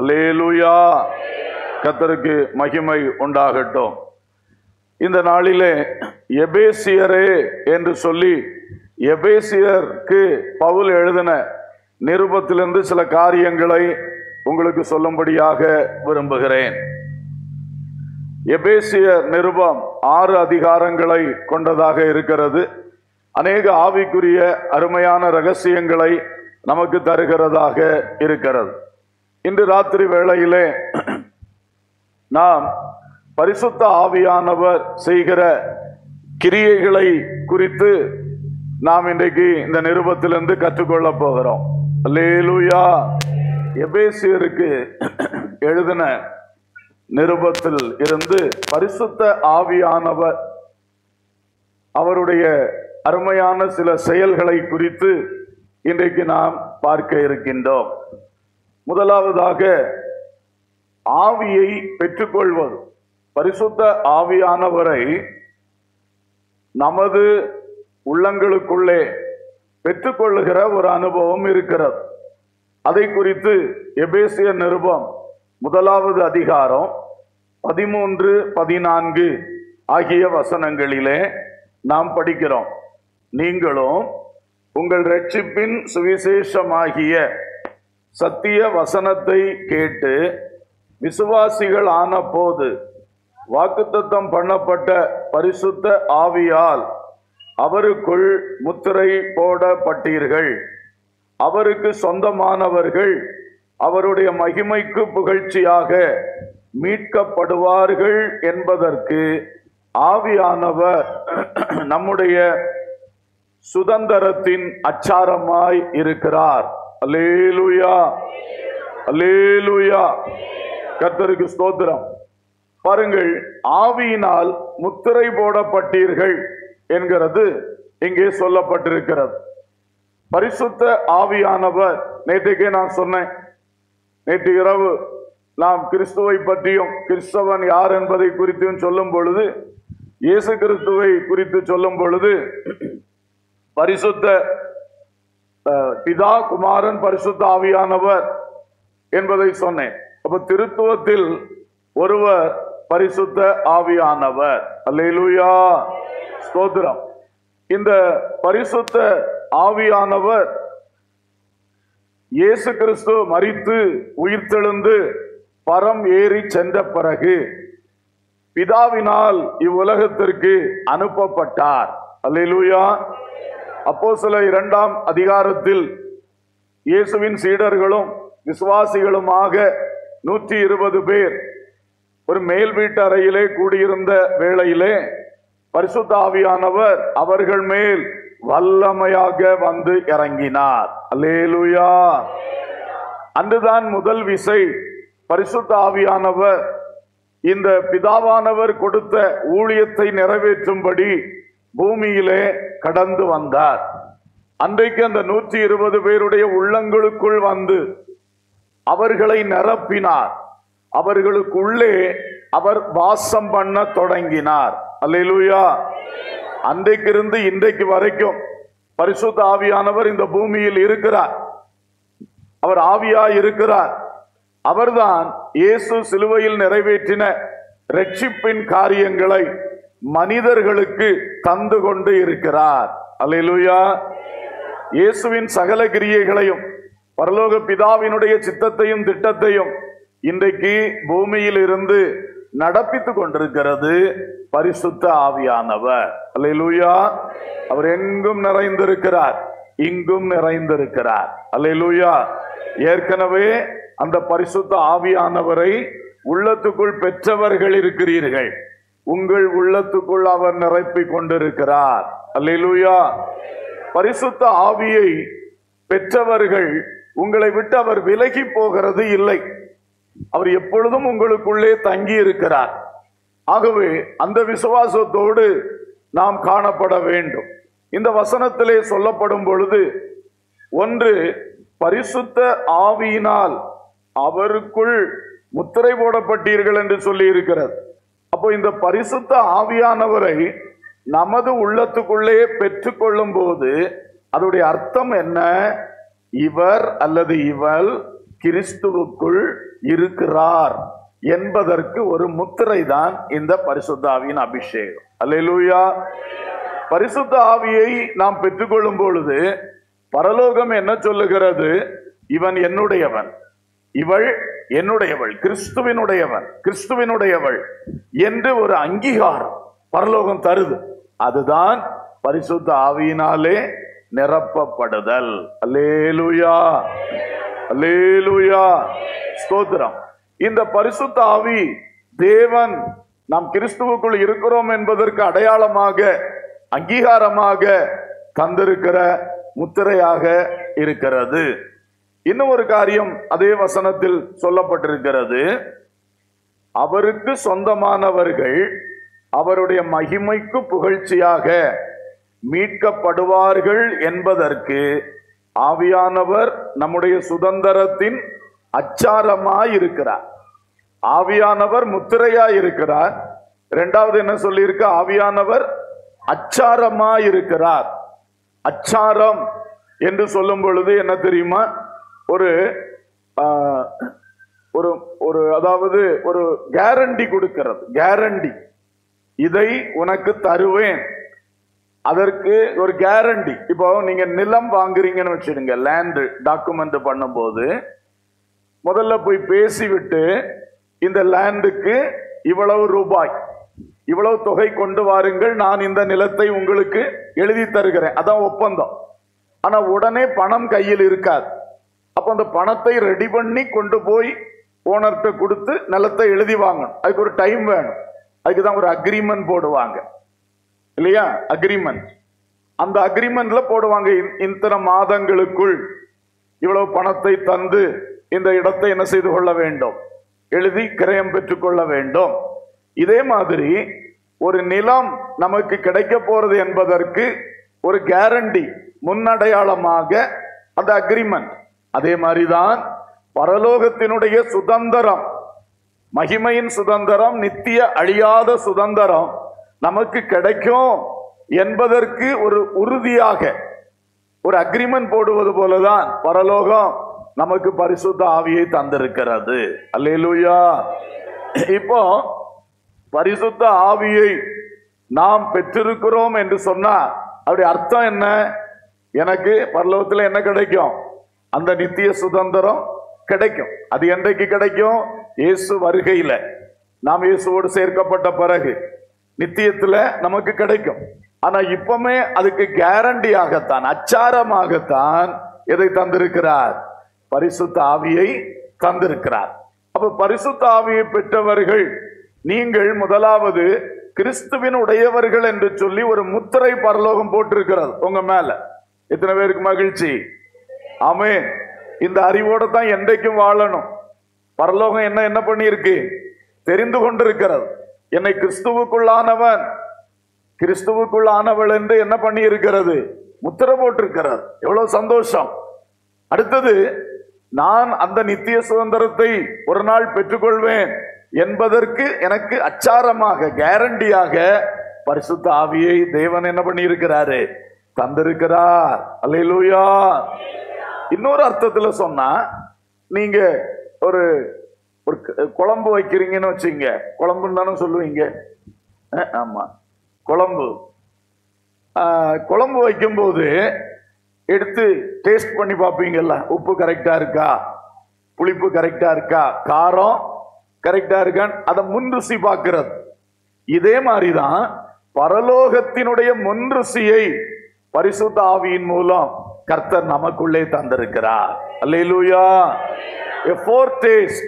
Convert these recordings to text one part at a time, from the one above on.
அல்லேலூயா. கர்த்தருக்கு மகிமை உண்டாகட்டும். இந்த நாளிலே எபேசியரே என்று சொல்லி எபேசியருக்கு பவுல் எழுதின நிருபத்திலிருந்து சில காரியங்களை உங்களுக்கு சொல்லும்படியாக விரும்புகிறேன். எபேசியர் நிருபம் 6 அதிகாரங்களை கொண்டதாக இருக்கிறது. அநேக ஆவிக்குரிய அருமையான ரகசியங்களை நமக்கு தருகிறதாக இருக்கிறது. இன்று ராத்திரி வேளையிலே நாம் பரிசுத்த ஆவியானவர் செய்கிற கிரியைகளை குறித்து நாம் இன்றைக்கு இந்த நிருபத்திலிருந்து கற்றுக்கொள்ள போகிறோம். அல்லேலூயா. எபேசியருக்கு எழுதின நிருபத்தில் இருந்து பரிசுத்த ஆவியானவர் அவருடைய அருமையான சில செயல்களை குறித்து இன்றைக்கு நாம் பார்க்க இருக்கின்றோம். முதலாவதாக ஆவியை பெற்றுக்கொள்வது. பரிசுத்த ஆவியானவரை நமது உள்ளங்களுக்குள்ளே பெற்றுக்கொள்ளுகிற ஒரு அனுபவம் இருக்கிறது. அதை குறித்து எபேசியர் நிருபம் 1வது அதிகாரம் 13, 14 ஆகிய வசனங்களிலே நாம் படிக்கிறோம். நீங்களும் உங்கள் இரட்சிப்பின் சுவிசேஷமாகிய சத்திய வசனத்தை கேட்டு விசுவாசிகள் ஆன போது வாக்குத்தத்தம் பண்ணப்பட்ட பரிசுத்த ஆவியால் அவருக்குள் முத்திரை போடப்பட்டீர்கள். அவருக்கு சொந்தமானவர்கள் அவருடைய மகிமைக்கு புகழ்ச்சியாக மீட்கப்படுவார்கள் என்பதற்கு ஆவியானவர் நம்முடைய சுதந்திரத்தின் அச்சாரமாய் இருக்கிறார். அல்லேலூயா, அல்லேலூயா. கர்த்தருக்கு ஸ்தோத்திரம். பாருங்கள், ஆவியினால் முத்திரை போடப்பட்டீர்கள் என்கிறது இங்கே சொல்லப்பட்டிருக்கிறது. பரிசுத்த ஆவியானவர், நேற்றைக்கே நான் சொன்னேன், நேற்று இரவு நாம் கிறிஸ்துவை பற்றியும் கிறிஸ்தவன் யார் என்பதை குறித்தும் சொல்லும் பொழுது, இயேசு கிறிஸ்துவை குறித்து சொல்லும் பொழுது பரிசுத்த பிதா, குமாரன், பரிசுத்த ஆவியானவர் என்பதை சொன்னேன். அப்ப திருத்துவத்தில் ஒருவர் பரிசுத்த ஆவியானவர். அல்லேலூயா, ஸ்தோத்திரம். இந்த பரிசுத்த ஆவியானவர் இயேசு கிறிஸ்து மரித்து உயிர்த்தெழுந்து பரம் ஏறி சென்ற பிறகு பிதாவினால் இவ்வுலகத்திற்கு அனுப்பப்பட்டார். அல்லேலூயா. அப்போஸ்தலர் 2ஆம் அதிகாரத்தில் இயேசுவின் சீடர்களும் விசுவாசிகளுமாக 120 பேர் ஒரு மேல் வீட்டு அறையிலே கூடியிருந்த வேளையிலே பரிசுத்த ஆவியானவர் அவர்கள் மேல் வல்லமையாக வந்து இறங்கினார். அல்லேலூயா. அன்றுதான் முதல் விசை பரிசுத்த ஆவியானவர் இந்த பிதாவானவர் கொடுத்த ஊழியத்தை நிறைவேற்றும்படி பூமியிலே கடந்து வந்தார். அன்றைக்கு அந்த 120 பேருடைய உள்ளங்களுக்குள் வந்து அவர்களை நிரப்பினார். அவர்களுக்குள்ளே அவர் வாசம் பண்ண தொடங்கினார். அல்லேலூயா. அன்றைக்கிருந்து இன்றைக்கு வரைக்கும் பரிசுத்த ஆவியானவர் இந்த பூமியில் இருக்கிறார். அவர் ஆவியாய் இருக்கிறார். அவர்தான் இயேசு சிலுவையில் நிறைவேற்றின இரட்சிப்பின் காரியங்களை மனிதர்களுக்கு தந்து கொண்டு இருக்கிறார். அல்லேலூயா. இயேசுவின் சகல கிரியைகளையும் பரலோக பிதாவினுடைய சித்தத்தையும் திட்டத்தையும் இன்றைக்கு பூமியில் இருந்து நடப்பித்துக் கொண்டிருக்கிறது பரிசுத்த ஆவியானவர். அல்லேலூயா. அவர் எங்கும் நிறைந்திருக்கிறார், இங்கும் நிறைந்திருக்கிறார். அல்லேலூயா. ஏற்கனவே அந்த பரிசுத்த ஆவியானவரை உள்ளத்துக்குள் பெற்றவர்கள் இருக்கிறீர்கள். உங்கள் உள்ளத்துக்குள் அவர் நிரப்பிக் கொண்டிருக்கிறார். அல்லேலூயா. பரிசுத்த ஆவியை பெற்றவர்கள் உங்களை விட்டு அவர் விலகி போகிறது இல்லை. அவர் எப்பொழுதும் உங்களுக்குள்ளே தங்கி இருக்கிறார். ஆகவே அந்த விசுவாசத்தோடு நாம் காணப்பட வேண்டும். இந்த வசனத்திலே சொல்லப்படும் பொழுது, ஒன்று, பரிசுத்த ஆவியினால் அவருக்குள் முத்திரை போடப்பட்டீர்கள் என்று சொல்லி இருக்கிறது. அப்போ இந்த பரிசுத்த ஆவியானவரை நமது உள்ளத்துக்குள்ளே பெற்றுக்கொள்ளும் போது அதோடைய அர்த்தம் என்ன? இவர் அல்லது இவள் கிறிஸ்துவுக்குள் இருக்கிறார் என்பதற்கு ஒரு முத்திரை தான் இந்த பரிசுத்த ஆவியின் அபிஷேகம். அல்லேலூயா. பரிசுத்த ஆவியை நாம் பெற்றுக்கொள்ளும் பொழுது பரலோகம் என்ன சொல்லுகிறது? இவன் என்னுடையவன், இவள் என்னுடையவள், கிறிஸ்துவினுடையவன், கிறிஸ்துவினுடையவள் என்று ஒரு அங்கீகாரம் பரலோகம் தருது. அதுதான் பரிசுத்த ஆவியினாலே நிரப்பப்படுதல். அல்லேலூயா, அல்லேலூயா, ஸ்தோத்திரம். இந்த பரிசுத்த ஆவி தேவன் நாம் கிறிஸ்துவுக்குள் இருக்கிறோம் என்பதற்கு அடையாளமாக, அங்கீகாரமாக தந்திருக்கிற முத்திரையாக இருக்கிறது. இன்னும் ஒரு காரியம் அதே வசனத்தில் சொல்லப்பட்டிருக்கிறது. அவருக்கு சொந்தமானவர்கள் அவருடைய மகிமைக்கு புகழ்ச்சியாக மீட்கப்படுவார்கள் என்பதற்கு ஆவியானவர் நம்முடைய சுதந்திரத்தின் அச்சாரமாய் இருக்கிறார். ஆவியானவர் முத்திரையாய் இருக்கிறார். இரண்டாவது என்ன சொல்லியிருக்க? ஆவியானவர் அச்சாரமாய் இருக்கிறார். அச்சாரம் என்று சொல்லும் பொழுது என்ன தெரியுமா? ஒரு ஒரு அதாவது ஒரு கேரண்டி கொடுக்கிறது. கேரண்டி, இதை உனக்கு தருவேன், அதற்கு ஒரு கேரண்டி. இப்போ நீங்க நிலம் வாங்குறீங்கன்னு வச்சிடுங்க, லேண்ட் டாக்குமெண்ட் பண்ணும்போது முதல்ல போய் பேசிவிட்டு இந்த லேண்டுக்கு இவ்வளவு ரூபாய், இவ்வளவு தொகை கொண்டு வாருங்கள், நான் இந்த நிலத்தை உங்களுக்கு எழுதி தருகிறேன், அதான் ஒப்பந்தம். ஆனா உடனே பணம் கையில் இருக்காது. அப்ப அந்த பணத்தை ரெடி பண்ணி கொண்டு போய் ஓனர்கிட்ட கொடுத்து நிலத்தை எழுதி வாங்கணும். அதுக்கு ஒரு டைம் வேணும். அதுக்குதான் ஒரு அக்ரிமெண்ட் போடுவாங்க இல்லையா? அக்ரிமெண்ட். அந்த அக்ரிமெண்ட்ல போடுவாங்க, இத்தனை மாதங்களுக்குள் இவ்வளவு பணத்தை தந்து இந்த இடத்தை என்ன செய்து கொள்ள வேண்டும், எழுதி கிரயம் பெற்றுக் கொள்ள வேண்டும். இதே மாதிரி ஒரு நிலம் நமக்கு கிடைக்க போறது என்பதற்கு ஒரு கேரண்டி, முன்னடையாளமாக அந்த அக்ரிமெண்ட். அதே மாதிரிதான் பரலோகத்தினுடைய சுதந்திரம், மகிமையின் சுதந்திரம், நித்திய அழியாத சுதந்திரம் நமக்கு கிடைக்கும் என்பதற்கு ஒரு உறுதியாக ஒரு அக்ரிமெண்ட் போடுவது போலதான் பரலோகம் நமக்கு பரிசுத்த ஆவியை தந்திருக்கிறது. அல்லேலூயா. இப்போ பரிசுத்த ஆவியை நாம் பெற்றிருக்கிறோம் என்று சொன்னா அப்படி அர்த்தம் என்ன? எனக்கு பரலோகத்தில் என்ன கிடைக்கும்? அந்த நித்திய சுதந்திரம் கிடைக்கும். அது என்றைக்கு கிடைக்கும்? இயேசு வருகையில, நாம் இயேசுவோடு சேர்க்கப்பட்ட பிறகு நித்தியத்துல நமக்கு கிடைக்கும். ஆனா இப்பவுமே அதுக்கு கேரண்டியாகத்தான், அச்சாரமாகத்தான் எதை தந்திருக்கிறார்? பரிசுத்த ஆவியை தந்திருக்கிறார். அப்ப பரிசுத்த ஆவியை பெற்றவர்கள் நீங்கள் முதலாவது கிறிஸ்துவின் உடையவர்கள் என்று சொல்லி ஒரு முத்திரை பரலோகம் போட்டிருக்கிறது உங்க மேல. எத்தனை பேருக்கு மகிழ்ச்சி? ஆமென். இந்த அறிவோட தான் என்றைக்கும் வாழணும். பரலோகம் என்ன பண்ணி இருக்கு? தெரிந்து கொண்டிருக்கிறது. என்னை கிறிஸ்துவுக்குள்ளானவன், கிறிஸ்துவுக்குள்ளானவள் என்று என்ன பண்ணி இருக்கிறது? முத்திரை போட்டிருக்கிறது. எவ்வளவு சந்தோஷம்! அடுத்தது, நான் அந்த நித்திய சுதந்திரத்தை ஒரு நாள் பெற்றுக்கொள்வேன் என்பதற்கு எனக்கு அச்சாரமாக, கேரண்டியாக பரிசுத்த ஆவியை தேவன் என்ன பண்ணி இருக்கிறாரு? தந்திருக்கிறார். அல்லேலூயா. இன்னொரு அர்த்தத்துல சொன்னா, நீங்க ஒரு குழம்பு வைக்கிறீங்கன்னு வச்சுங்க, குழம்புன்னு தானே சொல்லுவீங்க. ஆமா, குழம்பு வைக்கும் போது எடுத்து டேஸ்ட் பண்ணி பார்ப்பீங்கல்ல, உப்பு கரெக்டா இருக்கா, புளிப்பு கரெக்டா இருக்கா, காரம் கரெக்டா இருக்கான்னு அதை முன் ருசி பார்க்கிறது. இதே மாதிரிதான் பரலோகத்தினுடைய முன் ருசியை பரிசுத்த ஆவியின் மூலம் கர்த்தர் நமக்குள்ளே தந்திருக்கிறார். அல்லேலூயா. A foretaste,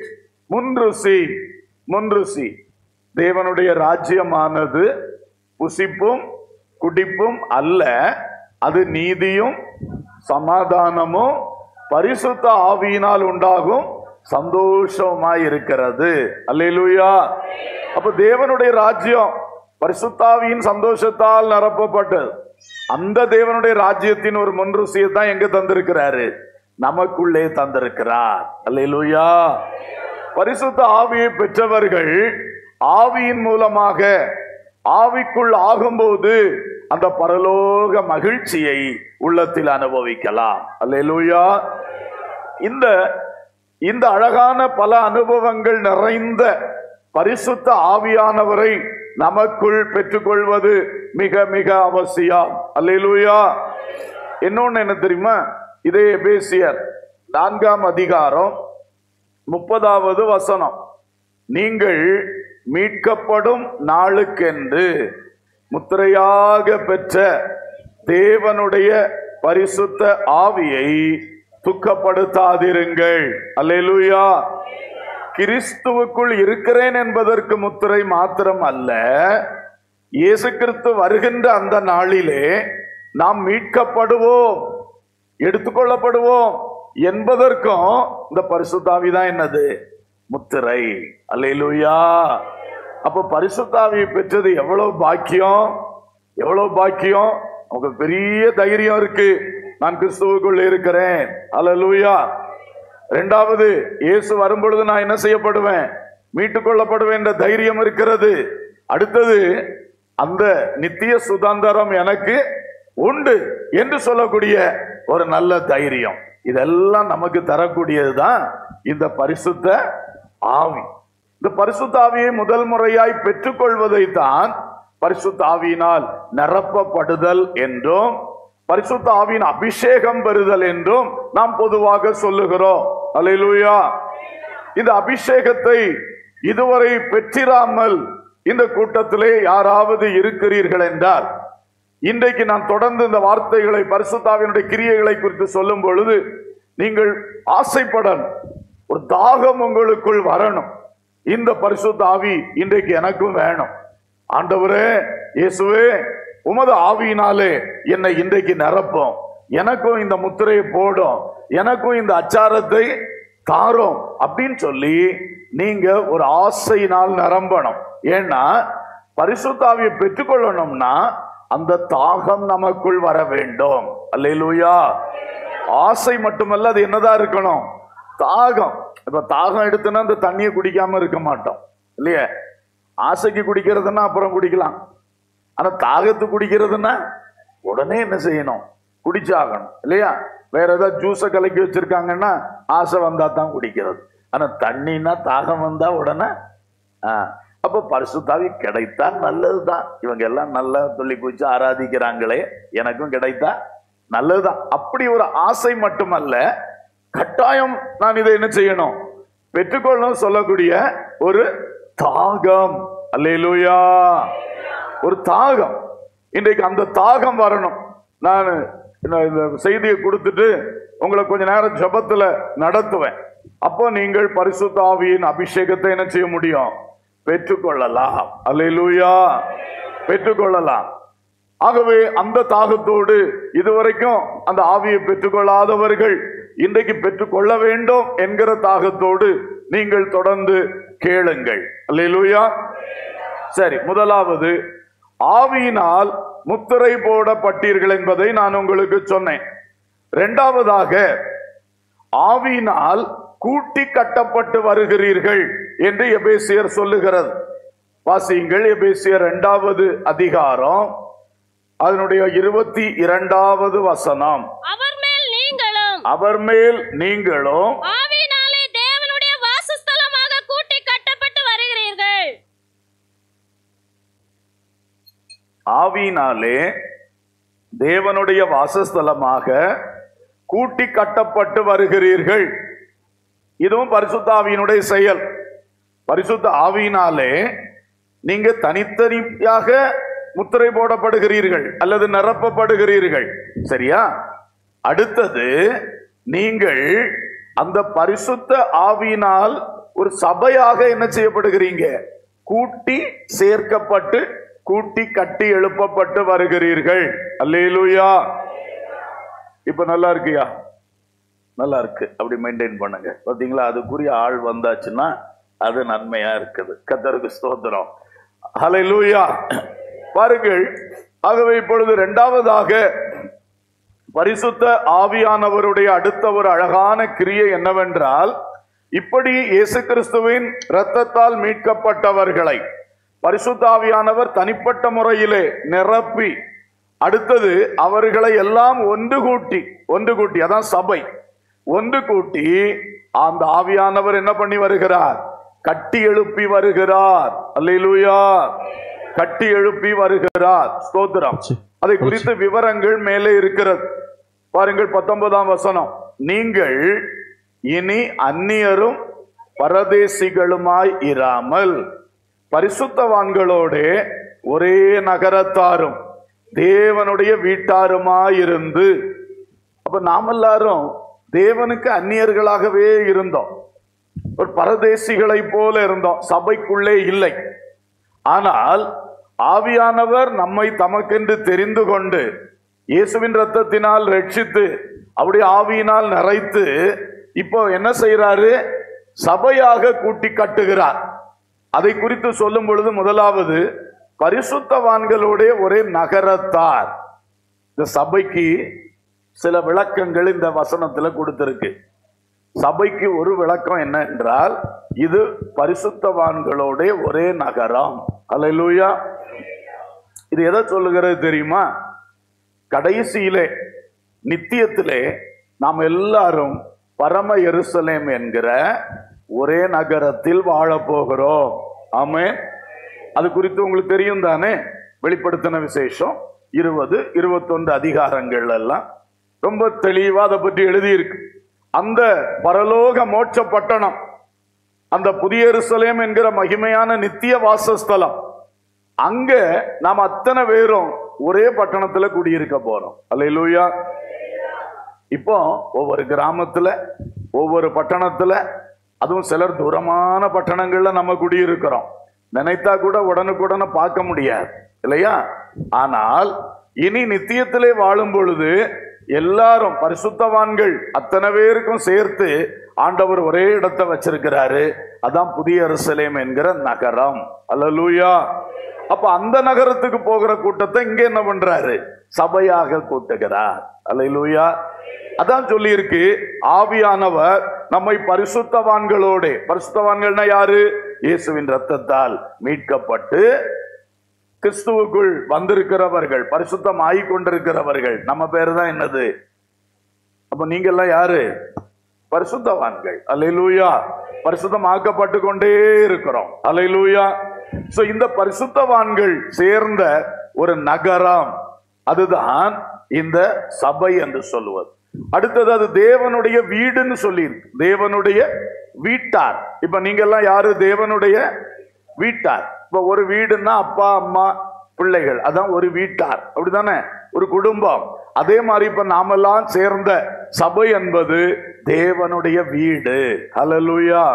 முன் ருசி. தேவனுடைய ராஜ்யமானது புசிப்பும் குடிப்பும் அல்ல, அது நீதியும் சமாதானமும் பரிசுத்த ஆவியினால் உண்டாகும் சந்தோஷமாய் இருக்கிறது. அல்லேலூயா. அப்ப தேவனுடைய ராஜ்யம் பரிசுத்த ஆவியின் சந்தோஷத்தால் நிரப்பப்பட்டது. அந்த தேவனுடைய ராஜ்யத்தின் ஒரு முன் ருசியை தான் எங்க தந்திருக்கிறாரு? நமக்குள்ளே தந்திருக்கிறார். அல்லேலூயா. பரிசுத்த ஆவியை பெற்றவர்கள் ஆவியின் மூலமாக ஆவிக்குள் ஆகும்போது அந்த பரலோக மகிழ்ச்சியை உள்ளத்தில் அனுபவிக்கலாம். அல்லேலூயா. இந்த இந்த அழகான பல அனுபவங்கள் நிறைந்த பரிசுத்த ஆவியானவரை நமக்குள் பெற்றுக்கொள்வது மிக மிக அவசியம். அல்லேலூயா. இன்னொன்னு என்ன தெரியுமா? இதே எபேசியர் 4ஆம் அதிகாரம் 30வது வசனம், நீங்கள் மீட்கப்படும் நாளுக்கென்று முத்திரையாக பெற்ற தேவனுடைய பரிசுத்த ஆவியை துக்கப்படுத்தாதிருங்கள். அல்லேலூயா. கிறிஸ்துவுக்குள் இருக்கிறேன் என்பதற்கு முத்திரை மாத்திரம் அல்ல, இயேசு கிறிஸ்து வருகின்ற அந்த நாளிலே நாம் மீட்கப்படுவோம், எடுத்துக்கொள்ளப்படுவோம் என்பதற்கும் இந்த பரிசுத்த ஆவி தான் என்னது? முத்திரை. அல்லேலூயா. அப்ப பரிசுத்த ஆவியை பெற்றது எவ்வளவு பாக்கியம், எவ்வளவு பாக்கியம். நமக்கு பெரிய தைரியம் இருக்கு, நான் கிறிஸ்துவுக்குள் இருக்கிறேன். அல்லேலூயா. இரண்டாவது, இயேசு வரும்பொழுது நான் என்ன செய்யப்படுவேன்? மீட்டுக் கொள்ளப்படுவேன் என்ற தைரியம் இருக்கிறது. அடுத்தது, அந்த நித்திய சுதந்திரம் எனக்கு உண்டு என்று சொல்லக்கூடிய ஒரு நல்ல தைரியம். இதெல்லாம் நமக்கு தரக்கூடியதுதான் இந்த பரிசுத்த ஆவி. இந்த பரிசுத்த ஆவியை முதல் முறையாய் பெற்றுக்கொள்வதை தான் பரிசுத்த ஆவியினால் நிரப்பப்படுதல் என்றும் பரிசுத்த ஆவியின் அபிஷேகம் பெறுதல் என்றும் நாம் பொதுவாக சொல்லுகிறோம். அல்லேலூயா. இந்த அபிஷேகத்தை இதுவரை பெற்றிராமல் இந்த கூட்டத்திலே யாராவது இருக்கிறீர்கள் என்றால், இன்றைக்கு நான் தொடர்ந்து இந்த வார்த்தைகளை, பரிசுத்த ஆவியினுடைய கிரியைகளை குறித்து சொல்லும் பொழுது நீங்கள் ஆசைப்படணும், ஒரு தாகம் உங்களுக்குள் வரணும். இந்த பரிசுத்த ஆவி இன்றைக்கு எனக்கும் வேணும். ஆண்டவரே, இயேசுவே, உமது ஆவியினாலே என்னை இன்றைக்கு நிரப்பும், எனக்கும் இந்த முத்திரையை போடும், எனக்கும் இந்த அச்சாரத்தை தாரும் அப்படின்னு சொல்லி நீங்க ஒரு ஆசையினால் நிரம்பணும். ஏன்னா பரிசுத்த ஆவியை பெற்றுக்கொள்ளணும்னா அந்த தாகம் நமக்குள் வர வேண்டும். அல்லேலூயா. ஆசை மட்டுமல்ல, அது என்னதான் இருக்கணும்? தாகம். இப்ப தாகம் எடுத்துன்னா அந்த தண்ணியை குடிக்காம இருக்க மாட்டோம் இல்லையா? ஆசைக்கு குடிக்கிறதுன்னா அப்புறம் குடிக்கலாம், ஆனா தாகத்து குடிக்கிறதுன்னா உடனே என்ன செய்யணும்? குடிச்சாகணும் இல்லையா? வேற ஏதாவது ஜூஸை கலக்கி வச்சிருக்காங்கன்னா ஆசை வந்தா தான் குடிக்கிறது, ஆனா தண்ணின்னா தாகம் வந்தா உடனே. அப்ப பரிசுத்த ஆவி கிடைத்தா நல்லதுதான். இவங்க எல்லாம் நல்லா சொல்லி குடிச்சு ஆராதிக்கிறாங்களே, எனக்கும் கிடைத்தா நல்லதுதான். அப்படி ஒரு ஆசை மட்டுமல்ல, கட்டாயம் நான் இதை என்ன செய்யணும்? பெற்றுக்கொள்ளணும் சொல்லக்கூடிய ஒரு தாகம். அல்லேலூயா. ஒரு தாகம். இன்றைக்கு அந்த தாகம் வரணும். நான் இந்த செய்தியை கொடுத்துட்டு உங்களை கொஞ்ச நேரம் ஜெபத்துல நடத்துவேன். அப்போ நீங்கள் பரிசுத்த ஆவியின் அபிஷேகத்தை என்ன செய்ய முடியும்? பெற்றுக்கொள்ளலாம். அல்லேலூயா. பெற்றுக்கொள்ளலாம். ஆகவே அந்த தாகத்தோடு, இதுவரைக்கும் அந்த ஆவியை பெற்றுக்கொள்ளாதவர்கள் இன்றைக்கு பெற்றுக்கொள்ள வேண்டும் என்கிற தாகத்தோடு நீங்கள் தொடர்ந்து கேளுங்கள். அல்லேலூயா. சரி, முதலாவது, ஆவியினால் முத்திரை போடப்பட்டீர்கள் என்பதை நான் உங்களுக்கு சொன்னேன். இரண்டாவதாக, ஆவியினால் கூட்டி கட்டப்பட்டு வருகிறீர்கள் என்று எபேசியர் சொல்லுகிறது. வாசியுங்கள், எபேசியர் 2வது அதிகாரம் அதனுடைய 22வது வசனம். அவர் மேல் நீங்களும் ஆவியினாலே தேவனுடைய வாசஸ்தலமாக கூட்டி கட்டப்பட்டு வருகிறீர்கள். ஆவியினாலே தேவனுடைய வாசஸ்தலமாக கூட்டி கட்டப்பட்டு வருகிறீர்கள். இதுவும் பரிசுத்த ஆவியினுடைய செயல். பரிசுத்த ஆவியினாலே நீங்க தனித்தனியாக முத்திரை போடப்படுகிறீர்கள் அல்லது நிரப்பப்படுகிறீர்கள். சரியா? அடுத்தது, நீங்கள் அந்த பரிசுத்த ஆவியினால் ஒரு சபையாக என்ன செய்யப்படுகிறீங்க? கூட்டி சேர்க்கப்பட்டு, கூட்டி கட்டி எழுப்பப்பட்டு வருகிறீர்கள். அல்லேலூயா. இப்ப நல்லா இருக்குயா? நல்லா இருக்கு. அப்படி மெயின்டைன் பண்ணுங்க. பாத்தீங்களா? அதுக்குரிய ஆள் வந்தாச்சுன்னா அது நன்மையா இருக்குது. கர்த்தருக்கு ஸ்தோத்திரம். ஹல்லேலூயா. பாருங்கள். ஆகவே இப்பொழுது இரண்டாவதாக பரிசுத்த ஆவியானவருடைய அடுத்த ஒரு அழகான கிரியை என்னவென்றால், இப்படி இயேசு கிறிஸ்துவின் இரத்தத்தால் மீட்கப்பட்டவர்களை பரிசுத்த ஆவியானவர் தனிப்பட்ட முறையிலே நிரப்பி, அடுத்தது அவர்களை எல்லாம் ஒன்று கூட்டி, அதான் சபை. ஒன்று கூட்டி அந்த ஆவியானவர் என்ன பண்ணி வருகிறார்? கட்டி எழுப்பி வருகிறார். அல்லேலூயா. கட்டி எழுப்பி வருகிறார். ஸ்தோத்திரம். அதை குறித்த விவரங்கள் மேலே இருக்கிறது. பாருங்கள் 19ஆம் வசனம். நீங்கள் இனி அந்நியரும் பரதேசிகளுமாய் இராமல் பரிசுத்தவான்களோட ஒரே நகரத்தாரும் தேவனுடைய வீட்டாருமாயிருந்து. அப்ப நாம் எல்லாரும் தேவனுக்கு அந்நியர்களாகவே இருந்தோம். ஒரு பரதேசிகளை போல இருந்தோம். சபைக்குள்ளே இல்லை. ஆனால் ஆவியானவர் நம்மை தமக்கென்று தெரிந்து கொண்டு இயேசுவின் இரத்தத்தினால் ரட்சித்து அவருடைய ஆவியினால் நிறைத்து இப்போ என்ன செய்யறாரு? சபையாக கூட்டி கட்டுகிறார். அதை குறித்து சொல்லும் பொழுது முதலாவது பரிசுத்தவான்களோட ஒரே நகரத்தார். இந்த சபைக்கு சில விளக்கங்கள் இந்த வசனத்துல கொடுத்திருக்கு. சபைக்கு ஒரு விளக்கம் என்ன என்றால், இது பரிசுத்தவான்களோட ஒரே நகரம். அல்லேலூயா. இது எதை சொல்லுகிறது தெரியுமா? கடைசியிலே நித்தியத்திலே நாம் எல்லாரும் பரம எருசலேம் என்கிற ஒரே நகரத்தில் வாழ போகிறோம். ஆமென். அது குறித்து உங்களுக்கு தெரியும் தானே? வெளிப்படுத்தின விசேஷம் 20, 21 அதிகாரங்கள் எல்லாம் ரொம்ப தெளிவா அதை பற்றி எழுதியிருக்கு. அந்த பரலோக மோட்ச பட்டணம், அந்த புதிய எருசலேம் என்கிற மகிமையான நித்திய வாசஸ்தலம், அங்க நாம் அத்தனை பேரும் ஒரே பட்டணத்துல குடியிருக்க போறோம். அல்லேலூயா. இப்போ ஒவ்வொரு கிராமத்துல, ஒவ்வொரு பட்டணத்துல, அதுவும் சிலர் தூரமான பட்டணங்கள்ல நம்ம குடியிருக்கிறோம். நினைத்தா கூட உடனுக்குடனே பார்க்க முடியாது இல்லையா? ஆனால் இனி நித்தியத்திலே வாழும் பொழுது எல்லாரும் பரிசுத்தவான்கள் அத்தனை பேருக்கும் சேர்த்து ஆண்டவர் ஒரே இடத்தை வச்சிருக்கிறாரு. அதான் புதிய எருசலேம் என்கிற நகரம். அல்லேலூயா. அப்ப அந்த நகரத்துக்கு போகிற கூட்டத்தை இங்க என்ன பண்றாரு? சபையாக கூட்டுகிறார். அல்லேலூயா. அதான் சொல்லி இருக்கு, ஆவியானவர் நம்மை பரிசுத்தவான்களோட, பரிசுத்தவான்கள்னா யாரு? இயேசுவின் இரத்தத்தால் மீட்கப்பட்டு கிறிஸ்துவுக்குள் வந்திருக்கிறவர்கள், பரிசுத்தம் ஆகி கொண்டிருக்கிறவர்கள். நம்ம பேரு தான் என்னது? அப்ப நீங்க எல்லாம் யாரு? பரிசுத்தவான்கள். அல்லேலூயா. பரிசுத்தம் ஆக்கப்பட்டு கொண்டே இருக்கிறோம். அல்லேலூயா. சோ இந்த பரிசுத்தவான்கள் சேர்ந்த ஒரு நகரம், அதுதான் இந்த சபை என்று சொல்லுவது. அடுத்தது அது தேவனுடைய வீடுன்னு சொல்லி இருக்கு. தேவனுடைய வீட்டார். இப்ப நீங்க எல்லாம் யாரு? தேவனுடைய வீட்டார். இப்ப ஒரு வீடுன்னா அப்பா அம்மா பிள்ளைகள், அதான் ஒரு வீட்டார். அப்படித்தானே? ஒரு குடும்பம். அதே மாதிரி இப்ப நாமெல்லாம் சேர்ந்த சபை என்பது தேவனுடைய வீடு. அல்லேலூயா.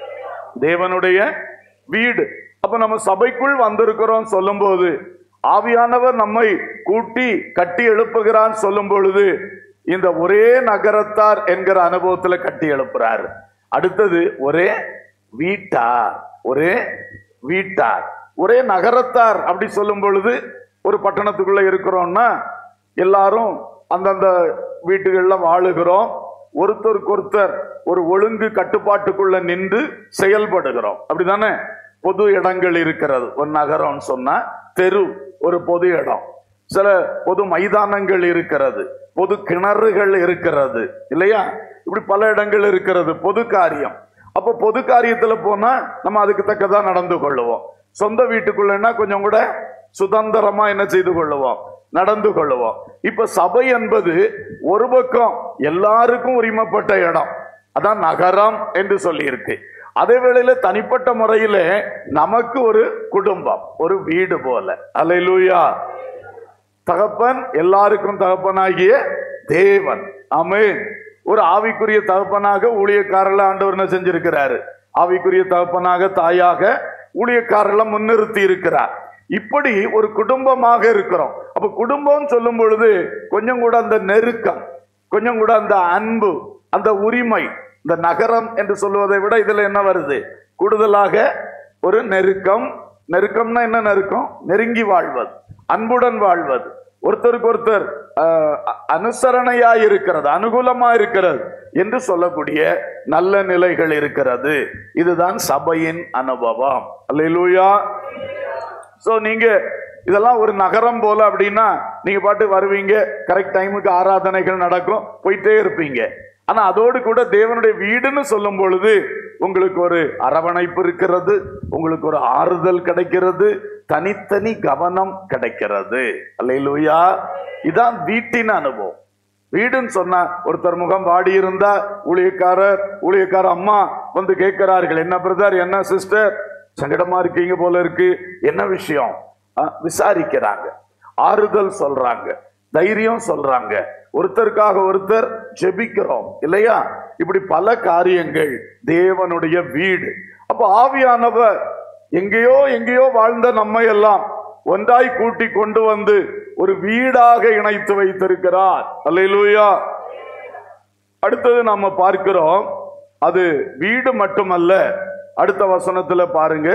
தேவனுடைய வீடு. அப்ப நம்ம சபைக்குள் வந்திருக்கிறோம் சொல்லும் போது, ஆவியானவர் நம்மை கூட்டி கட்டி எழுப்புகிறான் சொல்லும் பொழுது, இந்த ஒரே நகரத்தார் என்கிற அனுபவத்துல கட்டி எழுப்புறார். அடுத்தது ஒரே வீட்டார். ஒரே வீட்டார், ஒரே நகரத்தார். அப்படி சொல்லும் பொழுது, ஒரு பட்டணத்துக்குள்ள இருக்கிறோம்னா எல்லாரும் அந்தந்த வீட்டுகள்ல வாழுகிறோம். ஒருத்தருக்கு ஒருத்தர் ஒரு ஒழுங்கு கட்டுப்பாட்டுக்குள்ள நின்று செயல்படுகிறோம். அப்படிதானே? பொது இடங்கள் இருக்கிறது. ஒரு நகரம் சொன்னா தெரு ஒரு பொது இடம், சில பொது மைதானங்கள் இருக்கிறது, பொது கிணறுகள் இருக்கிறது இல்லையா? இப்படி பல இடங்கள் இருக்கிறது. பொது காரியம். அப்ப பொது காரியத்துல போனா நம்ம அதுக்கு தக்கதான் நடந்து கொள்ளுவோம். சொந்த வீட்டுக்குள்ளன்னா கொஞ்சம் கூட சுதந்திரமா என்ன செய்து கொள்ளுவோம்? நடந்து கொள்ளுவோம். இப்ப சபை என்பது ஒரு பக்கம் எல்லாருக்கும் உரிமைப்பட்ட இடம், அதான் நகரம் என்று சொல்லி இருக்கு. அதே வேளையில தனிப்பட்ட முறையில நமக்கு ஒரு குடும்பம், ஒரு வீடு போல. அல்லேலூயா. தகப்பன், எல்லாருக்கும் தகப்பனாகிய தேவன். ஆமென். ஒரு ஆவிக்குரிய தகப்பனாக ஊழியக்காரர்ல ஆண்டவர் என்ன செஞ்சிருக்கிறாரு? ஆவிக்குரிய தகப்பனாக, தாயாக ஊழியக்காரர்ல முன்னிறுத்தி இருக்கிறார். இப்படி ஒரு குடும்பமாக இருக்கிறோம். அப்ப குடும்பம் சொல்லும் பொழுது கொஞ்சம் கூட அந்த நெருக்கம், கொஞ்சம் கூட அந்த அன்பு, அந்த உரிமை, இந்த நகரம் என்று சொல்லுவதை விட இதுல என்ன வருது? கூடுதலாக ஒரு நெருக்கம். நெருக்கம்னா என்ன நெருக்கம்? நெருங்கி வாழ்வது, அன்புடன் வாழ்வது, ஒருத்தருக்கு ஒருத்தர் அனுசரணையா இருக்கிறது, அனுகூலமா இருக்கிறது என்று சொல்லக்கூடிய நல்ல நிலைகள் இருக்கிறது. இதுதான் சபையின் அனுபவம். அல்லேலூயா. சோ நீங்க இதெல்லாம் ஒரு நகரம் போல அப்படின்னா நீங்க பாட்டு வருவீங்க, கரெக்ட் டைமுக்கு ஆராதனைகள் நடக்கும், போயிட்டே இருப்பீங்க. ஆனா அதோடு கூட தேவனுடைய வீடுன்னு சொல்லும் பொழுது உங்களுக்கு ஒரு அரவணைப்பு இருக்கிறது, உங்களுக்கு ஒரு ஆறுதல் கிடைக்கிறது, தனித்தனி கவனம் கிடைக்கிறது. அல்லேலூயா. இதான் வீட்டின் அனுபவம். வீடுன்னு சொன்னா ஒருத்தர் முகம் வாடி இருந்தா ஊழியக்கார அம்மா வந்து கேட்கிறார்கள், என்ன பிரதர், என்ன சிஸ்டர், சங்கடமா இருக்கீங்க போல இருக்கு, என்ன விஷயம் விசாரிக்கிறாங்க, ஆறுதல் சொல்றாங்க, தைரியம் சொல்றாங்க, ஒருத்தருக்காக ஒருத்தர் ஜெபிக்கிறோம் இல்லையா? இப்படி பல காரியங்கள் தேவனுடைய வீடு. அப்ப ஆவியானவர் எங்கேயோ வாழ்ந்த நம்மை எல்லாம் ஒன்றாய் கூட்டி கொண்டு வந்து ஒரு வீடாக இணைத்து வைத்திருக்கிறார். அல்லேலூயா. அடுத்தது நாம பார்க்கிறோம், அது வீடு மட்டுமல்ல. அடுத்த வசனத்துல பாருங்க,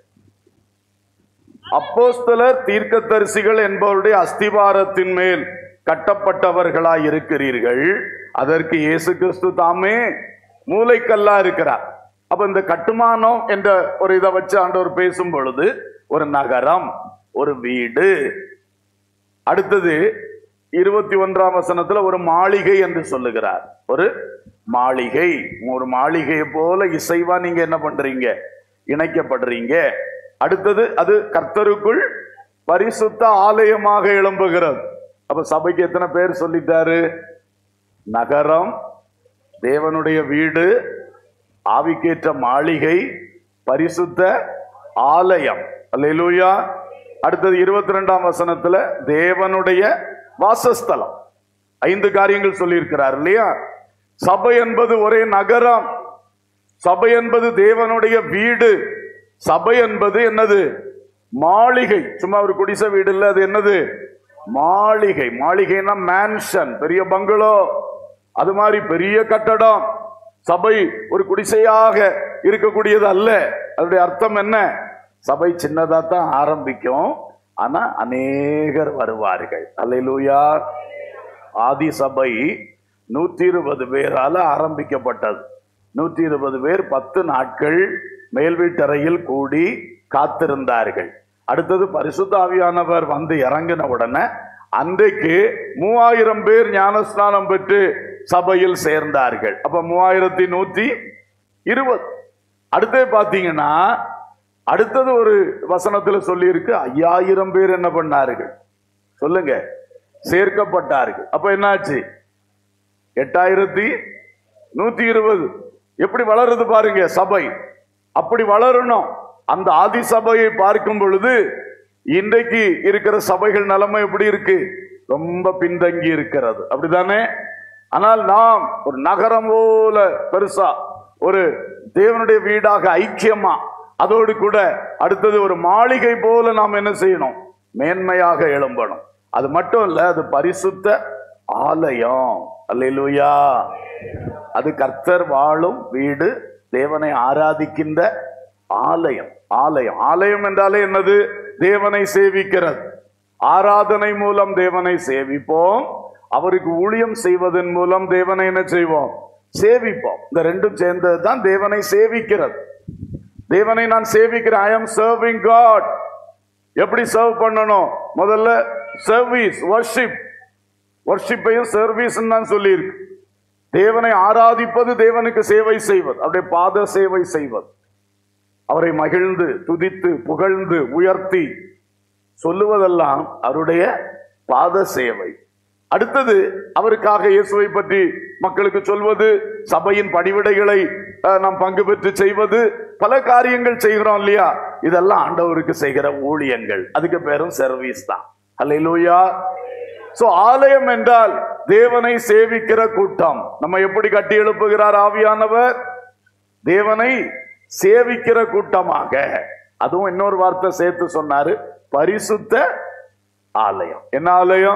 அப்போஸ்தலர் தீர்க்கதரிசிகள் என்பவருடைய அஸ்திபாரத்தின் மேல் கட்டப்பட்டவர்களாய் இருக்கிறீர்கள், அதற்கு இயேசு கிறிஸ்து தாமே மூலைக்கல்லா இருக்கிறார். அப்ப இந்த கட்டுமானம் என்ற ஒரு இதை வச்சு ஆண்டவர் பேசும் பொழுது ஒரு நகரம், ஒரு வீடு. அடுத்தது 21ஆம் வசனத்துல ஒரு மாளிகை என்று சொல்லுகிறார். ஒரு மாளிகை, ஒரு மாளிகையை போல இசைவா நீங்க என்ன பண்றீங்க, இணைக்கப்படுறீங்க. அடுத்தது அது கர்த்தருக்குள் பரிசுத்த ஆலயமாக எழும்புகிறது. அப்ப சபைக்கு எத்தனை பேர் சொல்லிட்டாரு? நகரம், தேவனுடைய வீடு, ஆவிக்கேற்ற மாளிகை, பரிசுத்த ஆலயம். அல்லேலூயா. அடுத்தது 22ஆம் வசனத்துல தேவனுடைய வாசஸ்தலம். 5 காரியங்கள் சொல்லி இருக்கிறார் இல்லையா? சபை என்பது ஒரே நகரம், சபை என்பது தேவனுடைய வீடு, சபை என்பது என்னது? மாளிகை. சும்மா ஒரு குடிசை வீடு இல்ல, அது என்னது? மாளிகை. மாளிகைனா மேன்ஷன், பெரிய பங்களோ, அது மாதிரி பெரிய கட்டடம். சபை ஒரு குடிசையாக இருக்கக்கூடியது அல்ல. அதனுடைய அர்த்தம் என்ன? சபை சின்னதா தான் ஆரம்பிக்கும், ஆனா அநேகர் வருவார்கள். அல்லேலூயா. ஆதி சபை 120 பேரால ஆரம்பிக்கப்பட்டது. 120 பேர் 10 நாட்கள் மேல் வீட்டறையில் கூடி காத்திருந்தார்கள். அடுத்தது பரிசுத்த ஆவியானவர் வந்து இறங்கின உடனே அன்றைக்கு 3000 பேர் ஞானஸ்நானம் பெற்று சபையில் சேர்ந்தார்கள். அப்ப 3120. அடுத்து பாத்தீங்கன்னா அடுத்தது ஒரு வசனத்துல சொல்லி இருக்கு, 5000 பேர் என்ன பண்ணார்கள் சொல்லுங்க, சேர்க்கப்பட்டார்கள். அப்ப என்னாச்சு? 8120. எப்படி வளருது பாருங்க சபை. அப்படி வளரணும். அந்த ஆதி சபையை பார்க்கும் பொழுது இன்றைக்கு இருக்கிற சபைகள் நிலைமை எப்படி இருக்கு? ரொம்ப பின்தங்கி இருக்கிறது, அப்படித்தானே? ஆனால் நாம் ஒரு நகரம் போல பெருசா, ஒரு தேவனுடைய வீடாக ஐக்கியமா, அதோடு கூட அடுத்தது ஒரு மாளிகை போல நாம் என்ன செய்யணும்? மேன்மையாக எழும்பணும். அது மட்டும் இல்ல, அது பரிசுத்த ஆலயம். அல்லேலூயா. அது கர்த்தர் வாழும் வீடு, தேவனை ஆராதிக்கின்ற ஆலயம். ஆலயம் ஆலயம் என்றாலே என்னது? தேவனை சேவிக்கிறது. ஆராதனை மூலம் தேவனை சேவிப்போம், அவருக்கு ஊழியம் செய்வதன் மூலம் தேவனை என்ன செய்வோம்? சேவிப்போம். இந்த ரெண்டும் சேர்ந்தது தான் தேவனை சேவிக்கிறது. தேவனை நான் சேவிக்கிறேன், ஐ ஆம் சர்விங் காட். எப்படி சர்வ் பண்ணணும்? முதல்ல சர்வீஸ், வர்ஷிப். வர்ஷிப்பையும் சர்வீஸ் தான் சொல்லி இருக்கு. தேவனை ஆராதிப்பது, தேவனுக்கு சேவை செய்வது, அவருடைய பாத சேவை செய்வது, அவரை மகிழ்ந்து துதித்து புகழ்ந்து உயர்த்தி சொல்லுவதெல்லாம் அவருடைய பாத சேவை. அடுத்தது அவருக்காக இயேசுவை பற்றி மக்களுக்கு சொல்வது, சபையின் பணிவிடைகளை நாம் பங்கு பெற்று செய்வது, பல காரியங்கள் செய்கிறோம் இல்லையா? இதெல்லாம் ஆண்டவருக்கு செய்கிற ஊழியங்கள். அதுக்கு பேரும் சர்வீஸ் தான். அல்லேலூயா. சோ ஆலயம் என்றால் தேவனை சேவிக்கிற கூட்டம். நம்ம எப்படி கட்டி எழுப்புகிறார் ஆவியானவர்? தேவனை சேவிக்கிற கூட்டமாக. அதுவும் இன்னொரு வார்த்தை சேர்த்து சொன்னாரு, பரிசுத்த ஆலயம். என்ன ஆலயம்?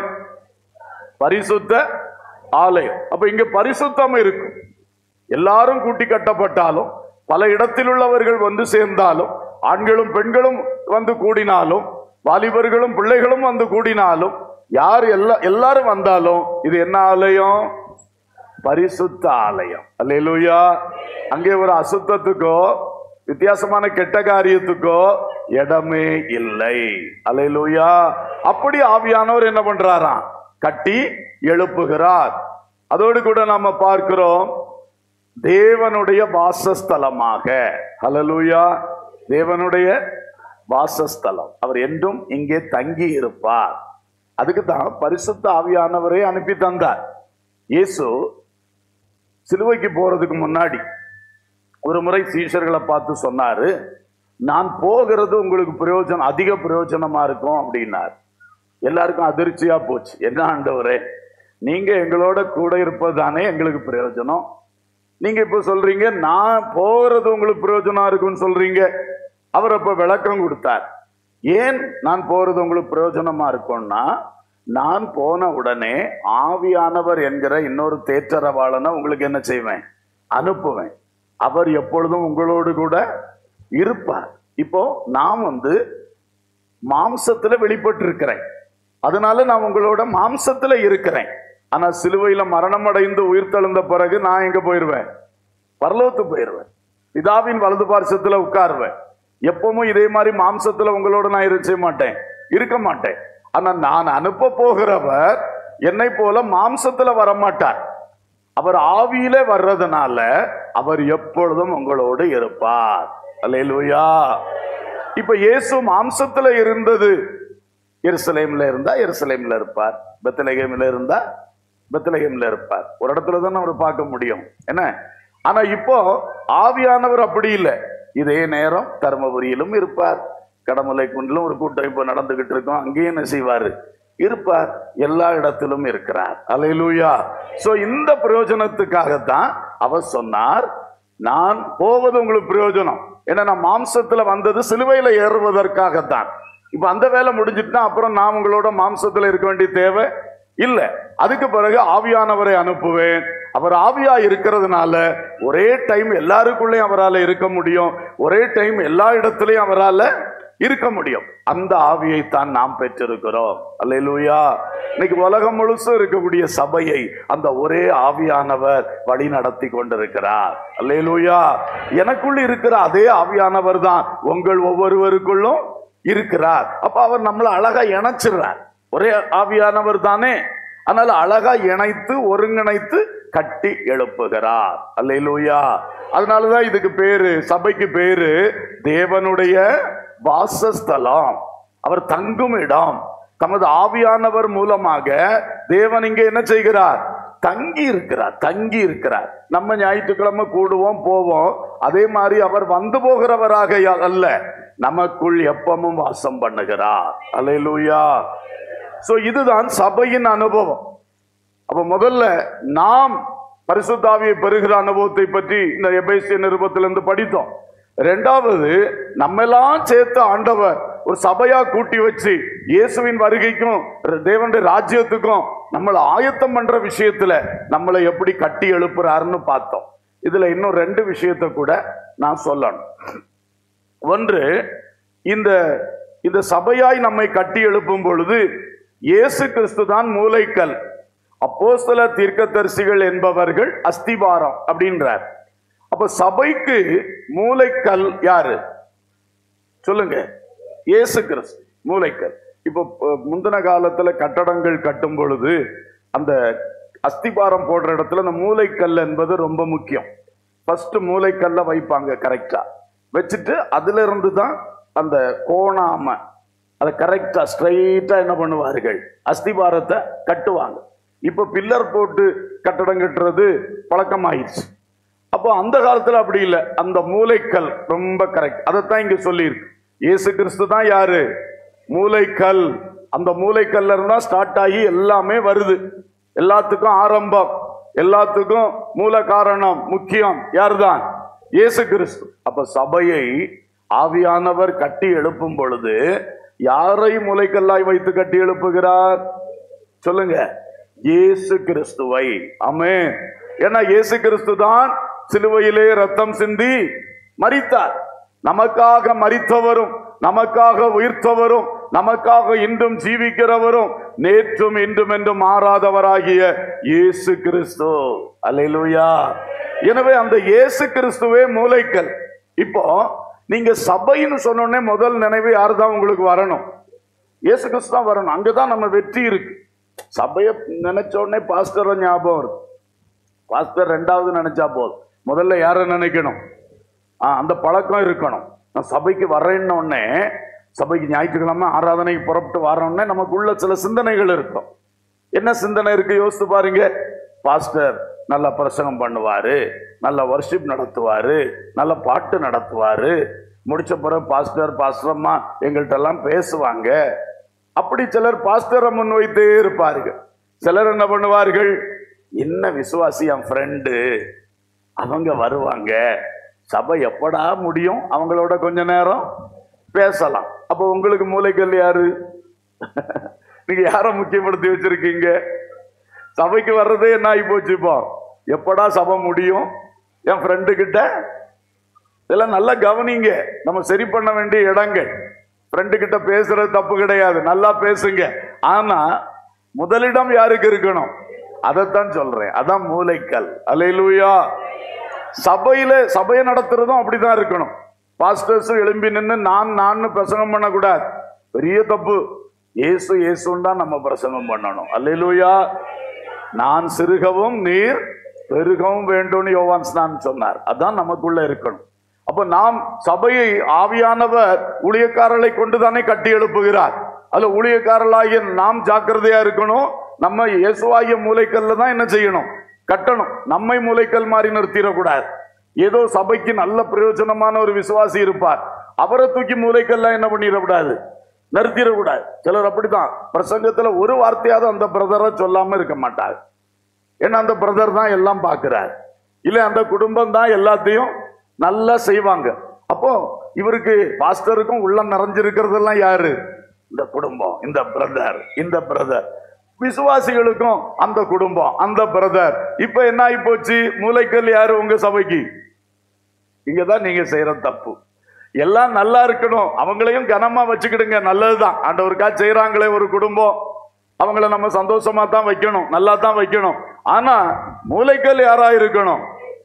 பரிசுத்த ஆலயம். அப்ப இங்க பரிசுத்தம் இருக்கும். எல்லாரும் கூட்டி கட்டப்பட்டாலும், பல இடத்தில் உள்ளவர்கள் வந்து சேர்ந்தாலும், ஆண்களும் பெண்களும் வந்து கூடினாலும், வாலிபர்களும் பிள்ளைகளும் வந்து கூடினாலும், யார் எல்லாரும் வந்தாலும் இது என்ன ஆலயம்? பரிசுத்த ஆலயம். அல்லேலூயா. அங்கே ஒரு அசுத்தத்துக்கோ வித்தியாசமான கெட்ட காரியத்துக்கோ இடமே இல்லை. அல்லேலூயா. அப்படி ஆவியானவர் என்ன பண்றாராம்? கட்டி எழுப்புகிறார். அதோடு கூட நாம பார்க்கிறோம் தேவனுடைய வாசஸ்தலமாக. ஹல்லேலூயா. தேவனுடைய வாசஸ்தலம். அவர் என்றும் இங்கே தங்கி இருப்பார். அதுக்கு தான் பரிசுத்த ஆவியானவரை அனுப்பி தந்தார். இயேசு சிலுவைக்கு போறதுக்கு முன்னாடி ஒரு முறை சீஷர்களை பார்த்து சொன்னாரு, நான் போகிறது உங்களுக்கு பிரயோஜனம், அதிக பிரயோஜனமா இருக்கும் அப்படின்னார். எல்லாருக்கும் அதிர்ச்சியா போச்சு. என்ன ஆண்டவரே, நீங்க எங்களோட கூட இருப்பதுதானே எங்களுக்கு பிரயோஜனம், நீங்க இப்ப சொல்றீங்க நான் போறது உங்களுக்கு பிரயோஜனம் இருக்குன்னு சொல்றீங்க. அவர் அப்ப விளக்கம் கொடுத்தார். ஏன் நான் போறது உங்களுக்கு பிரயோஜனமா இருக்கும்னா, நான் போன உடனே ஆவியானவர் என்கிற இன்னொரு தேற்றரவாளனை உங்களுக்கு என்ன செய்வேன், அனுப்புவேன். அவர் எப்பொழுதும் உங்களோடு கூட இருப்பார். இப்போ நான் மாம்சத்துல வெளிப்பட்டு இருக்கிறேன், அதனால நான் உங்களோட மாம்சத்துல இருக்கிறேன். ஆனா சிலுவையில மரணம் அடைந்து உயிர் தெழுந்த பிறகு நான் எங்க போயிருவேன், பரலோகத்துக்கு போயிருவேன், பிதாவின் வலது பார்சத்துல உட்காருவேன். எப்பவும் இதே மாதிரி மாம்சத்துல உங்களோட நான் இருக்க மாட்டேன். ஆனா நான் அனுப்ப போகிறவர் என்னை போல மாம்சத்துல வரமாட்டார். அவர் ஆவியிலே வர்றதுனால அவர் எப்பொழுதும் உங்களோடு இருப்பார். அல்லேலூயா. இப்ப இயேசு மாம்சத்துல இருந்தது எருசலேம்ல இருந்தா எருசலேம்ல இருப்பார், பெத்லகேம்ல இருந்தா பெத்லகேம்ல இருப்பார். ஒரு இடத்துல தான் அவர் பார்க்க முடியும் என்ன. ஆனா இப்போ ஆவியானவர் அப்படி இல்லை. இதே நேரம் தர்மபுரியிலும் இருப்பார், கடமலை குன்றிலும் ஒரு கூட்டம் இப்ப நடந்துகிட்டு இருக்கோம், அங்கேயும் என்ன செய்வாரு, இருப்பார். எல்லா இடத்திலும் இருக்கிறார். அல்லேலூயா. சோ இந்த பிரயோஜனத்துக்காகத்தான் அவர் சொன்னார், நான் போவது உங்களுக்கு பிரயோஜனம். ஏன்னா நான் மாம்சத்துல வந்தது சிலுவையில ஏறுவதற்காகத்தான். இப்ப அந்த வேலை முடிஞ்சிட்டுனா அப்புறம் நான் உங்களோட மாம்சத்துல இருக்க வேண்டிய தேவை இல்ல. அதுக்கு பிறகு ஆவியானவரை அனுப்புவேன். அவர் ஆவியா இருக்கிறதுனால ஒரே டைம் எல்லாருக்குள்ளேயும் அவரால் இருக்க முடியும், ஒரே டைம் எல்லா இடத்துலயும் அவரால் இருக்க முடியும். அந்த ஆவியை தான் நாம் பெற்றிருக்கிறோம். அல்லேலூயா. இன்னைக்கு உலகம் முழுசும் இருக்கக்கூடிய சபையை அந்த ஒரே ஆவியானவர் வழி நடத்தி கொண்டிருக்கிறார். அல்லேலூயா. எனக்குள்ள இருக்கிற அதே ஆவியானவர் தான் உங்கள் ஒவ்வொருவருக்குள்ளும் இருக்கிறார். அப்ப அவர் நம்மளை அழகா இணைச்சிடுறார். ஒரே ஆவியானவர் தானே, அதனால அழகா இணைத்து ஒருங்கிணைத்து கட்டி எழுப்புகிறார். அல்லேலூயா. அதனாலதான் இதுக்கு பேரு, சபைக்கு பேரு தேவனுடைய வாசஸ்தலம். அவர் தங்கும் இடம். தமது ஆவியானவர் மூலமாக தேவன் இங்க என்ன செய்கிறார், தங்கி இருக்கிறார். நம்ம ஞாயிற்றுக்கிழமை கூடுவோம் போவோம், அதே மாதிரி அவர் வந்து போகிறவராக அல்ல, நமக்குள் எப்பவும் வாசம் பண்ணுகிறார். அல்லேலூயா. சோ இதுதான் சபையின் அனுபவம். அப்ப முதல்ல நாம் பரிசுத்த ஆவியை பெறுகிற அனுபவத்தை பற்றி இந்த எபேசிய நிருபத்திலிருந்து படித்தோம். இரண்டாவது, நம்மெல்லாம் சேர்த்து ஆண்டவர் ஒரு சபையா கூட்டி வச்சு இயேசுவின் வருகைக்கும் தேவனுடைய ராஜ்யத்துக்கும் நம்மளை ஆயத்தம் பண்ற விஷயத்துல நம்மளை எப்படி கட்டி எழுப்புறாருன்னு பார்த்தோம். இதுல இன்னும் 2 விஷயத்தை கூட நான் சொல்லணும். ஒன்று, இந்த சபையாய் நம்மை கட்டி எழுப்பும் பொழுது இயேசு கிறிஸ்து தான் மூலைக்கல், அப்போஸ்தலர் தீர்க்கதரிசிகள் என்பவர்கள் அஸ்திபாரம் அப்படின்றார். அப்ப சபைக்கு மூலைக்கல் யாரு சொல்லுங்க? இயேசு கிறிஸ்து மூலைக்கல். இப்போ முந்தின காலத்துல கட்டடங்கள் கட்டும் பொழுது அந்த அஸ்திபாரம் போடுற இடத்துல அந்த மூலைக்கல் என்பது ரொம்ப முக்கியம். ஃபர்ஸ்ட் மூலைக்கல்ல வைப்பாங்க, கரெக்டா வச்சுட்டு அதுல இருந்து தான் அந்த கோணாம அதை கரெக்டா ஸ்ட்ரைட்டா என்ன பண்ணுவார்கள், அஸ்திபாரத்தை கட்டுவாங்க. இப்ப பில்லர் போட்டு கட்டடம் கட்டுறது பழக்கமாயிடுச்சு. அப்போ அந்த காலத்துல அப்படி இல்லை, அந்த மூலைக்கல் ரொம்ப கரெக்ட். அதைத்தான் இங்க சொல்லியிருக்கு. இயேசு கிறிஸ்து தான் யாரு, மூலைக்கல். அந்த மூலைக்கல்ல இருந்தா ஸ்டார்ட் ஆகி எல்லாமே வருது. எல்லாத்துக்கும் ஆரம்பம், எல்லாத்துக்கும் மூல காரணம் முக்கியம் யாருதான், இயேசு கிறிஸ்து. அப்ப சபையை ஆவியானவர் கட்டி எழுப்பும் பொழுது யாரை மூலைக்கல்லாய் வைத்து கட்டி எழுப்புகிறார் சொல்லுங்க? இயேசு கிறிஸ்துவை. ஆமென். ஏன்னா இயேசு கிறிஸ்து தான் சிலுவையிலே ரத்தம் சிந்தி மரித்தார். நமக்காக மரித்தவரும், நமக்காக உயிர்த்தவரும், நமக்காக இன்றும் ஜீவிக்கிறவரும், நேற்றும் இன்றும் என்றும் மாறாதவராகிய இயேசு கிறிஸ்து. அல்லேலூயா. எனவே அந்த இயேசு கிறிஸ்துவே மூலைக்கல். இப்போ நீங்க சபைன்னு சொன்னோடனே முதல் நினைவு யாருதான் உங்களுக்கு வரணும்? இயேசு கிறிஸ்து தான் வரணும். அங்கதான் நம்ம வெற்றி இருக்கு. சபையை நினைச்ச உடனே பாஸ்டர் ஞாபகம் இருக்கு. பாஸ்டர் ரெண்டாவது நினைச்சா போதும், முதல்ல யாரை நினைக்கணும்? அந்த பழக்கம் இருக்கணும். நான் சபைக்கு வர்றேன்னொடனே, சபைக்கு ஞாயிற்றுக்கிழமை ஆராதனைக்கு புறப்பட்டு வரோடனே நமக்குள்ள சில சிந்தனைகள் இருக்கும். என்ன சிந்தனை இருக்கு யோசித்து பாருங்க. பாஸ்டர் நல்ல பிரசங்கம் பண்ணுவாரு, நல்ல வர்ஷிப் நடத்துவாரு, நல்ல பாட்டு நடத்துவாரு, முடிச்ச பிறகு பாஸ்டர் அம்மா எங்கள்கிட்ட எல்லாம் பேசுவாங்க. அப்படி சிலர் பாஸ்டரை முன் வைத்தே இருப்பார்கள். சிலர் என்ன பண்ணுவார்கள், என்ன விசுவாசி என் ஃப்ரெண்டு, அவங்க வருவாங்க, சபை எப்படா முடியும், அவங்களோட கொஞ்ச நேரம் பேசலாம். அப்போ உங்களுக்கு மூளைக்கல் யாரு? நீங்க யாரை முக்கியப்படுத்தி வச்சிருக்கீங்க? சபைக்கு வர்றதே என்ன ஆகி போச்சு இப்போ, எப்படா சபை முடியும், என் ஃப்ரெண்டு கிட்ட. இதெல்லாம் நல்லா கவனிங்க. நம்ம சரி பண்ண வேண்டிய இடங்கள். ஃப்ரெண்டு கிட்ட பேசுறது தப்பு கிடையாது, நல்லா பேசுங்க. ஆனா முதலிடம் யாருக்கு இருக்கணும்? அதைத்தான் சொல்றேன். அதான் மூளைக்கல். அல்லேலூயா. சபையை நடத்துறதும் அப்படிதான் இருக்கணும். பாஸ்டர்ஸும் எழும்பி நின்று நான் பிரசங்கம் பண்ணக்கூடாது, பெரிய தப்பு. இயேசு இயேசுன்னு தான் நம்ம பிரசங்கம் பண்ணணும். அல்லேலூயா. நான் சிறுகவும் நீர் பெருகவும் வேண்டும்னு யோவான் ஸ்நானன் சொன்னார். அதான் நமக்குள்ள இருக்கணும். அப்ப நாம் சபையை ஆவியானவர் ஊழியக்காரர்களை கொண்டுதானே கட்டி எழுப்புகிறார். அதுல ஊழியக்காரர்களாகிய நாம் ஜாக்கிரதையா இருக்கணும். நம்ம இயேசுவாகிய மூளைக்கல்ல தான் என்ன செய்யணும்? கட்டணும். நம்மை மூளைக்கல் மாதிரி நிறுத்திடக்கூடாது. ஏதோ சபைக்கு நல்ல பிரயோஜனமான ஒரு விசுவாசி இருப்பார், அவரை தூக்கி மூளைக்கல்ல என்ன பண்ணிடக்கூடாது, நிறுத்திடக்கூடாது. சிலர் அப்படித்தான் பிரசங்கத்துல ஒரு வார்த்தையாவது அந்த பிரதரை சொல்லாம இருக்க மாட்டார். ஏன்னா அந்த பிரதர் தான் எல்லாம் பார்க்கிறார், இல்ல அந்த குடும்பம் தான் எல்லாத்தையும் நல்லா செய்வாங்க. அப்போ இவருக்கு பாஸ்டருக்கும் உள்ள நிறைஞ்சிருக்கிறதெல்லாம் யாரு? இந்த குடும்பம், இந்த பிரதர். விசுவாசிகளுக்கும் அந்த குடும்பம், அந்த பிரதர். இப்ப என்ன ஆகி போச்சு? மூளைக்கல் யாரு உங்க சபைக்கு? இங்கதான் நீங்க செய்யற தப்பு. எல்லாம் நல்லா இருக்கணும், அவங்களையும் கனமா வச்சுக்கிடுங்க, நல்லதுதான். ஆண்டவருக்கா செய்யறாங்களே ஒரு குடும்பம், அவங்கள நம்ம சந்தோஷமா தான் வைக்கணும், நல்லா தான் வைக்கணும். ஆனா மூளைக்கல் யாரா இருக்கணும்?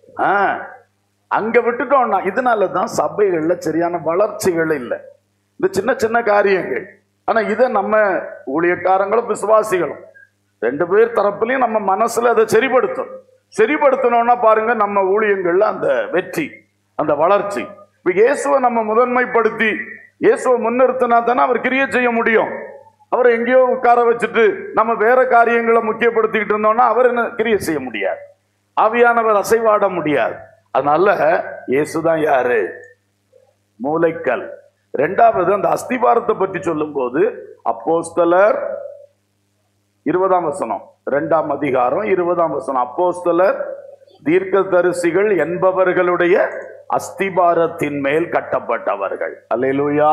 அங்க விட்டுட்டோம்னா இதனாலதான் சபைகள்ல சரியான வளர்ச்சிகள் இல்லை. இந்த சின்ன சின்ன காரியங்கள். ஆனா இதை நம்ம ஊழியக்காரங்களும் விசுவாசிகளும் ரெண்டு பேர் தரப்புலையும் நம்ம மனசுல அதை சரிப்படுத்தணும்னா பாருங்க, நம்ம ஊழியங்கள்ல அந்த வெற்றி, அந்த வளர்ச்சி. இப்ப இயேசுவை நம்ம முதன்மைப்படுத்தி இயேசுவை முன்னிறுத்தினா தானே அவர் கிரியை செய்ய முடியும். அவரை எங்கேயோ உட்கார வச்சுட்டு நம்ம வேற காரியங்களை முக்கியப்படுத்திக்கிட்டு இருந்தோம்னா அவர் என்ன கிரியை செய்ய முடியாது, ஆவியானவர் அசைவாட முடியாது. அதனால இயேசுதான் யாரு? மூளைக்கல். இரண்டாவது அந்த அஸ்திபாரத்தை பற்றி சொல்லும் போது அப்போஸ்தலர் 20ஆம் வசனம், 2ஆம் அதிகாரம் 20ஆம் வசனம். அப்போஸ்தலர் தீர்க்கதரிசிகள் என்பவர்களுடைய அஸ்திபாரத்தின் மேல் கட்டப்பட்டவர்கள். அல்லேலூயா.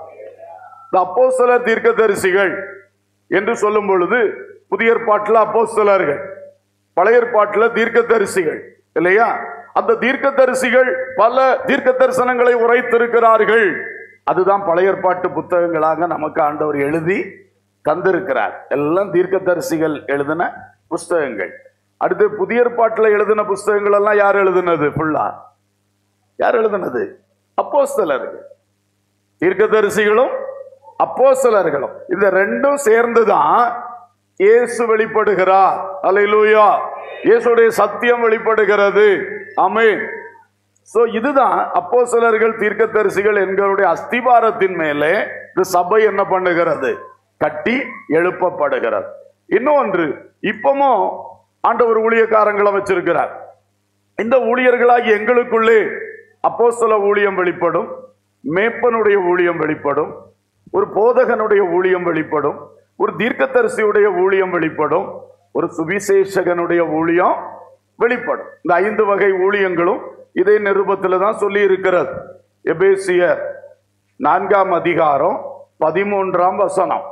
அப்போஸ்தலர் தீர்க்கதரிசிகள் என்று சொல்லும் பொழுது புதிய ஏற்பாட்டில் அப்போஸ்தலர்கள், பழைய ஏற்பாட்டில் தீர்க்கதரிசிகள் இல்லையா? அந்த தீர்க்கதரிசிகள் பல தீர்க்க தரிசனங்களை உரைத்திருக்கிறார்கள். அதுதான் பழைய ஏற்பாட்டு புத்தகங்களாக நமக்கு ஆண்டவர் எழுதி தந்திருக்கிறார். எல்லாம் தீர்க்கதரிசிகள் எழுதின புஸ்தகங்கள். அடுத்து புதிய ஏற்பாட்டில் எழுதின புஸ்தகங்கள் எல்லாம் யார் எழுதினது? ஃபுல்லா யார் எழுதினது? அப்போஸ்தலர்கள். தீர்க்கதரிசிகளும் அப்போஸ்தலர்களும், இந்த ரெண்டும் சேர்ந்துதான் இயேசு வெளிப்படுகிறார். அல்லேலூயா. இயேசுடைய சத்தியம் வெளிப்படுகிறது. ஆமென். சோ இதுதான் அப்போஸ்தலர்கள் தீர்க்கதரிசிகள் என்களுடைய அஸ்திபாரத்தின் மேலே இந்த சபை என்ன பண்ணுகிறது? கட்டி எழுப்பப்படுகிறது. இன்னொன்று, இப்பவும் ஆண்டவர் ஊழியக்காரங்களை வச்சிருக்கிறார். இந்த ஊழியர்களாகி எங்களுக்குள்ளே அப்போஸ்தல ஊழியம் வெளிப்படும், மேப்பனுடைய ஊழியம் வெளிப்படும், ஒரு போதகனுடைய ஊழியம் வெளிப்படும், ஒரு தீர்க்கதரிசியுடைய ஊழியம் வெளிப்படும், ஒரு சுவிசேஷகனுடைய ஊழியம் வெளிப்படும். இந்த 5 வகை ஊழியங்களும் இதே நிருபத்தில் தான் சொல்லி இருக்கிறது. எபேசியர் 4ஆம் அதிகாரம் 13ஆம் வசனம்.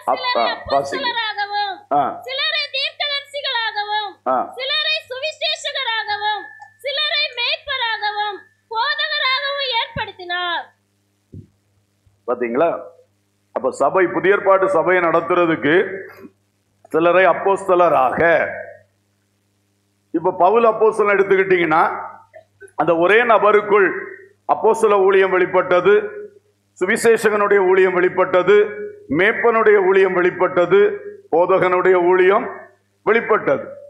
பாத்தீங்களா? அப்ப சபை, புதிய ஏற்பாட்டு சபையை நடத்துறதுக்கு சிலரை அப்போஸ்தலராக, இப்ப பவுல் அப்போஸ்தலன் எடுத்துக்கிட்டீங்கன்னா அந்த ஒரே நபருக்குள் அப்போஸ்தல ஊழியம் வெளிப்பட்டது, சுவிசேஷகனுடைய ஊழியம் வெளிப்பட்டது, மேப்பனுடைய ஊழியம் வெளிப்பட்டது, போதகனுடைய ஊழியம் வெளிப்பட்டது.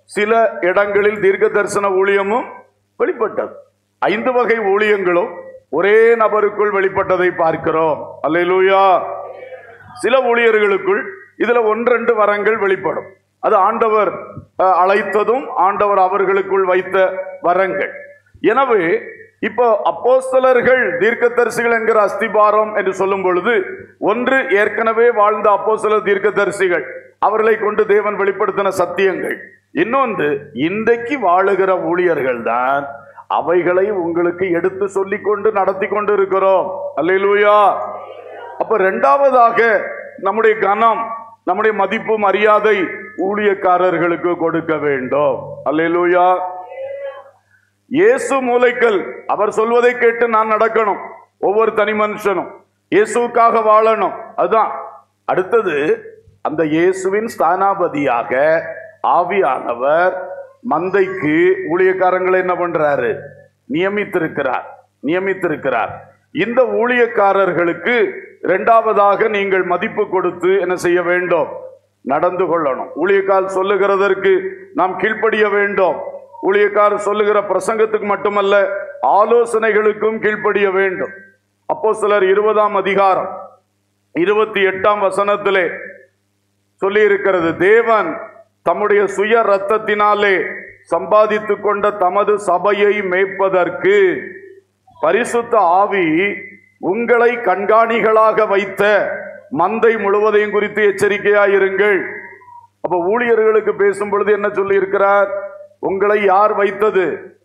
சில இடங்களில் தீர்க்க தரிசன ஊழியமும் வெளிப்பட்டது. 5 வகை ஊழியங்களும் ஒரே நபருக்குள் வெளிப்பட்டதை பார்க்கிறோம். அல்லேலூயா. சில ஊழியர்களுக்குள் இதுல 1-2 வரங்கள் வெளிப்படும். அது ஆண்டவர் அழைத்ததும் ஆண்டவர் அவர்களுக்குள் வைத்த வரங்கள். எனவே இப்போ அப்போஸ்தலர்கள் தீர்க்கதரிசிகள் என்கிற அஸ்திபாரம் என்று சொல்லும் பொழுது, ஒன்று ஏற்கனவே வாழ்ந்த அப்போஸ்தலர் தீர்க்கதரிசிகள், அவர்களை கொண்டு தேவன் வெளிப்படுத்தின சத்தியங்கள். இன்னொன்று இன்றைக்கு வாழுகிற ஊழியர்கள் தான் அவைகளை உங்களுக்கு எடுத்து சொல்லிக் கொண்டு நடத்தி கொண்டு இருக்கிறோம். அல்லேலூயா. அப்ப 2வதாக நம்முடைய கனம், நம்முடைய மதிப்பு, மரியாதை ஊழியக்காரர்களுக்கு கொடுக்க வேண்டும். அல்லேலூயா. இயேசு மூலைக்கல், அவர் சொல்வதை கேட்டு நான் நடக்கணும். ஒவ்வொரு தனி மனுஷனும் இயேசுக்காக வாழணும். அதுதான் அடுத்தது. அந்த இயேசுவின் ஸ்தானாபதியாக ஆவியானவர் மந்தைக்கு ஊழியக்காரங்களை என்ன பண்றாரு? நியமித்திருக்கிறார். இந்த ஊழியக்காரர்களுக்கு 2வதாக நீங்கள் மதிப்பு கொடுத்து என்ன செய்ய வேண்டும்? நடந்து கொள்ளணும். ஊழியக்காரர் சொல்லுகிறதற்கு நாம் கீழ்ப்படிய வேண்டும். ஊழியக்காரர் சொல்லுகிற பிரசங்கத்துக்கு மட்டுமல்ல, ஆலோசனைகளுக்கும் கீழ்ப்படிய வேண்டும். அப்போஸ்தலர் 20ஆம் அதிகாரம் 28ஆம் வசனத்திலே சொல்லி இருக்கிறது, தேவன் தம்முடைய சுய இரத்தத்தினாலே சம்பாதித்துக் கொண்ட தமது சபையை மேய்ப்பதற்கு பரிசுத்த ஆவி உங்களை கண்காணிகளாக வைத்த மந்தை முழுவதையும் குறித்து எச்சரிக்கையாயிருங்கள். அப்ப ஊழியர்களுக்கு பேசும் பொழுது என்ன சொல்லி இருக்கிறார்? உங்களை யார் வைத்தது?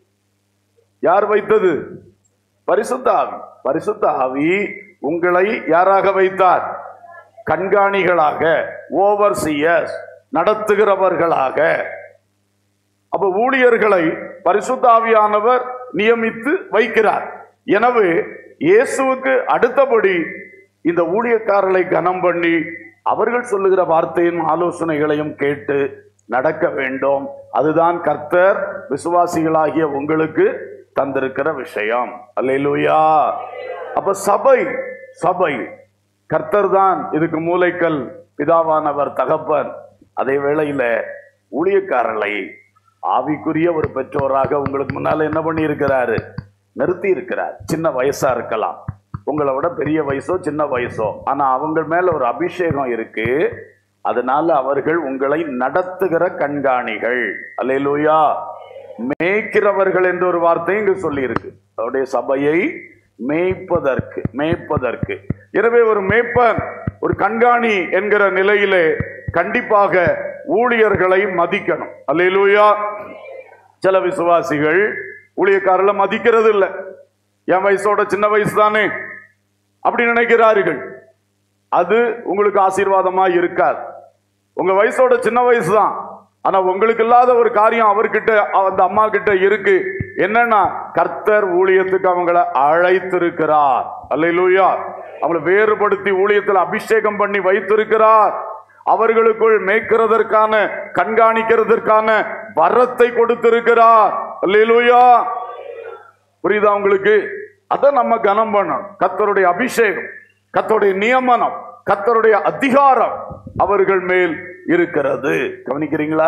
பரிசுத்த ஆவி. பரிசுத்த ஆவி உங்களை யாராக வைத்தார்? கண்காணிகளாக, ஓவர்சியர்ஸ், நடத்துகிறவர்களாக. அப்ப ஊழியர்களை பரிசுத்த ஆவியானவர் நியமித்து வைக்கிறார். எனவே இயேசுவுக்கு அடுத்தபடி இந்த ஊழியக்காரர்களை கனம் பண்ணி அவர்கள் சொல்லுகிற வார்த்தையின் ஆலோசனைகளையும் கேட்டு நடக்க வேண்டும். அதுதான் கர்த்தர் விசுவாசிகளாகிய உங்களுக்கு தந்திருக்கிற விஷயம். அல்லேலூயா. அப்ப சபை கர்த்தர் தான் இதுக்கு மூலைக்கல், பிதாவானவர் தகப்பன். அதே வேளையில ஊழியக்காரர்களை ஆவிக்குரிய ஒரு பெற்றோராக உங்களுக்கு முன்னால என்ன பண்ணி இருக்கிறாரு? நிறுத்தி இருக்கிறார். சின்ன வயசா இருக்கலாம், உங்களை விட பெரிய வயசோ சின்ன வயசோ, ஆனா அவங்க மேல ஒரு அபிஷேகம் இருக்கு. அதனால அவர்கள் உங்களை நடத்துகிற கண்காணிகள். அல்லேலூயா. மேய்க்கிறவர்கள் என்ற ஒரு வார்த்தை இங்கு சொல்லி இருக்கு. அவருடைய சபையை மேய்ப்பதற்கு. எனவே ஒரு மேய்ப்பன், ஒரு கண்காணி என்கிற நிலையிலே கண்டிப்பாக ஊழியர்களை மதிக்கணும். அல்லேலூயா. சில விசுவாசிகள் ஊழியக்காரர்களை மதிக்கிறது இல்லை. என் வயசோட சின்ன வயசு தானே அப்படி நினைக்கிறார்கள். அது உங்களுக்கு ஆசீர்வாதமா இருக்காது. உங்க வயசோட சின்ன வயசு தான், ஆனா உங்களுக்கு இல்லாத ஒரு காரியம் அவர்கிட்ட, அந்த அம்மா கிட்ட இருக்கு. என்னன்னா, கர்த்தர் ஊழியத்துக்கு அவங்களை அழைத்திருக்கிறார். அல்லேலூயா. அவங்களை வேறுபடுத்தி ஊழியத்தில் அபிஷேகம் பண்ணி வைத்திருக்கிறார். அவர்களுக்குள் மேய்க்கிறதற்கான, கண்காணிக்கிறதற்கான வரத்தை கொடுத்திருக்கிறார். அல்லேலூயா. புரியுதா உங்களுக்கு? அதை நம்ம கனம் பண்ணணும். கர்த்தருடைய அபிஷேகம், கர்த்தருடைய நியமனம், கர்த்தருடைய அதிகாரம் அவர்கள் மேல் இருக்கிறது. கவனிக்கிறீங்களா?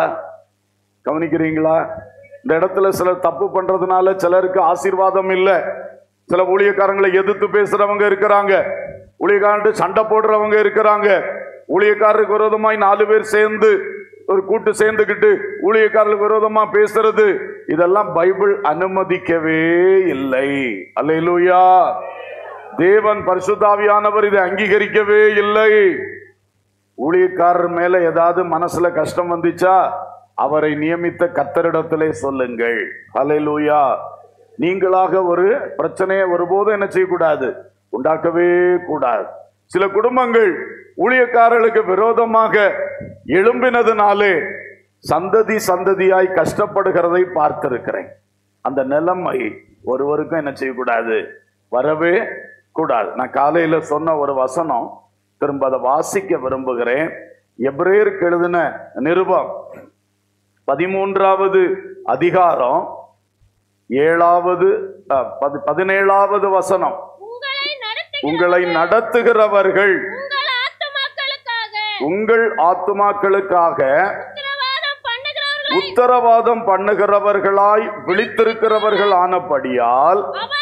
இந்த இடத்துல சிலர் தப்பு பண்றதுனால சிலருக்கு ஆசீர்வாதம் இல்லை. சில ஊழியக்காரங்களை எதிர்த்து பேசுறவங்க இருக்கிறாங்க, ஊழியக்காரன் சண்டை போடுறவங்க இருக்கிறாங்க. ஊழியக்காரருக்கு விரோதமாய் 4 பேர் சேர்ந்து ஒரு கூட்டு சேர்ந்துக்கிட்டு ஊழியக்காரர்களுக்கு விரோதமா பேசுறது, இதெல்லாம் பைபிள் அனுமதிக்கவே இல்லை. அல்லேலூயா. தேவன் பரிசுத்த ஆவியானவர் இதை அங்கீகரிக்கவே இல்லை. ஊழியக்காரர் மேல ஏதாவது மனசுல கஷ்டம் வந்துச்சா அவரை நியமித்த கர்த்தரிடத்திலே சொல்லுங்கள். அல்லேலூயா. நீங்களாக ஒரு பிரச்சனையை ஒருபோதும் என்ன செய்யக்கூடாது? உண்டாக்கவே கூடாது. சில குடும்பங்கள் ஊழியக்காரர்களுக்கு விரோதமாக எழும்பினதுனாலே சந்ததியாய் கஷ்டப்படுகிறதை பார்த்திருக்கிறேன். அந்த நிலைமை ஒருவருக்கும் என்ன செய்யக்கூடாது? வரவே கூடாது. நான் காலையில சொன்ன ஒரு வசனம் திரும்ப அதை வாசிக்க விரும்புகிறேன். எபிரேயருக்கு எழுதின நிருபம் 13வது அதிகாரம் 17வது வசனம். உங்களை நடத்துகிறவர்கள் உங்கள் ஆத்துமாக்களுக்காக உத்தரவாதம் பண்ணுகிறவர்களாய் விழித்திருக்கிறவர்கள் ஆனபடியால்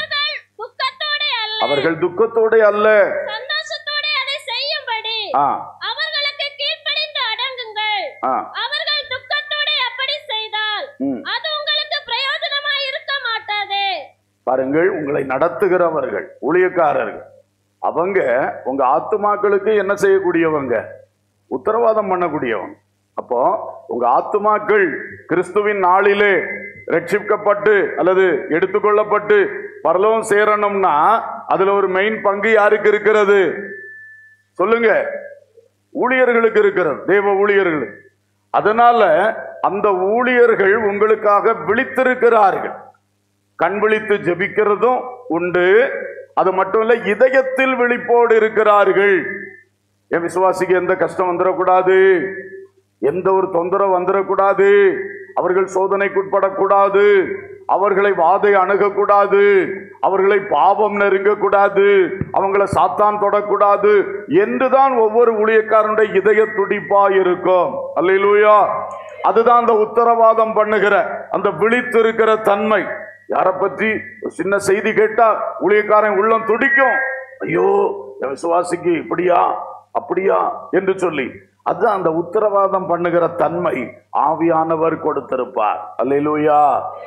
அவர்கள் துக்கத்தோட அல்ல சந்தோஷத்தோட அதை செய்யும்படி அவர்களுக்கு கீழ்ப்படிந்து அடங்குங்கள். அவர்கள் துக்கத்தோட அப்படி செய்தால் அது உங்களுக்கு பிரயோஜனமாய் இருக்க மாட்டாது. பாருங்கள், உங்களை நடத்துகிறவர்கள் ஊழியக்காரர்கள் அவங்க உங்க ஆத்துமாக்களுக்கு என்ன செய்யக்கூடியவங்க? உத்தரவாதம் பண்ணக்கூடியவங்க. அப்போ உங்க ஆத்துமாக்கள் கிறிஸ்துவின் நாளிலே ரட்சிக்கப்பட்டு அல்லது எடுத்துக்கொள்ளப்பட்டு பரலோகம் சேரணும்னா அதுல ஒரு மெயின் பங்கு யாருக்கு இருக்கிறது? சொல்லுங்க. ஊழியர்களுக்கு இருக்கிறது, தேவ ஊழியர்கள். அதனால அந்த ஊழியர்கள் உங்களுக்காக விழித்திருக்கிறார்கள். கண் விழித்து ஜெபிக்கிறதும் உண்டு. அது மட்டும் இல்ல, இதயத்தில் விழிப்போடு இருக்கிறார்கள். என் விசுவாசிக்கு எந்த கஷ்டம் வந்துடக்கூடாது, எந்த ஒரு தொந்தரவு வந்துடக்கூடாது, அவர்கள் சோதனைக்குட்படக்கூடாது, அவர்களை வாதை அணுகக்கூடாது, அவர்களை பாவம் நெருங்கக்கூடாது, அவங்களை சாத்தான் தொடக்கூடாது என்றுதான் ஒவ்வொரு ஊழியக்காரனுடைய இதய துடிப்பா இருக்கும். அல்லேலூயா. அதுதான் அந்த உத்தரவாதம் பண்ணுகிற அந்த விழித்திருக்கிற தன்மை. யாரை பற்றி சின்ன செய்தி கேட்டா ஊழியக்காரன் உள்ளம் துடிக்கும். ஐயோ, என் விசுவாசிக்கு இப்படியா அப்படியா என்று சொல்லி. அதுதான் அந்த உத்தரவாதம் பண்ணுகிற தன்மை ஆவியானவர் கொடுத்திருப்பார். அல்லேலூயா.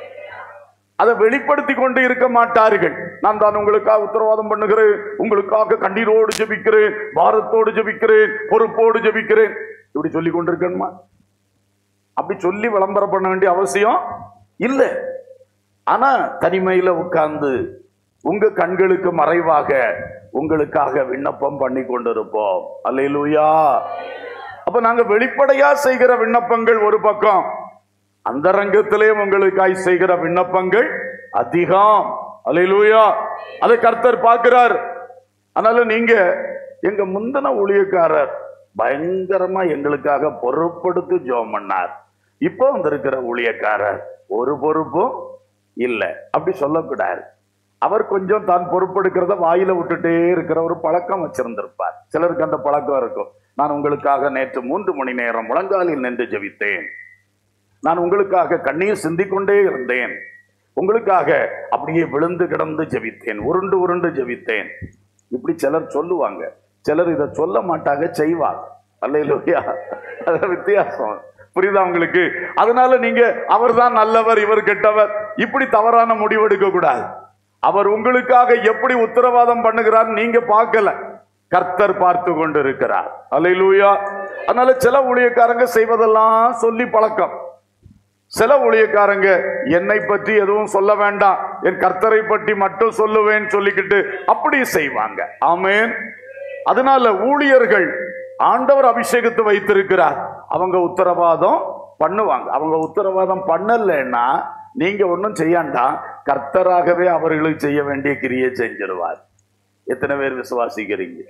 அதை வெளிப்படுத்தி கொண்டு இருக்க மாட்டார்கள். நான் தான் உங்களுக்காக உத்தரவாதம் பண்ணுகிறேன், உங்களுக்காக கண்ணீரோடு ஜெபிக்கிறேன், பாரத்தோடு ஜெபிக்கிறேன், பொறுப்போடு ஜெபிக்கிறேன், இப்படி சொல்லி கொண்டிருக்கணுமா? அப்படி சொல்லி விளம்பரம் பண்ண வேண்டிய அவசியம் இல்லை. ஆனா தனிமையில உட்கார்ந்து உங்க கண்களுக்கு மறைவாக உங்களுக்காக விண்ணப்பம் பண்ணி கொண்டிருப்போம். அல்லேலூயா. அப்ப நாங்க வெளிப்படையா செய்கிற விண்ணப்பங்கள் ஒரு பக்கம், அந்த ரங்கத்திலே உங்களுக்காய் செய்கிற விண்ணப்பங்கள் அதிகம். அல்லேலூயா. அதை கர்த்தர் பார்க்கிறார். அதனால நீங்க எங்க முந்தின ஊழியக்காரர் பயங்கரமா எங்களுக்காக பொறுப்படுத்தி ஜெபம் பண்ணார், இப்போ வந்திருக்கிற ஊழியக்காரர் ஒரு பொறுப்பும் இல்லை அப்படி சொல்லக்கூடாது. அவர் கொஞ்சம் தான் பொறுப்பெடுக்கிறத வாயில விட்டுட்டே இருக்கிற ஒரு பழக்கம் வச்சிருந்திருப்பார். சிலருக்கு அந்த பழக்கம் இருக்கும். நான் உங்களுக்காக நேற்று 3 மணி நேரம் முழங்காலில் நின்று ஜெபித்தேன், நான் உங்களுக்காக கண்ணீர் சிந்திக்கொண்டே இருந்தேன், உங்களுக்காக அப்படியே விழுந்து கிடந்து ஜெபித்தேன், உருண்டு உருண்டு ஜெபித்தேன், இப்படி சிலர் சொல்லுவாங்க. சிலர் இதை சொல்ல மாட்டாங்க, செய்வாங்க. அல்லேலூயா. அது வித்தியாசம். புரியுதா உங்களுக்கு? அதனால நீங்க அவர் தான் நல்லவர் இவர் கெட்டவர் இப்படி தவறான முடிவு எடுக்க கூடாது. அவர் உங்களுக்காக எப்படி உத்தரவாதம் பண்ணுகிறார் நீங்க பார்க்கல, கர்த்தர் பார்த்து கொண்டு இருக்கிறார். அல்லேலூயா. அதனால சில ஊழியக்காரங்க செய்வதெல்லாம் சொல்லி பழக்கம். சில ஊழியக்காரங்க என்னை பற்றி எதுவும் சொல்ல வேண்டாம், என் கர்த்தரை பற்றி மட்டும் சொல்லுவேன் சொல்லிக்கிட்டு அப்படி செய்வாங்க. ஆமென். அதனால ஊழியர்கள் ஆண்டவர் அபிஷேகத்தை வைத்திருக்கிறார், அவங்க உத்தரவாதம் பண்ணுவாங்க. அவங்க உத்தரவாதம் பண்ணலைன்னா நீங்க ஒன்றும் செய்யாண்டா, கர்த்தராகவே அவர்களுக்கு செய்ய வேண்டிய கிரியை செஞ்சிருவார். எத்தனை பேர் விசுவாசிக்கிறீங்க?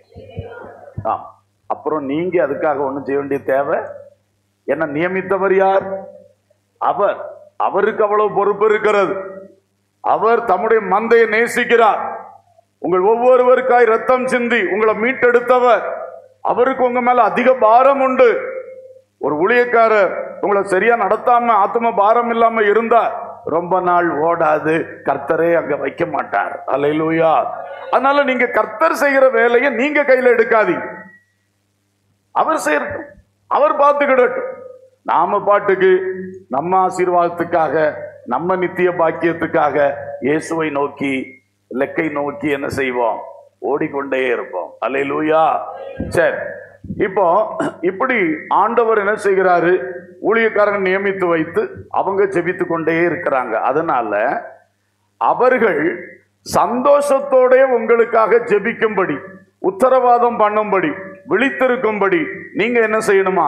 அப்புறம் நீங்க அதுக்காக ஒன்றும் செய்ய வேண்டிய தேவை என்ன? நியமித்தவர் யார்? அவர். அவருக்கு அவ்வளவு பொறுப்பு இருக்கிறது. அவர் தம்முடைய மந்தையை நேசிக்கிறார். உங்கள் ஒவ்வொருவருக்காய் ரத்தம் சிந்தி உங்களை மீட்டெடுத்தவர். அவருக்கு உங்க மேல அதிக பாரம் உண்டு. ஒரு ஊழியக்காரர் உங்களை சரியா நடத்தாம ஆத்ம பாரம் இல்லாம இருந்தா ரொம்ப நாள் ஓடாது, கர்த்தரே அங்க வைக்க மாட்டார். அல்லேலூயா. அதனால நீங்க கர்த்தர் செய்கிற வேலையை நீங்க கையில எடுக்காதீங்க. அவர் செய்யட்டும், அவர் பார்த்துக்கிடட்டும். நாம பாட்டுக்கு நம்ம ஆசீர்வாதத்துக்காக நம்ம நித்திய பாக்கியத்துக்காக இயேசுவை நோக்கி லெக்கை நோக்கி என்ன செய்வோம்? ஓடிக்கொண்டே இருப்போம். அல்லேலூயா. சரி, இப்போ இப்படி ஆண்டவர் என்ன செய்கிறாரு? ஊழியக்காரங்க நியமித்து வைத்து அவங்க ஜெபித்து கொண்டே இருக்கிறாங்க. அதனால அவர்கள் சந்தோஷத்தோட உங்களுக்காக ஜெபிக்கும்படி, உத்தரவாதம் பண்ணும்படி, விழித்திருக்கும்படி நீங்க என்ன செய்யணுமா?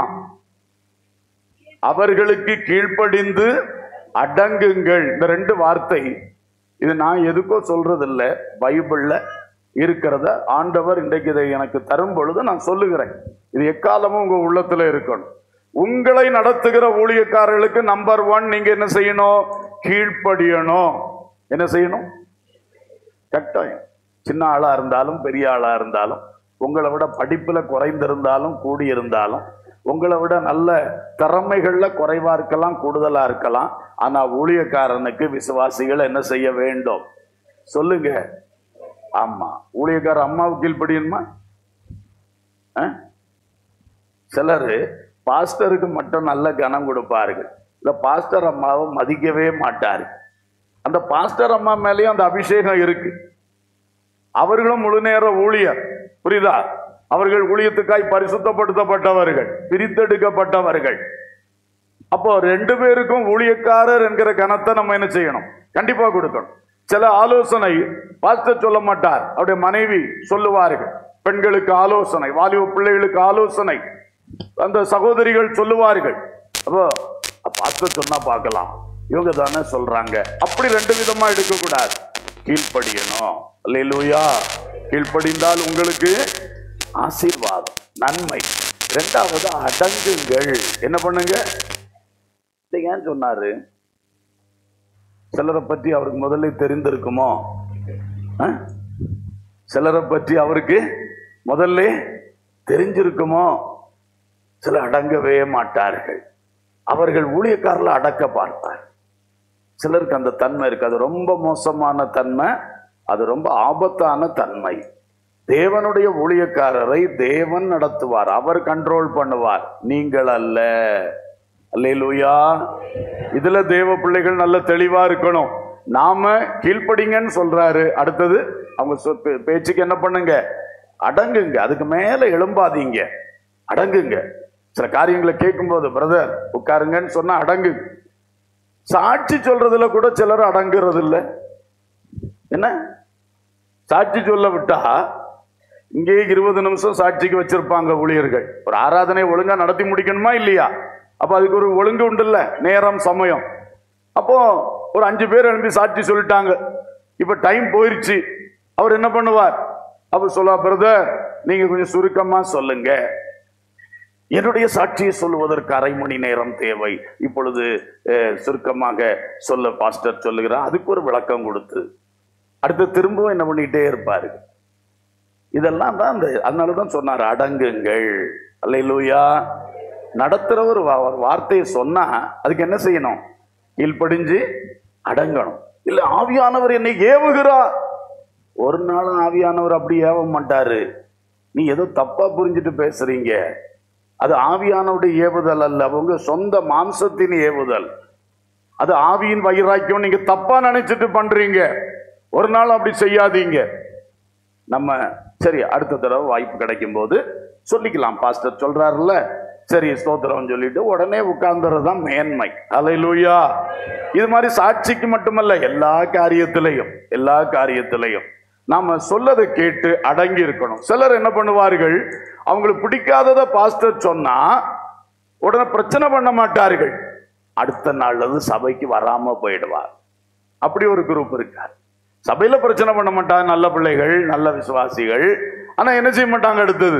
அவர்களுக்கு கீழ்ப்படிந்து அடங்குங்கள். இந்த 2 வார்த்தை இது நான் எதுக்கோ சொல்றது இல்லை, பைபிள்ல இருக்கிறத ஆண்டவர் இன்றைக்கு இதை எனக்கு தரும் பொழுது நான் சொல்லுகிறேன். இது எக்காலமும் உங்க உள்ளத்துல இருக்கணும். உங்களை நடத்துகிற ஊழியக்காரர்களுக்கு நம்பர் 1 நீங்க என்ன செய்யணும்? கீழ்ப்படியணும். என்ன செய்யணும்? கட்டாயம். சின்ன ஆளா இருந்தாலும் பெரிய ஆளா இருந்தாலும், உங்களை விட படிப்புல குறைந்திருந்தாலும் கூடியிருந்தாலும், உங்களை விட நல்ல திறமைகள்ல குறைவா இருக்கலாம், கூடுதலா இருக்கலாம். ஆனா ஊழியக்காரனுக்கு விசுவாசிகள் என்ன செய்ய வேண்டும் சொல்லுங்க? ஆமா, ஊழியக்காரர் அம்மாவுக்கு கீழ்ப்படியணுமா? சிலர் பாஸ்டருக்கு மட்டும் நல்ல கனம் கொடுப்பார்கள், இந்த பாஸ்டர் அம்மாவை மதிக்கவே மாட்டாரு. அந்த பாஸ்டர் அம்மா மேலேயும் அந்த அபிஷேகம் இருக்கு. அவர்களும் முழு நேர ஊழியர், புரியுதா? அவர்கள் ஊழியத்துக்காய் பரிசுத்தப்படுத்தப்பட்டவர்கள், பிரித்தெடுக்கப்பட்டவர்கள். அப்போ ரெண்டு பேருக்கும் ஊழியக்காரர் என்கிற கணத்தை நம்ம என்ன செய்யணும்? கண்டிப்பா கொடுக்கணும். சில ஆலோசனை பாஸ்டர் சொல்ல மாட்டார், அவருடைய மனைவி சொல்லுவார்கள். பெண்களுக்கு ஆலோசனை, வாலிப பிள்ளைகளுக்கு ஆலோசனை அந்த சகோதரிகள் சொல்லுவார்கள். அப்போ பாஸ்டர் சொன்னா பார்க்கலாம், இவங்க தானே சொல்றாங்க, அப்படி ரெண்டு விதமா எடுக்க கூடாது. கீழ்ப்படியணும். அல்லேலூயா. கீழ்ப்படிந்தால் உங்களுக்கு ஆசீர்வாதம், நன்மை. இரண்டாவது அடங்குங்கள். என்ன பண்ணுங்க? ஏன் சொன்னாரு? சிலரை பற்றி அவருக்கு முதல்ல தெரிந்திருக்குமோ? சிலரை பற்றி அவருக்கு முதல்ல தெரிஞ்சிருக்குமோ? சில அடங்கவே மாட்டார்கள். அவர்கள் ஊழியக்காரர்ல அடக்க பார்ப்பார். சிலருக்கு அந்த தன்மை இருக்கு. அது ரொம்ப மோசமான தன்மை, அது ரொம்ப ஆபத்தான தன்மை. தேவனுடைய ஊழியக்காரரை தேவன் நடத்துவார், அவர் கண்ட்ரோல் பண்ணுவார், நீங்கள் அல்ல. அல்லேலூயா. இதுல தேவ பிள்ளைகள் நல்ல தெளிவா இருக்கணும். நாம கீழ்ப்படிங்கன்னு சொல்றாரு, அடுத்தது அவங்க பேச்சுக்கு என்ன பண்ணுங்க? அடங்குங்க. அதுக்கு மேல எழும்பாதீங்க, அடங்குங்க. சில காரியங்களை கேட்கும் போது பிரதர் உட்காருங்கன்னு சொன்னா அடங்கு. சாட்சி சொல்றதுல கூட சிலர் அடங்குறது இல்லை. என்ன சாட்சி சொல்ல விட்டா இங்கே 20 நிமிஷம் சாட்சிக்கு வச்சிருப்பாங்க ஊழியர்கள். ஒரு ஆராதனை ஒழுங்கா நடத்தி முடிக்கணுமா இல்லையா? அப்ப அதுக்கு ஒரு ஒழுங்கு உண்டு இல்ல, நேரம் சமயம். அப்போ ஒரு 5 பேர் எழுப்பி சாட்சி சொல்லிட்டாங்க, இப்ப டைம் போயிருச்சு. அவர் என்ன பண்ணுவார்? அவர் சொல்ல, பிரதர் நீங்க கொஞ்சம் சுருக்கமா சொல்லுங்க, என்னுடைய சாட்சியை சொல்லுவதற்கு அரை மணி நேரம் தேவை, இப்பொழுது சுருக்கமாக சொல்ல பாஸ்டர் சொல்லுகிறார். அதுக்கு ஒரு விளக்கம் கொடுத்து அடுத்து திரும்பவும் என்ன பண்ணிக்கிட்டே இருப்பாரு. இதெல்லாம் தான் அதனாலதான் சொன்னார் அடங்குங்கள். அல்லேலூயா. நடத்துறவர் வார்த்தையை சொன்னா அதுக்கு என்ன செய்யணும்? கீழ்ப்படிஞ்சு அடங்கணும். இல்ல ஆவியானவர் என்னை ஏவுகிறார். ஒரு நாளும் ஆவியானவர் அப்படி ஏவ மாட்டாரு. நீ ஏதோ தப்பா புரிஞ்சுட்டு பேசுறீங்க. அது ஆவியானவருடைய ஏவுதல் அல்ல, உங்க சொந்த மாம்சத்தின் ஏவுதல். அது ஆவியின் வைராக்கியம். நீங்க தப்பா நினைச்சிட்டு பண்றீங்க. ஒரு நாள் அப்படி செய்யாதீங்க. நம்ம சரி அடுத்த தடவை வாய்ப்பு கிடைக்கும் போது சொல்லிக்கலாம். பாஸ்டர் சொல்றாருல்ல, சரி ஸ்தோத்திரம் சொல்லிட்டு உடனே உட்கார்ந்துறதுதான் மேன்மை. அல்லேலூயா. இது மாதிரி சாட்சிக்கு மட்டுமல்ல, எல்லா காரியத்திலையும் நாம சொல்லதை கேட்டு அடங்கி இருக்கணும். சிலர் என்ன பண்ணுவார்கள்? அவங்களுக்கு பிடிக்காததை பாஸ்டர் சொன்னா உடனே பிரச்சனை பண்ண மாட்டார்கள், அடுத்த நாள்ல இருந்து சபைக்கு வராம போயிடுவார். அப்படி ஒரு குரூப் இருக்கார். சபையில பிரச்சனை பண்ண மாட்டாங்க, நல்ல பிள்ளைகள், நல்ல விசுவாசிகள். ஆனா என்ன செய்ய மாட்டாங்க அடுத்தது?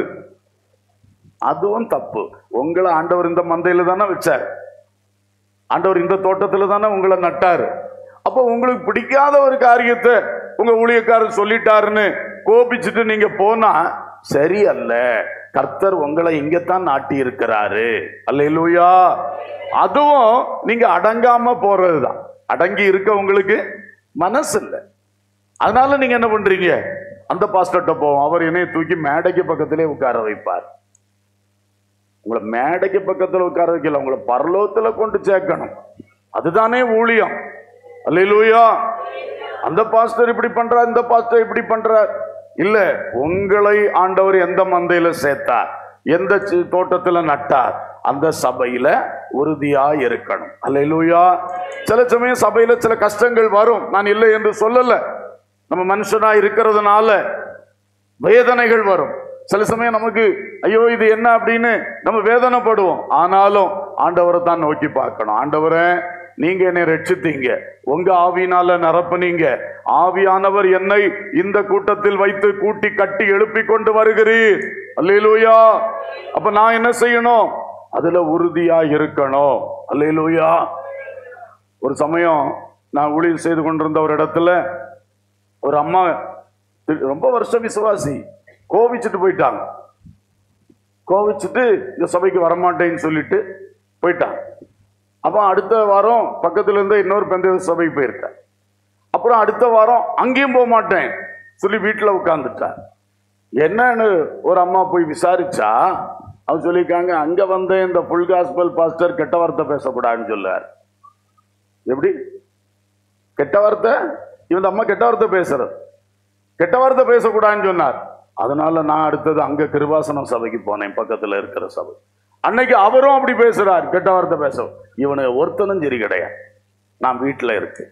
அதுவும் தப்பு. உங்களை ஆண்டவர் இந்த மந்தையில தானே வச்சார், ஆண்டவர் இந்த தோட்டத்துல தானே உங்களை நட்டாரு. அப்போ உங்களுக்கு பிடிக்காத ஒரு காரியத்தை உங்க ஊழியக்காரர் சொல்லிட்டாருன்னு கோபிச்சுட்டு நீங்க போனா சரியல்ல. கர்த்தர் உங்களை இங்கத்தான் நாட்டி இருக்கிறாரு. அல்லேலூயா. அதுவும் நீங்க அடங்காம போறதுதான். அடங்கி இருக்க உங்களுக்கு மனசு இல்லை. அதனால நீங்க என்ன பண்றீங்க? அந்த பாஸ்டர்ட்ட போவோம், அவர் என்னைய தூக்கி மேடைக்கு பக்கத்திலே உட்கார வைப்பார். உங்களை மேடைக்கு பக்கத்துல உட்கார வைக்கல, உங்களை பரலோகத்துல கொண்டு சேர்க்கணும். அதுதானே ஊழியம். அல்லேலூயா. அந்த பாஸ்டர் இப்படி பண்றார், இந்த பாஸ்டர் இப்படி பண்றார் இல்ல. உங்களை ஆண்டவர் எந்த மந்தையில சேர்த்தார், எந்த தோட்டத்துல நட்டார், அந்த சபையில உறுதியா இருக்கணும். அல்லேலூயா. சில சமயம் சபையில சில கஷ்டங்கள் வரும், நான் இல்லை என்று சொல்லல. நம்ம மனுஷனா இருக்கிறதுனால வேதனைகள் வரும். சில சமயம் நமக்கு ஐயோ இது என்ன அப்படின்னு நம்ம வேதனைப்படுவோம். ஆனாலும் ஆண்டவரை தான் நோக்கி பார்க்கணும். ஆண்டவரே, நீங்க என்னை ரட்சித்தீங்க, உங்க ஆவியினால நிரப்புனீங்க, ஆவியானவர் என்னை இந்த கூட்டத்தில் வைத்து கூட்டி கட்டி எழுப்பி கொண்டு வருகிறீர். அல்லேலூயா. அப்ப நான் என்ன செய்யணும்? அதுல உறுதியா இருக்கணும். அல்லேலூயா. ஒரு சமயம் நான் ஊழியர் செய்து கொண்டிருந்த ஒரு இடத்துல ஒரு அம்மா ரொம்ப வருஷம் விசுவாசி, கோபிச்சுட்டு போயிட்டாங்க. கோவிச்சுட்டு இந்த சபைக்கு வரமாட்டேன்னு சொல்லிட்டு போயிட்டான். அப்போ அடுத்த வாரம் பக்கத்துல இருந்து இன்னொரு பெந்தேகோஸ்து சபைக்கு போயிருக்கான். அப்புறம் அடுத்த வாரம் அங்கேயும் போக மாட்டேன் சொல்லி வீட்டில் உட்கார்ந்துட்டான். என்னன்னு ஒரு அம்மா போய் விசாரிச்சா அவங்க சொல்லியிருக்காங்க, அங்க வந்து இந்த ஃபுல் காஸ்பல் பாஸ்டர் கெட்ட வார்த்தை பேசக்கூடாதுன்னு சொல்லார். எப்படி கெட்ட வார்த்தை? இவன் அம்மா கெட்ட வார்த்தை பேசுறது, கெட்ட வார்த்தை பேசக்கூடாதுன்னு சொன்னார். அதனால நான் அடுத்தது அங்க கிருபாசனம் சபைக்கு போனேன், பக்கத்துல இருக்கிற சபை. அன்னைக்கு அவரும் அப்படி பேசுறார், கெட்ட வார்த்தை பேச. இவனு ஒருத்தனும் சரி கிடையாது, நான் வீட்டுல இருக்கு.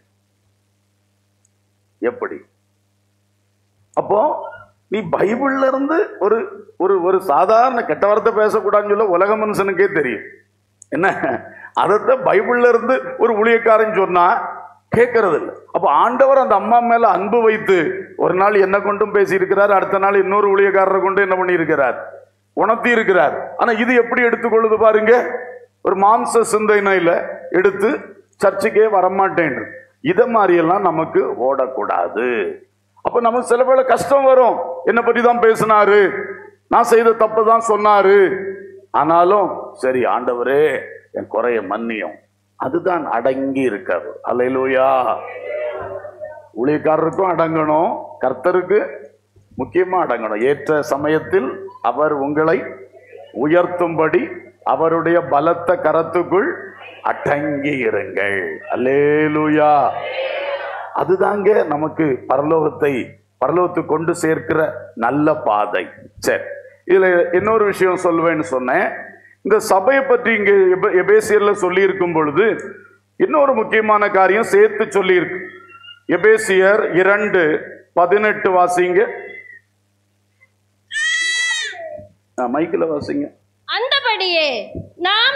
எப்படி? அப்போ நீ பைபிள்ல இருந்து ஒரு ஒரு ஒரு சாதாரண கெட்ட வார்த்தை பேசக்கூடாதுன்னு சொல்ல உலக மனுஷனுக்கே தெரியும். என்ன அதத்தான் பைபிள்ல இருந்து ஒரு ஊழியக்காரன் சொன்னா கேட்கறது இல்லை. அப்ப ஆண்டவர் அந்த அம்மா மேல அன்பு வைத்து ஒரு நாள் என்ன கொண்டும் பேசி இருக்கிறார், அடுத்த நாள் இன்னொரு ஊழியக்காரரை கொண்டு என்ன பண்ணி இருக்கிறார், உணர்த்தி இருக்கிறார். ஆனா இது எப்படி எடுத்துக்கொள்ளுது பாருங்க, ஒரு மாம்ச சிந்தனையில எடுத்து சர்ச்சுக்கே வரமாட்டேன். இத மாதிரி எல்லாம் நமக்கு ஓடக்கூடாது. அப்ப நமக்கு சில வேளை கஷ்டம் வரும், என்னை பற்றி தான் பேசினாரு, நான் செய்த தப்பு தான் சொன்னாரு, ஆனாலும் சரி ஆண்டவரே என் குறைய மன்னியும், அதுதான் அடங்கி இருக்காது. அல்லேலூயா. ஊழியக்காரருக்கும் அடங்கணும், கர்த்தருக்கு முக்கியமா அடங்கணும். ஏற்ற சமயத்தில் அவர் உங்களை உயர்த்தும்படி அவருடைய பலத்த கரத்துக்குள் அடங்கி இருங்கள். அல்லேலூயா. அதுதாங்க நமக்கு பரலோகத்துக்கு கொண்டு சேர்க்கிற நல்ல பாதை. சரி, இதுல இன்னொரு விஷயம் சொல்லுவேன்னு சொன்னேன். இந்த சபையை பற்றி இங்க எபேசியர்ல சொல்லி இருக்கும் பொழுது இன்னொரு முக்கியமான காரியம் சேர்த்து சொல்லி இருக்கு. எபேசியர் 2:18 வாசிங்க. மைக்கில் வாசிங்க. அந்தபடியே நாம்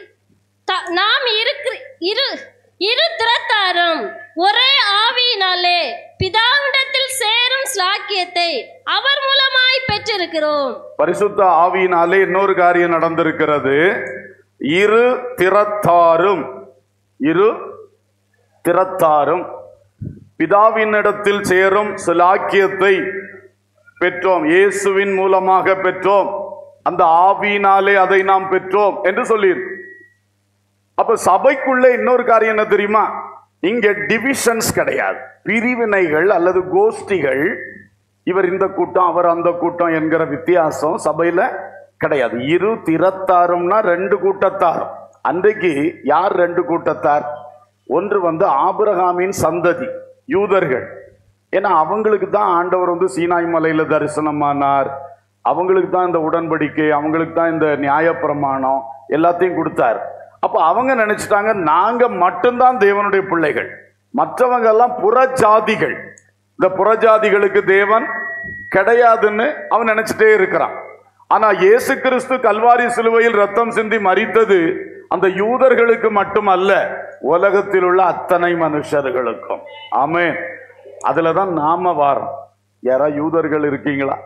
இரு திறத்தாரும் ஒரே ஆவியினாலே பிதாவிடத்தில் சேரும் ஸ்லாக்கியத்தை அவர் மூலமாய் பெற்றிருக்கிறோம். பரிசுத்த ஆவியினாலே இன்னொரு காரியம் நடந்திருக்கிறது. இரு திறத்தாரும் பிதாவினிடத்தில் சேரும் ஸ்லாக்கியத்தை பெற்றோம், இயேசுவின் மூலமாக பெற்றோம், அந்த ஆவியினாலே அதை நாம் பெற்றோம் என்று சொல்லியிருக்கு. அப்ப சபைக்குள்ள இன்னொரு காரியம் என்ன தெரியுமா, இங்க டிவிஷன்ஸ் கிடையாது, பிரிவினைகள் அல்லது கோஷ்டிகள், இவர் இந்த கூட்டம் அவர் அந்த கூட்டம் என்கிற வித்தியாசம் சபையில கிடையாது. இரு திறத்தாரும்னா 2 கூட்டத்தார். அன்றைக்கு யார் 2 கூட்டத்தார்? ஒன்று வந்து ஆபிரகாமின் சந்ததி யூதர்கள். ஏன்னா அவங்களுக்கு தான் ஆண்டவர் சீனாய் மலையில தரிசனமானார், அவங்களுக்கு தான் இந்த உடன்படிக்கை, அவங்களுக்கு தான் இந்த நியாயப்பிரமாணம் எல்லாத்தையும் கொடுத்தார். அப்ப அவங்க நினைச்சிட்டாங்க நாங்க மட்டும்தான் தேவனுடைய பிள்ளைகள், மற்றவங்க எல்லாம் புறஜாதிகள், இந்த புறஜாதிகளுக்கு தேவன் கிடையாதுன்னு அவன் நினைச்சிட்டே இருக்கிறான். ஆனா இயேசு கிறிஸ்து கல்வாரி சிலுவையில் ரத்தம் சிந்தி மரித்தது அந்த யூதர்களுக்கு மட்டுமல்ல, உலகத்தில் உள்ள அத்தனை மனுஷர்களுக்கும். ஆமென். அதுலதான் நாம வாரம். யாராவது யூதர்கள் இருக்கீங்களா?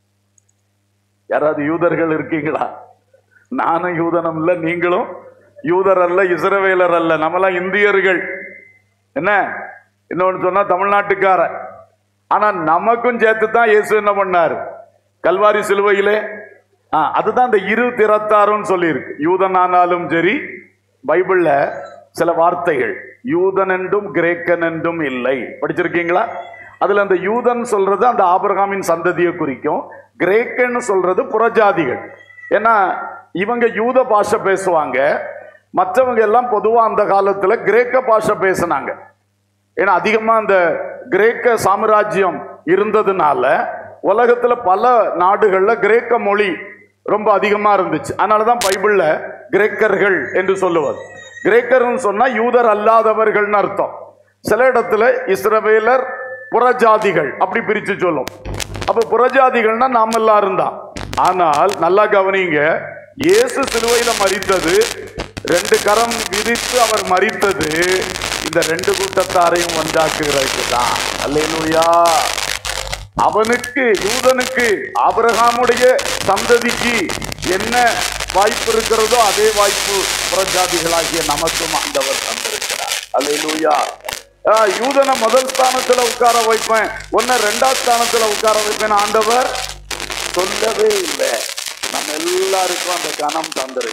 யாராவது யூதர்கள் இருக்கீங்களா? நானும் யூதனும் இல்ல, நீங்களும் யூதர் அல்ல, இஸ்ரவேலர் அல்ல, நம்மளாம் இந்தியர்கள். என்ன இன்னொன்னு சொன்னா தமிழ்நாட்டுக்கார. ஆனா நமக்கும் சேர்த்து தான் இயேசு என்ன பண்ணார் கல்வாரி சிலுவையிலே. அதுதான் இந்த இரு திறத்தாரும் சொல்லி இருக்கு. யூதன் ஆனாலும் சரி, பைபிள்ல சில வார்த்தைகள் யூதன் என்றும் கிரேக்கன் என்றும் இல்லை, படிச்சிருக்கீங்களா? அதுல அந்த யூதன் சொல்றது அந்த ஆபிரகாமின் சந்ததியை குறிக்கும், கிரேக்கன் சொல்றது புறஜாதிகள். ஏன்னா இவங்க யூத பாஷை பேசுவாங்க, மற்றவங்க எல்லாம் பொதுவா அந்த காலத்துல கிரேக்க பாஷை பேசினாங்க. ஏன்னா அதிகமா அந்த கிரேக்க சாம்ராஜ்யம் இருந்ததுனால உலகத்துல பல நாடுகள்ல கிரேக்க மொழி ரொம்ப அதிகமா இருந்துச்சு. அதனாலதான் பைபிள்ல கிரேக்கர்கள் என்று சொல்லுவது. கிரேக்கர்னு சொன்னா யூதர் அல்லாதவர்கள்னு அர்த்தம். சில இடத்துல இஸ்ரவேலர் புறஜாதிகள் அப்படி பிரிச்சு சொல்லும். அப்ப புறஜாதிகள்னா நாம எல்லாரும் தான். ஆனால் நல்லா கவனிங்க, இயேசு சிலுவையில மரித்தது, 2 கரம் விரித்து அவர் மரித்தது இந்த 2 கூட்டத்தாரையும் ஒன்றாக்குகிறதுக்கு தான். அல்லேலூயா. அவனுக்கு யூதனுக்கு ஆபிரகாமுடைய சந்ததிக்கு என்ன வாய்ப்பு இருக்கிறதோ அதே வாய்ப்பு புறஜாதிகளாகிய நமக்கும் ஆண்டவர் தந்திருக்கிறார். அல்லேலூயா. யூதனை முதல் ஸ்தானத்துல உட்கார வைப்பேன், ஒன்ன 2ஆம் ஸ்தானத்துல உட்கார வைப்பேன் ஆண்டவர் சொல்லவே இல்லை. நம்ம எல்லாருக்கும் அந்த கனம் தந்துரு.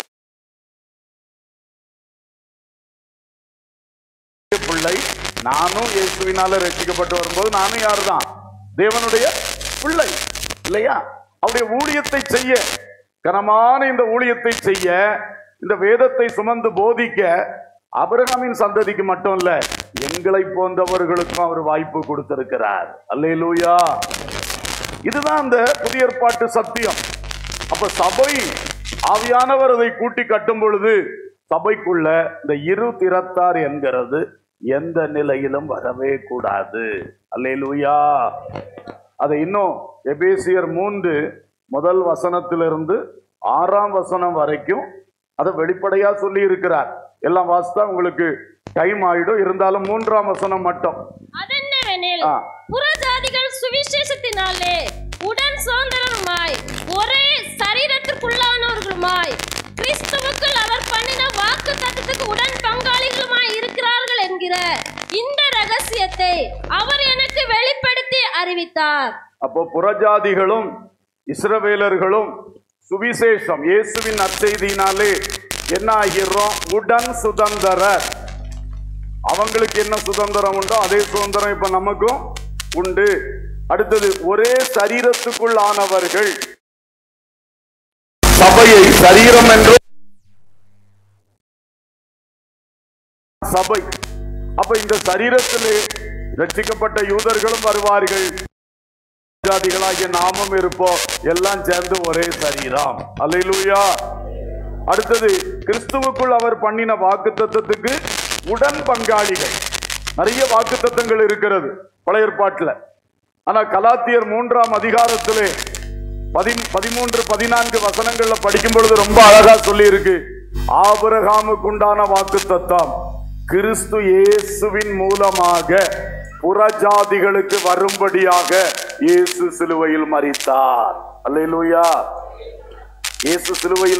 பிள்ளை நானும் இயேசுவினால ரட்சிக்கப்பட்டு வரும்போது நானும் யாருதான்? தேவனுடைய பிள்ளை இல்லையா? அவருடைய ஊழியத்தை செய்ய, கனமான இந்த ஊழியத்தை செய்ய, இந்த வேதத்தை சுமந்து போதிக்க ஆபிரகாமின் சந்ததிக்கு மட்டும் இல்ல, எங்களை போன்றவர்களுக்கும் அவர் வாய்ப்பு கொடுத்திருக்கிறார். அல்லேலூயா. இதுதான் அந்த புதிய ஏற்பாட்டு சத்தியம். அப்ப சபை ஆவியானவர் அதை கூட்டி கட்டும் பொழுது சபைக்குள்ள இந்த இரு திறத்தார் என்கிறது எந்த நிலையிலும் வரவே கூடாது. அல்லேலூயா. அதை இன்னும் எபேசியர் 3 முதல் வசனத்திலிருந்து 6ஆம் வசனம் வரைக்கும் அதை வெளிப்படையா சொல்லி இருக்கிறார். எல்லாம் வாசித்தா உங்களுக்கு டைம் ஆயிடும். இருந்தாலும் 3ஆம் வசனம் மட்டும். அதென்னவெனில் புறஜாதிகள் சுவிசேஷத்தினாலே உடன் சுதந்திரமாய் ஒரே சரீரத்திற்குள்ளானவர்களுமாய் கிறிஸ்துவுக்குள் அவர் பண்ணின வாக்குத்தத்தத்துக்கு உடன் பங்காளிகளுமாய் இருக்கிறார்கள் என்கிற இந்த ரகசியத்தை அவர் எனக்கு வெளிப்படுத்தி அறிவித்தார். அப்போ புறஜாதிகளும் இஸ்ரவேலர்களும் சுவிசேஷம் இயேசுவின் நற்செய்தியினாலே என்ன ஆகிறோம்? உடன் சுதந்திரர். அவங்களுக்கு என்ன சுதந்திரம் உண்டோ அதே சுதந்திரம் இப்ப நமக்கும் உண்டு. அடுத்தது ஒரே சரீரத்துக்குள் ஆனவர்கள். சபையை சரீரம் என்று சபை. அப்ப இந்த சரீரத்திலே ரட்சிக்கப்பட்ட யூதர்களும் வருவார்கள், ஜாதிகளாகிய நாமும் இருப்போம், எல்லாம் சேர்ந்து ஒரே சரீரம். அல்லேலூயா. அடுத்தது கிறிஸ்துவுக்குள் அவர் பண்ணின வாக்குத்தத்தத்துக்கு உடன் பங்காளிகள். நிறைய வாக்குத்தத்தங்கள் இருக்கிறது பழைய ஏற்பாட்டில். ஆனா கலாத்தியர் 3ஆம் அதிகாரத்திலே 13-14 வசனங்கள்ல படிக்கும் பொழுது ரொம்ப அழகா சொல்லி இருக்கு. ஆபிரகாமுக்கு உண்டான வாக்குத்தத்தம் கிறிஸ்து இயேசுவின் மூலமாக புறஜாதிகளுக்கு வரும்படியாக இயேசு சிலுவையில் மரித்தார். அல்லேலூயா. இயேசு சிலுவையில்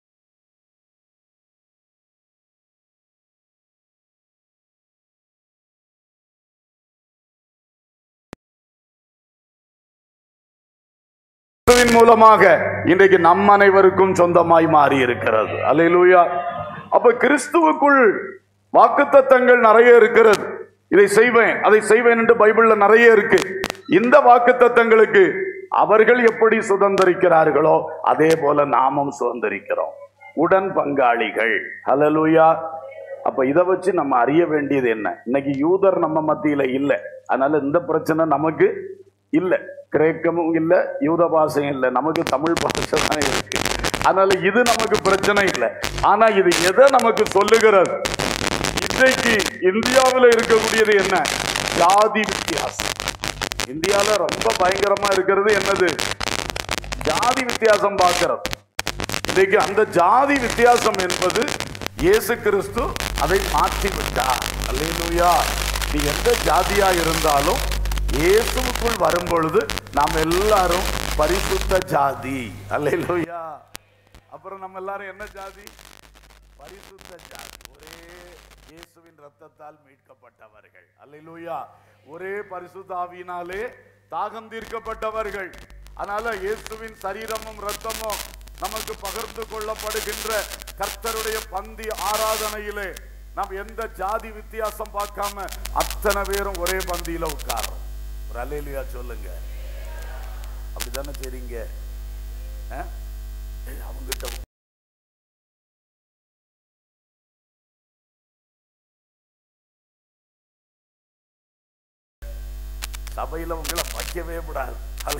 மூலமாக இன்றைக்கு நம் அனைவருக்கும் சொந்தமாய் மாறி இருக்கிறது. அல்லேலூயா. அப்ப கிறிஸ்துவுக்குள் வாக்குத்தத்தங்கள் நிறைய இருக்கிறது. இதை செய்வேன் அதை செய்வேன் என்று பைபிள்ல நிறைய இருக்கு. இந்த வாக்குத்தத்தங்களுக்கு அவர்கள் எப்படி சுதந்திரிக்கிறார்களோ அதே போல நாமும் சுதந்திரிக்கிறோம், உடன் பங்காளிகள். அல்லேலூயா. அப்ப இதை வச்சு நம்ம அறிய வேண்டியது என்ன? இன்னைக்கு யூதர் நம்ம மத்தியில இல்லை, அதனால இந்த பிரச்சனை நமக்கு இல்லை. கிரேக்கமும் இல்லை, யூத பாஷையும் இல்லை, நமக்கு தமிழ் பாஷை தான் இருக்கு. அதனால இது நமக்கு பிரச்சனை இல்லை. ஆனா இது எதை நமக்கு சொல்லுகிறது? இன்றைக்கு இந்தியாவில் இருக்கக்கூடியது என்ன? ஜாதி வித்தியாசம். இந்தியாவில ரொம்ப பயங்கரமா இருக்கிறது என்னது? ஜாதி வித்தியாசம் பார்க்கிறது. இன்றைக்கு அந்த ஜாதி வித்தியாசம் என்பது இயேசு கிறிஸ்து அதை மாற்றி விட்டார். அல்லேலூயா. நீ எந்த ஜாதியா இருந்தாலும் இயேசுவுக்குள் வரும் பொழுது நாம் எல்லாரும் பரிசுத்த ஜாதி. அல்லேலூயா. அப்புறம் நம்ம எல்லாரும் என்ன ஜாதி? பரிசுத்த ஜாதி. ஒரே இயேசுவின் இரத்தத்தால் மீட்கப்பட்டவர்கள். அல்லேலூயா. ஒரே பரிசுத்த ஆவியினாலே தாகம் தீர்க்கப்பட்டவர்கள். அதனால இயேசுவின் சரீரமும் இரத்தமும் நமக்கு பகிர்ந்து கொள்ளப்படுகின்ற கர்த்தருடைய பந்தி ஆராதனையிலே நாம் எந்த ஜாதி வித்தியாசம் பார்க்காம அத்தனை பேரும் ஒரே பந்தியில உட்காரோம். ஒரு அல்லேலூயா சொல்லுங்க. அப்படித்தானே செய்றீங்க? அவங்கிட்ட சபையில உங்களை வைக்கவே கூடாது.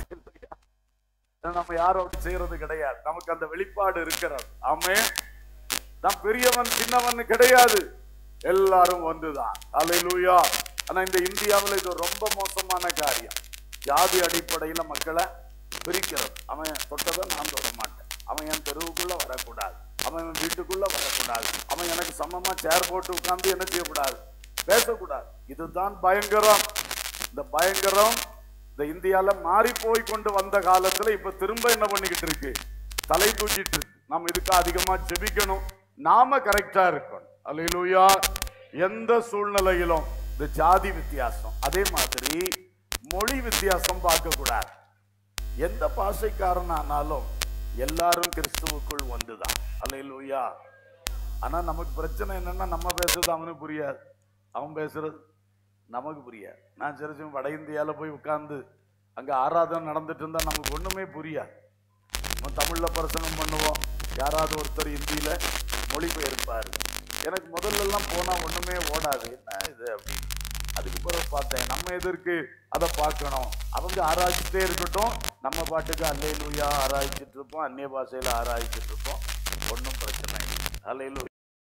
நம்ம யாரும் அப்படி செய்யறது கிடையாது. நமக்கு அந்த வெளிப்பாடு இருக்கிறது. ஆமென். நான் பெரியவன் சின்னவன் கிடையாது, எல்லாரும் ஒன்றுதான். அல்லேலூயா. ஆனா இந்த இந்தியாவில் இது ரொம்ப மோசமான காரியம். ஜாதி அடிப்படையில மக்களை பிரிக்கிறது. அவன் தொட்டதை நான் தொட மாட்டேன், அவன் என் தெருவுக்குள்ள வரக்கூடாது, அவன் என் வீட்டுக்குள்ள வரக்கூடாது, அவன் எனக்கு சமமா சேர் போட்டு உட்கார்ந்து என்ன செய்யக்கூடாது, பேசக்கூடாது. இதுதான் பயங்கரம். இந்த பயங்கரம் இந்த இந்தியால மாறி போய் கொண்டு வந்த காலத்துல இப்ப திரும்ப என்ன பண்ணிக்கிட்டு இருக்கு? தலை தூக்கிட்டு இருக்கு. நம்ம இதுக்கு அதிகமா ஜெபிக்கணும். நாம கரெக்டா இருக்கணும். அல்லேலூயா. எந்த சூழ்நிலையிலும் இந்த ஜாதி வித்தியாசம், அதே மாதிரி மொழி வித்தியாசம் பார்க்க கூடாது. எந்த பாஷைக்காரனானாலும் எல்லாரும் கிறிஸ்துவுக்குள் ஒன்றுதான். அல்லேலூயா. ஆனா நமக்கு பிரச்சனை என்னன்னா, நம்ம பேசுறது அவனுக்கு புரியாது, அவன் பேசுறது நமக்கு புரியாது. நான் சில வட இந்தியாவில் போய் உட்கார்ந்து அங்கே ஆராதனை நடந்துட்டு இருந்தா நமக்கு ஒண்ணுமே புரியாது. நம்ம தமிழ்ல பிரசங்கம் பண்ணுவோம், யாராவது ஒருத்தர் ஹிந்தியில மொழிபெயர்ப்பாரு. எனக்கு முதல்ல எல்லாம் போனா ஒண்ணுமே ஓடாது, என்ன இது அப்படின்னு. அதுக்கு பிறகு பார்த்தேன், நம்ம எதற்கு அதை பார்க்கணும், அவங்க ஆராய்ச்சிட்டே இருக்கட்டும், நம்ம பாட்டுக்கு அல்லேலூயா ஆராய்ச்சிட்டு இருப்போம், அந்நிய பாஷையில ஆராய்ச்சிட்டு இருப்போம், ஒன்றும் பிரச்சனை இல்லை. அல்லேலூயா.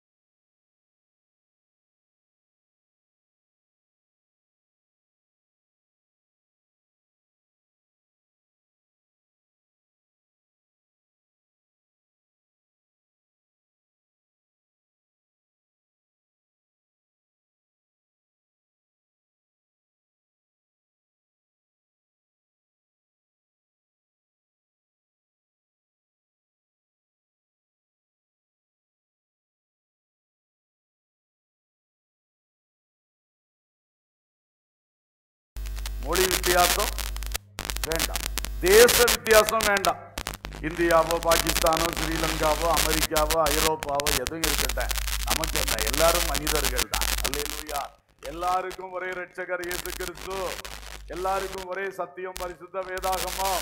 மொழி வித்தியாசம் வேண்டாம், தேச வித்தியாசம் வேண்டாம். இந்தியாவோ பாகிஸ்தானோ ஸ்ரீலங்காவோ அமெரிக்காவோ ஐரோப்பாவோ எதுவும் இருக்கட்டும், நமக்கு என்ன, எல்லாரும் மனிதர்கள் தான். அல்லேலூயா. எல்லாருக்கும் ஒரே இரட்சகர் இயேசு கிறிஸ்து, எல்லாருக்கும் ஒரே சத்தியம் பரிசுத்த வேதாகமம்.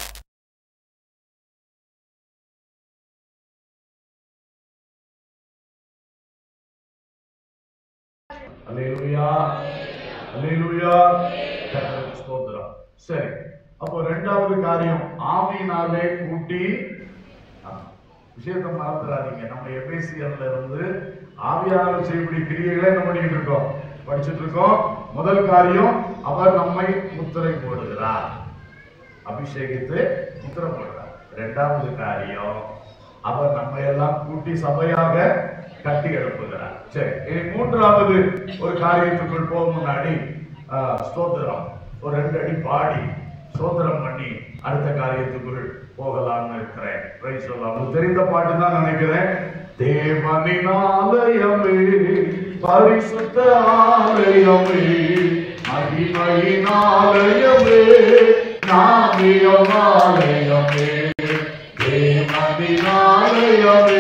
அல்லேலூயா, அல்லேலூயா. ஸ்தோத்திரம். சரி, அப்போ இரண்டாவது காரியம், ஆவியினாலே கூட்டி. விஷயத்தை மறந்துடாதீங்க, நம்ம எபேசியர்ல இருந்து ஆவியானவர் செய்யக்கூடிய கிரியைகளை என்ன பண்ணிட்டு இருக்கோம், படிச்சுட்டு இருக்கோம். முதல் காரியம், அவர் நம்மை முத்திரை போடுகிறார், அபிஷேகித்து முத்திரை போடுறார். இரண்டாவது காரியம், அவர் நம்ம எல்லாம் கூட்டி சபையாக கட்டி எழுப்புகிறார். சரி, இனி மூன்றாவது ஒரு காரியத்துக்குள் போக முன்னாடி ஸ்தோத்திரம் ஒரு 2 அடி பாடி ஸ்தோத்திரம் பண்ணி அடுத்த காரியத்துக்குள் போகலாம்னு இருக்கிறேன். Praise the Lord. தெரிந்த பாட்டு தான் நினைக்கிறேன். தேவனின் ஆலயமே, பரிசுத்த ஆலயமே, மகிமையின் ஆலயமே, நாமியம் ஆலயமே, தேவனின் ஆலயமே,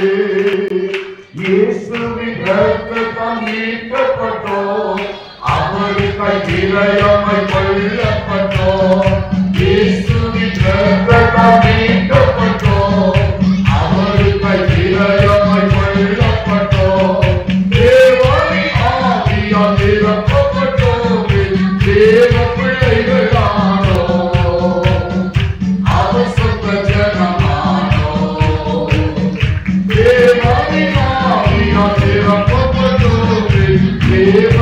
இயேசுவின் இரத்தத்தால் மீட்கப்பட்டோம், அவருக்காய் விலையாமை கொல்லப்பட்டோம், இயேசுவின் இரத்தத்தால் மீட்கப்பட்டோம், அவருக்காய் விலையாமை கொல்லப்பட்டோம், தேவனின் ஆவியால் நிரப்பப்பட்டோம், தேவ பிள்ளைகளானோம், அவர் சொந்த ஜனமானோம், தேவனின் ஆவியால் நிரப்பப்பட்டோம், தேவ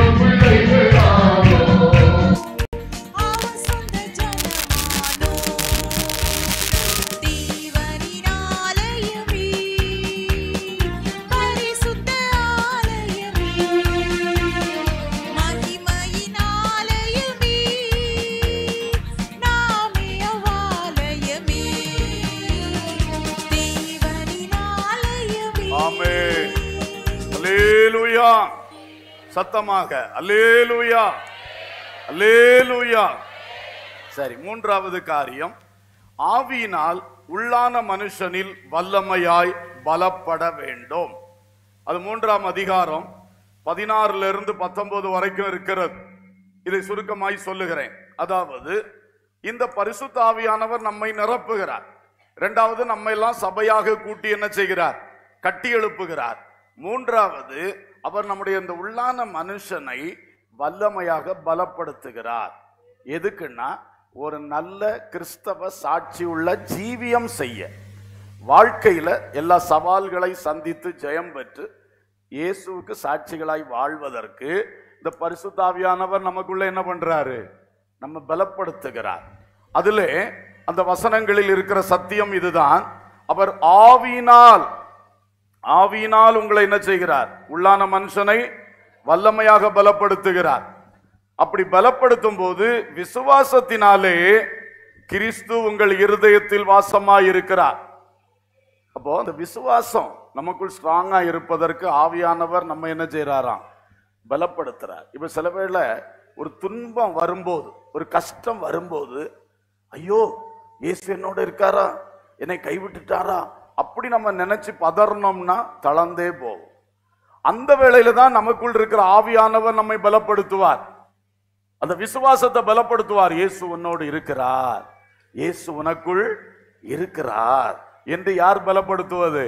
சத்தமாக அல்லேலூயா, அல்லேலூயா. சரி, மூன்றாவது காரியம், ஆவியினால் உள்ளான மனுஷனில் வல்லமையாய் பலப்பட வேண்டும். அது 3ஆம் அதிகாரம் 16 19 வரைக்கும் இருக்கிறது. இதை சுருக்கமாய் சொல்லுகிறேன். அதாவது, இந்த பரிசுத்த ஆவியானவர் நம்மை நிரப்புகிறார். இரண்டாவது, நம்மை எல்லாம் சபையாக கூட்டி என்ன செய்கிறார், கட்டி எழுப்புகிறார். மூன்றாவது, அவர் நம்முடைய இந்த உள்ளான மனுஷனை வல்லமையாக பலப்படுத்துகிறார். எதுக்குன்னா, ஒரு நல்ல கிறிஸ்தவ சாட்சி உள்ள ஜீவியம் செய்ய, வாழ்க்கையில எல்லா சவால்களை சந்தித்து ஜெயம் பெற்று இயேசுவுக்கு சாட்சிகளாய் வாழ்வதற்கு இந்த பரிசுத்த ஆவியானவர் நமக்குள்ள என்ன பண்றாரு, நம்ம பலப்படுத்துகிறார். அதிலே அந்த வசனங்களில் இருக்கிற சத்தியம் இதுதான். அவர் ஆவியினால் உங்களை என்ன செய்கிறார், உள்ளான மனுஷனை வல்லமையாக பலப்படுத்துகிறார். அப்படி பலப்படுத்தும் போது விசுவாசத்தினாலே கிறிஸ்து உங்கள் இருதயத்தில் வாசமாய் இருக்கிறார். அப்போ அந்த விசுவாசம் நமக்குள் ஸ்ட்ராங்கா இருப்பதற்கு ஆவியானவர் நம்ம என்ன செய்யறாராம், பலப்படுத்துறார். இப்ப சில வேளை ஒரு துன்பம் வரும்போது, ஒரு கஷ்டம் வரும்போது, ஐயோ இயேசு என்னோட இருக்காரா, என்னை கைவிட்டுட்டாரா அப்படி நம்ம நினைச்சு பதறணும்னா தளர்ந்தே போவோம். அந்த வேளையில தான் நமக்குள் இருக்கிற ஆவியானவர் நம்மை பலப்படுத்துவார், அந்த விசுவாசத்தை பலப்படுத்துவார். இயேசு உன்னோடு இருக்கிறார், இயேசு உனக்குள் இருக்கிறார் என்று யார் பலப்படுத்துவது?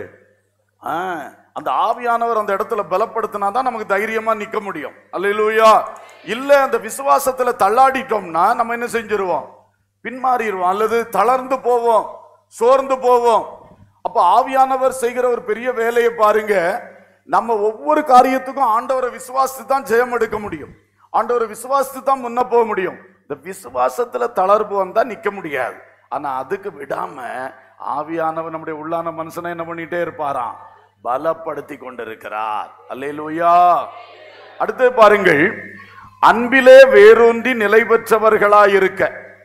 அந்த ஆவியானவர் அந்த இடத்துல பலப்படுத்தினாதான் நமக்கு தைரியமா நிக்க முடியும். அல்லேலூயா. இல்ல அந்த விசுவாசத்துல தள்ளாடிட்டோம்னா நம்ம என்ன செஞ்சிருவோம்? பின்மாறிடுவோம், அல்லது தளர்ந்து போவோம், சோர்ந்து போவோம். அப்ப ஆவியானவர் செய்கிற ஒரு பெரிய வேலையை பாருங்க. நம்ம ஒவ்வொரு காரியத்துக்கும் ஆண்டவரை விசுவாசித்து தான் ஜெயம் எடுக்க முடியும், ஆண்டவரை விசுவாசித்து தான் முன்ன போக முடியும். இந்த விசுவாசத்துல தளர்வு வந்தா நிக்க முடியாது. ஆனா அதுக்கு விடாம ஆவியானவர் நம்முடைய உள்ளான மனுஷனை என்ன பண்ணிட்டே இருப்பாராம்? பலப்படுத்தி கொண்டிருக்கிறார். அல்லேலூயா. அடுத்து பாருங்கள், அன்பிலே வேரூன்றி நிலை பெற்றவர்களாயிருக்க.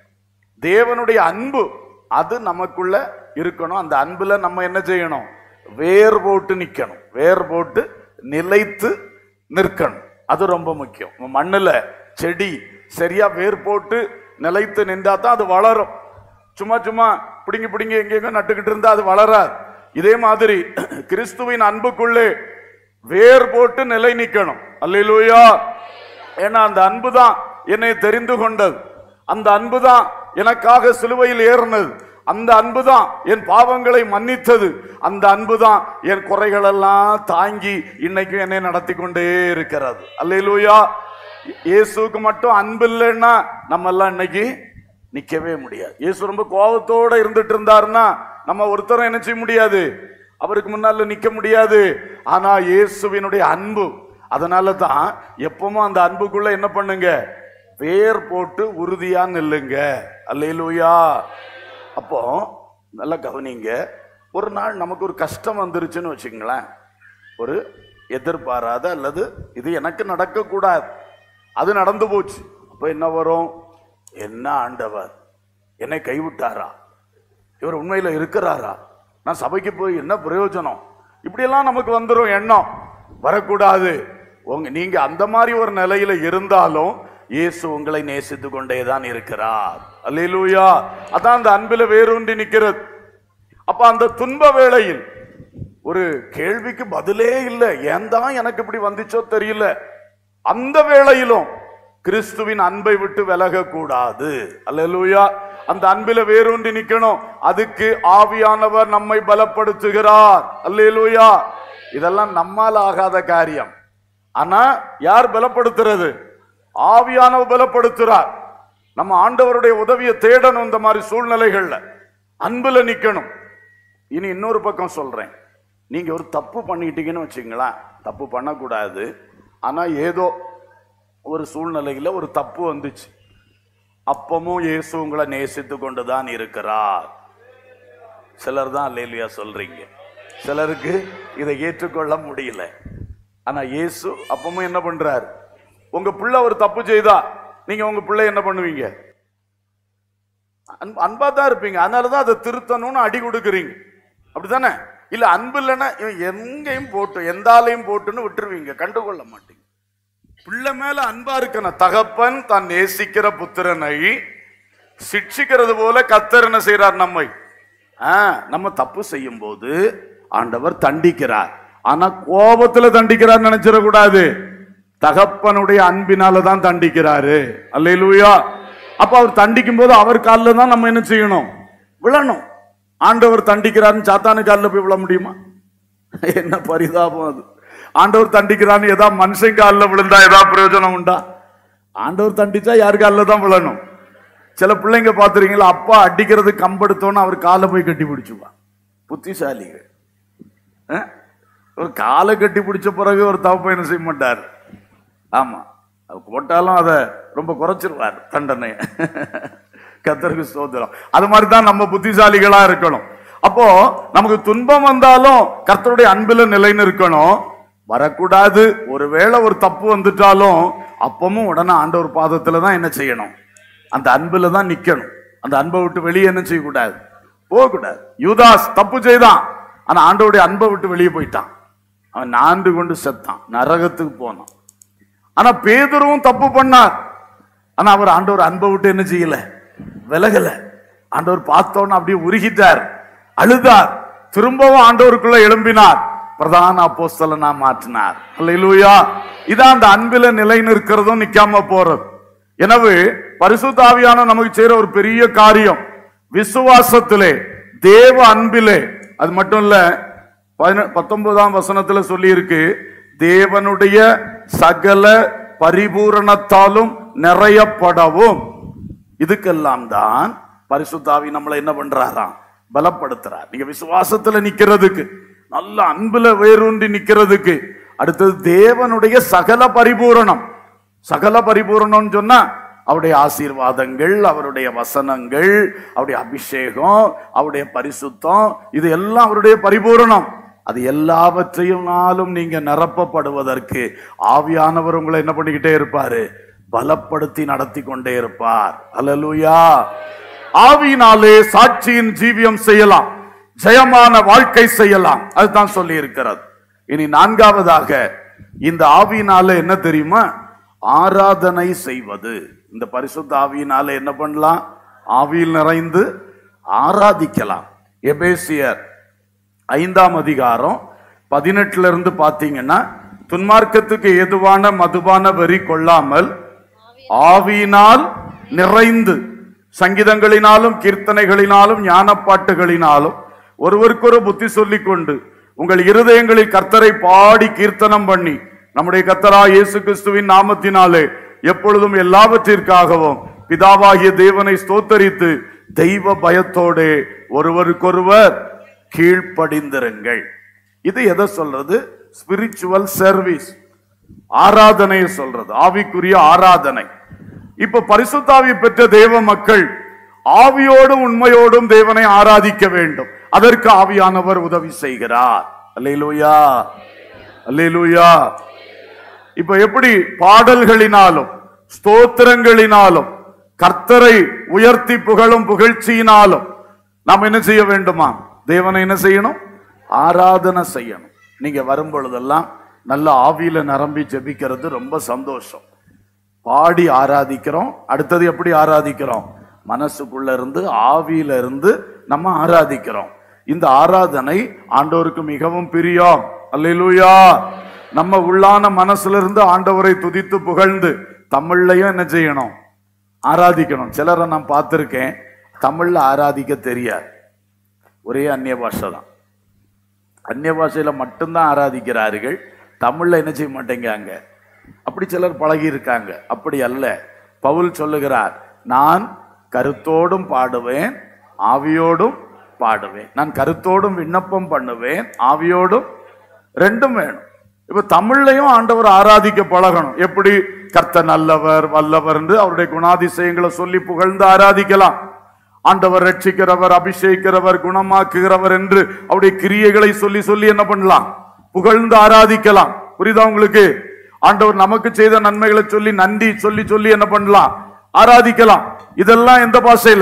தேவனுடைய அன்பு அது நமக்குள்ள இருக்கணும். அந்த அன்புல நம்ம என்ன செய்யணும்? வேர் போட்டு நிக்கணும், வேர் போட்டு நிலைத்து நிற்கணும். அது ரொம்ப முக்கியம். மண்ணுல செடி சரியா வேர் போட்டு நிலைத்து நின்றா தான் அது வளரும். சும்மா சும்மா பிடிங்கி பிடிங்கி எங்கெங்க நட்டுக்கிட்டு இருந்தா அது வளராது. இதே மாதிரி கிறிஸ்துவின் அன்புக்குள்ளே வேர் போட்டு நிலை நிக்கணும். அல்லேலூயா. ஏன்னா அந்த அன்பு தான் என்னை தெரிந்து கொண்டது, அந்த அன்பு தான் எனக்காக சிலுவையில் ஏறினது, அந்த அன்பு தான் என் பாவங்களை மன்னித்தது, அந்த அன்பு தான் என் குறைகள் எல்லாம் தாங்கி இன்னைக்கும் என்னை நடத்தி கொண்டே இருக்கிறது. அல்லேலூயா. இயேசுக்கு மட்டும் அன்பு இல்லைன்னா நம்ம எல்லாம் இன்னைக்கு நிக்கவே முடியாது. இயேசு ரொம்ப கோபத்தோட இருந்துட்டு இருந்தாருன்னா நம்ம ஒருத்தரும் என்ன செய்ய முடியாது, அவருக்கு முன்னால நிக்க முடியாது. ஆனா இயேசுவினுடைய அன்பு, அதனால தான் எப்பவும் அந்த அன்புக்குள்ள என்ன பண்ணுங்க? வேர் போட்டு உறுதியா நில்லுங்க. அல்லேலூயா. அப்போ நல்லா கவனிங்க. ஒரு நாள் நமக்கு ஒரு கஷ்டம் வந்துருச்சுன்னு வச்சுங்களேன், ஒரு எதிர்பாராத அல்லது இது எனக்கு நடக்கக்கூடாது, அது நடந்து போச்சு. அப்ப என்ன வரும்? என்ன ஆண்டவர் என்னை கைவிட்டாரா? இவர் உண்மையில இருக்கிறாரா? நான் சபைக்கு போய் என்ன பிரயோஜனம்? இப்படியெல்லாம் நமக்கு வந்துடும் எண்ணம். வரக்கூடாது. நீங்க அந்த மாதிரி ஒரு நிலையில இருந்தாலும் இயேசு உங்களை நேசித்து கொண்டேதான் இருக்கிறார். அல்லேலூயா. அதான் அந்த அன்பில வேரூன்றி நிக்கிறது. அப்ப அந்த துன்ப வேளையில் ஒரு கேள்விக்கு பதிலே இல்லை, ஏன் தான் எனக்கு இப்படி வந்துச்சோ தெரியல, அந்த வேளையிலும் கிறிஸ்துவின் அன்பை விட்டு விலக கூடாது. அல்லேலூயா. அந்த அன்பில வேரூன்றி நிக்கணும். அதுக்கு ஆவியானவர் நம்மை பலப்படுத்துகிறார். அல்லேலூயா. இதெல்லாம் நம்மால் ஆகாத காரியம். ஆனா யார் பலப்படுத்துறது? ஆவியானவர் பலப்படுத்துறார். நம்ம ஆண்டவருடைய உதவியை தேடணும். இந்த மாதிரி சூழ்நிலைகள்ல அன்புல நிக்கணும். இனி இன்னொரு பக்கம் சொல்றேன். நீங்க ஒரு தப்பு பண்ணிட்டீங்கன்னு வச்சுங்களேன், தப்பு பண்ணக்கூடாது, ஆனா ஏதோ ஒரு சூழ்நிலையில ஒரு தப்பு வந்துச்சு, அப்பமும் இயேசு உங்களை நேசித்து கொண்டுதான் இருக்கிறார். சிலர் தான் அல்லேலூயா சொல்றீங்க, சிலருக்கு இதை ஏற்றுக்கொள்ள முடியல. ஆனா இயேசு அப்பமும் என்ன பண்றார்? உங்க பிள்ளை ஒரு தப்பு செய்தா நீங்க உங்க பிள்ளை என்ன பண்ணுவீங்க? அன்பா தான் இருப்பீங்க. அதனாலதான் அதை திருத்தணும்னு அடி கொடுக்குறீங்க, அப்படித்தானே? இல்ல அன்பு இல்லைன்னா எங்கேயும் போட்டு எந்தாலையும் போட்டுன்னு விட்டுருவீங்க, கண்டுகொள்ள மாட்டீங்க. பிள்ளை மேல அன்பா இருக்கணும். தகப்பன் தான் நேசிக்கிற புத்திரனை சிட்சிக்கிறது போல கர்த்தர் என்ன செய்யறார்? நம்மை நம்ம தப்பு செய்யும் போது ஆண்டவர் தண்டிக்கிறார். ஆனா கோபத்துல தண்டிக்கிறார் நினைச்சிடக்கூடாது. தகப்பனுடைய அன்பினாலதான் தண்டிக்கிறாரு. அல்லேலூயா. அப்ப அவர் தண்டிக்கும் போது அவர் காலில் தான் நம்ம என்ன செய்யணும்? விழணும். ஆண்டவர் தண்டிக்கிறாருன்னு சாத்தானு காலில் போய் விழ முடியுமா? என்ன பரிதாபம் அது. ஆண்டவர் தண்டிக்கிறான்னு ஏதாவது மனுஷன் காலில் விழுந்தா ஏதாவது பிரயோஜனம் உண்டா? ஆண்டவர் தண்டிச்சா யார் காலில் தான் விழணும். சில பிள்ளைங்க பாத்துறீங்களா, அப்பா அடிக்கிறது கம்பெடுத்தோன்னு அவர் காலை போய் கட்டி பிடிச்சுவா. புத்திசாலிகள். ஒரு காலை கட்டி பிடிச்ச பிறகு ஒரு தவப்பை என்ன செய்ய மாட்டார். ஆமா, அது போட்டாலும் அதை ரொம்ப குறைச்சிருவார் தண்டனை. கர்த்தருக்கு ஸ்தோத்திரம். அது மாதிரி தான் நம்ம புத்திசாலிகளா இருக்கணும். அப்போ நமக்கு துன்பம் வந்தாலும் கர்த்தருடைய அன்பில நிலைன்னு இருக்கணும், வரக்கூடாது. ஒருவேளை ஒரு தப்பு வந்துட்டாலும் அப்பமும் உடனே ஆண்டவர் பாதத்துல தான் என்ன செய்யணும்? அந்த அன்புல தான் நிக்கணும். அந்த அன்பை விட்டு வெளியே என்ன செய்யக்கூடாது? போகக்கூடாது. யூதாஸ் தப்பு செய்தான், ஆனா ஆண்டவருடைய அன்பை விட்டு வெளியே போயிட்டான். அவன் நாண்டு கொண்டு செத்தான், நரகத்துக்கு போனான். ஆனா பேதுருவும் தப்பு பண்ணார், ஆனா அவர் ஆண்டவர் அன்பை விட்டு என்ன செய்யல? விலகல. ஆண்டவர் பார்த்தோன்னு அப்படியே உருகிட்டார். அழுதார். திரும்பவும் ஆண்டவருக்குள்ள எழும்பினார். பிரதான அப்போஸ்தலனா மாற்றினார். அல்லேலூயா. இதான் அந்த அன்பில நிலை நிற்கிறதும் நிக்காம போறது. எனவே பரிசுத்த ஆவியானவர் நமக்கு செய்யற ஒரு பெரிய காரியம் விசுவாசத்திலே, தேவ அன்பிலே. அது மட்டும் இல்ல, 19ஆம் வசனத்துல சொல்லி இருக்கு, தேவனுடைய சகல பரிபூரணத்தாலும் நிறையப்படவும். இதுக்கெல்லாம் தான் பரிசுத்த ஆவி நம்மளை என்ன பண்றாராம்? பலப்படுத்துறார். நீங்க விசுவாசத்துல நிக்கிறதுக்கு, நல்ல அன்புல வேரூன்றி நிக்கிறதுக்கு. அடுத்தது தேவனுடைய சகல பரிபூரணம். சகல பரிபூரணம் சொன்னா அவருடைய ஆசீர்வாதங்கள், அவருடைய வசனங்கள், அவருடைய அபிஷேகம், அவருடைய பரிசுத்தம், இது எல்லாம் அவருடைய பரிபூரணம். அது எல்லாவற்றையும் நீங்க நிரப்பப்படுவதற்கு ஆவியானவர் உங்களை என்ன பண்ணிக்கிட்டே இருப்பாரு? பலப்படுத்தி நடத்தி கொண்டே இருப்பார். அல்லேலூயா. ஆவியினாலே சாட்சியின் ஜீவியம் செய்யலாம், ஜெயமான வாழ்க்கை செய்யலாம். அதுதான் சொல்லி இருக்கிறது. இனி 4வதாக இந்த ஆவியினால என்ன தெரியுமா? ஆராதனை செய்வது. இந்த பரிசுத்த ஆவியினால என்ன பண்ணலாம்? ஆவியில் நிறைந்து ஆராதிக்கலாம். எபேசியர் 5ஆம் அதிகாரம் 18 இருந்து பாத்தீங்கன்னா, துன்மார்க்கத்துக்கு ஏதுவான மதுபான வெறி கொள்ளாமல் ஆவியினால் நிறைந்து சங்கீதங்களினாலும் கீர்த்தனைகளினாலும் ஞானப்பாட்டுகளினாலும் ஒருவருக்கொரு புத்தி சொல்லிக் கொண்டு உங்கள் இருதயங்களில் கர்த்தரை பாடி கீர்த்தனம் பண்ணி நம்முடைய கர்த்தராகிய இயேசு கிறிஸ்துவின் நாமத்தினாலே எப்பொழுதும் எல்லாவற்றிற்காகவும் பிதாவாகிய தேவனை ஸ்தோத்தரித்து தெய்வ பயத்தோடு ஒருவருக்கொருவர் கீழ்ப்படிந்திருங்கள். இது எதை சொல்றது? ஸ்பிரிச்சுவல் சர்வீஸ், ஆராதனையை சொல்றது, ஆவிக்குரிய ஆராதனை. இப்ப பரிசுத்த ஆவி பெற்ற தேவ மக்கள் ஆவியோடும் உண்மையோடும் தேவனை ஆராதிக்க வேண்டும். அதற்கு ஆவியானவர் உதவி செய்கிறார். அல்லேலூயா, அல்லேலூயா. இப்ப எப்படி பாடல்களினாலும் ஸ்தோத்திரங்களினாலும் கர்த்தரை உயர்த்தி புகழும் புகழ்ச்சியினாலும் நாம் என்ன செய்ய வேண்டுமா? தேவனை என்ன செய்யணும்? ஆராதனை செய்யணும். நீங்க வரும் பொழுதெல்லாம் நல்ல ஆவியில நிரம்பி ஜெபிக்கிறது ரொம்ப சந்தோஷம். பாடி ஆராதிக்கிறோம். அடுத்தது எப்படி ஆராதிக்கிறோம்? மனசுக்குள்ள இருந்து, ஆவியில இருந்து நம்ம ஆராதிக்கிறோம். இந்த ஆராதனை ஆண்டவருக்கு மிகவும் பிரியம். அல்லேலூயா. நம்ம உள்ளான மனசுல இருந்து ஆண்டவரை துதித்து புகழ்ந்து தமிழ்லையும் என்ன செய்யணும்? ஆராதிக்கணும். சிலரை நான் பார்த்திருக்கேன், தமிழ்ல ஆராதிக்க தெரியாது, ஒரே அந்நிய பாஷை தான், அந்நிய பாஷையில மட்டும்தான் ஆராதிக்கிறார்கள், தமிழ்ல என்ன செய்ய மாட்டேங்காங்க. அப்படி சிலர் பழகி இருக்காங்க. அப்படி அல்ல. பவுல் சொல்லுகிறார், நான் கருத்தோடும் பாடுவேன், ஆவியோடும் பாடுவேன். நான் கருத்தோடும் விண்ணப்பம் பண்ணுவேன், ஆவியோடும், ரெண்டும் வேணும். இப்ப தமிழ்லையும் ஆண்டவர் ஆராதிக்க பழகணும். எப்படி? கர்த்தர் நல்லவர் வல்லவர் என்று அவருடைய குணாதிசயங்களை சொல்லி புகழ்ந்து ஆராதிக்கலாம். ஆண்டவர் ரட்சிக்கிறவர், அபிஷேகிக்கிறவர், குணமாக்குகிறவர் என்று அவருடைய கிரியைகளை சொல்லி சொல்லி என்ன பண்ணலாம்? புகழ்ந்து ஆராதிக்கலாம். புரியுதா உங்களுக்கு? ஆண்டவர் நமக்கு செய்த நன்மைகளை சொல்லி நன்றி சொல்லி சொல்லி என்ன பண்ணலாம்? ஆராதிக்கலாம். இதெல்லாம் எந்த பாஷையில?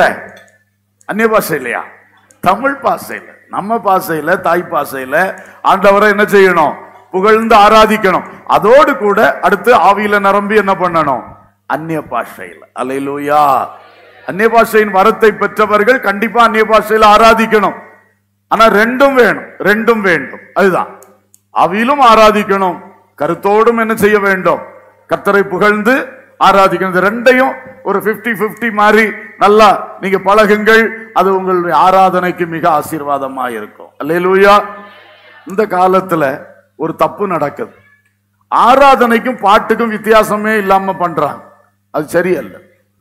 அந்நிய பாஷையிலையா? தமிழ் பாஷையில, நம்ம பாஷையில, தாய் பாஷையில ஆண்டவரை என்ன செய்யணும்? புகழ்ந்து ஆராதிக்கணும். அதோடு கூட அடுத்து ஆவியில நிரம்பி என்ன பண்ணணும்? அந்நிய பாஷையில. அல்லேலூயா. அந்நிய பாஷையின் வரத்தை பெற்றவர்கள் கண்டிப்பா அந்நிய பாஷையில ஆராதிக்கணும். ஆனா ரெண்டும் வேணும், ரெண்டும் வேண்டும். அதுதான், ஆவியிலும் ஆராதிக்கணும், கருத்தோடும் என்ன செய்ய வேண்டும்? கர்த்தரை புகழ்ந்து ஆராதிக்கணும். இந்த ரெண்டையும் ஒரு 50-50 மாதிரி நல்லா நீங்க பழகுங்கள். அது உங்களுடைய ஆராதனைக்கு மிக ஆசீர்வாதமா இருக்கும். அல்லேலூயா. இந்த காலத்துல ஒரு தப்பு நடக்குது. ஆராதனைக்கும் பாட்டுக்கும் வித்தியாசமே இல்லாம பண்றாங்க. அது சரியல்ல.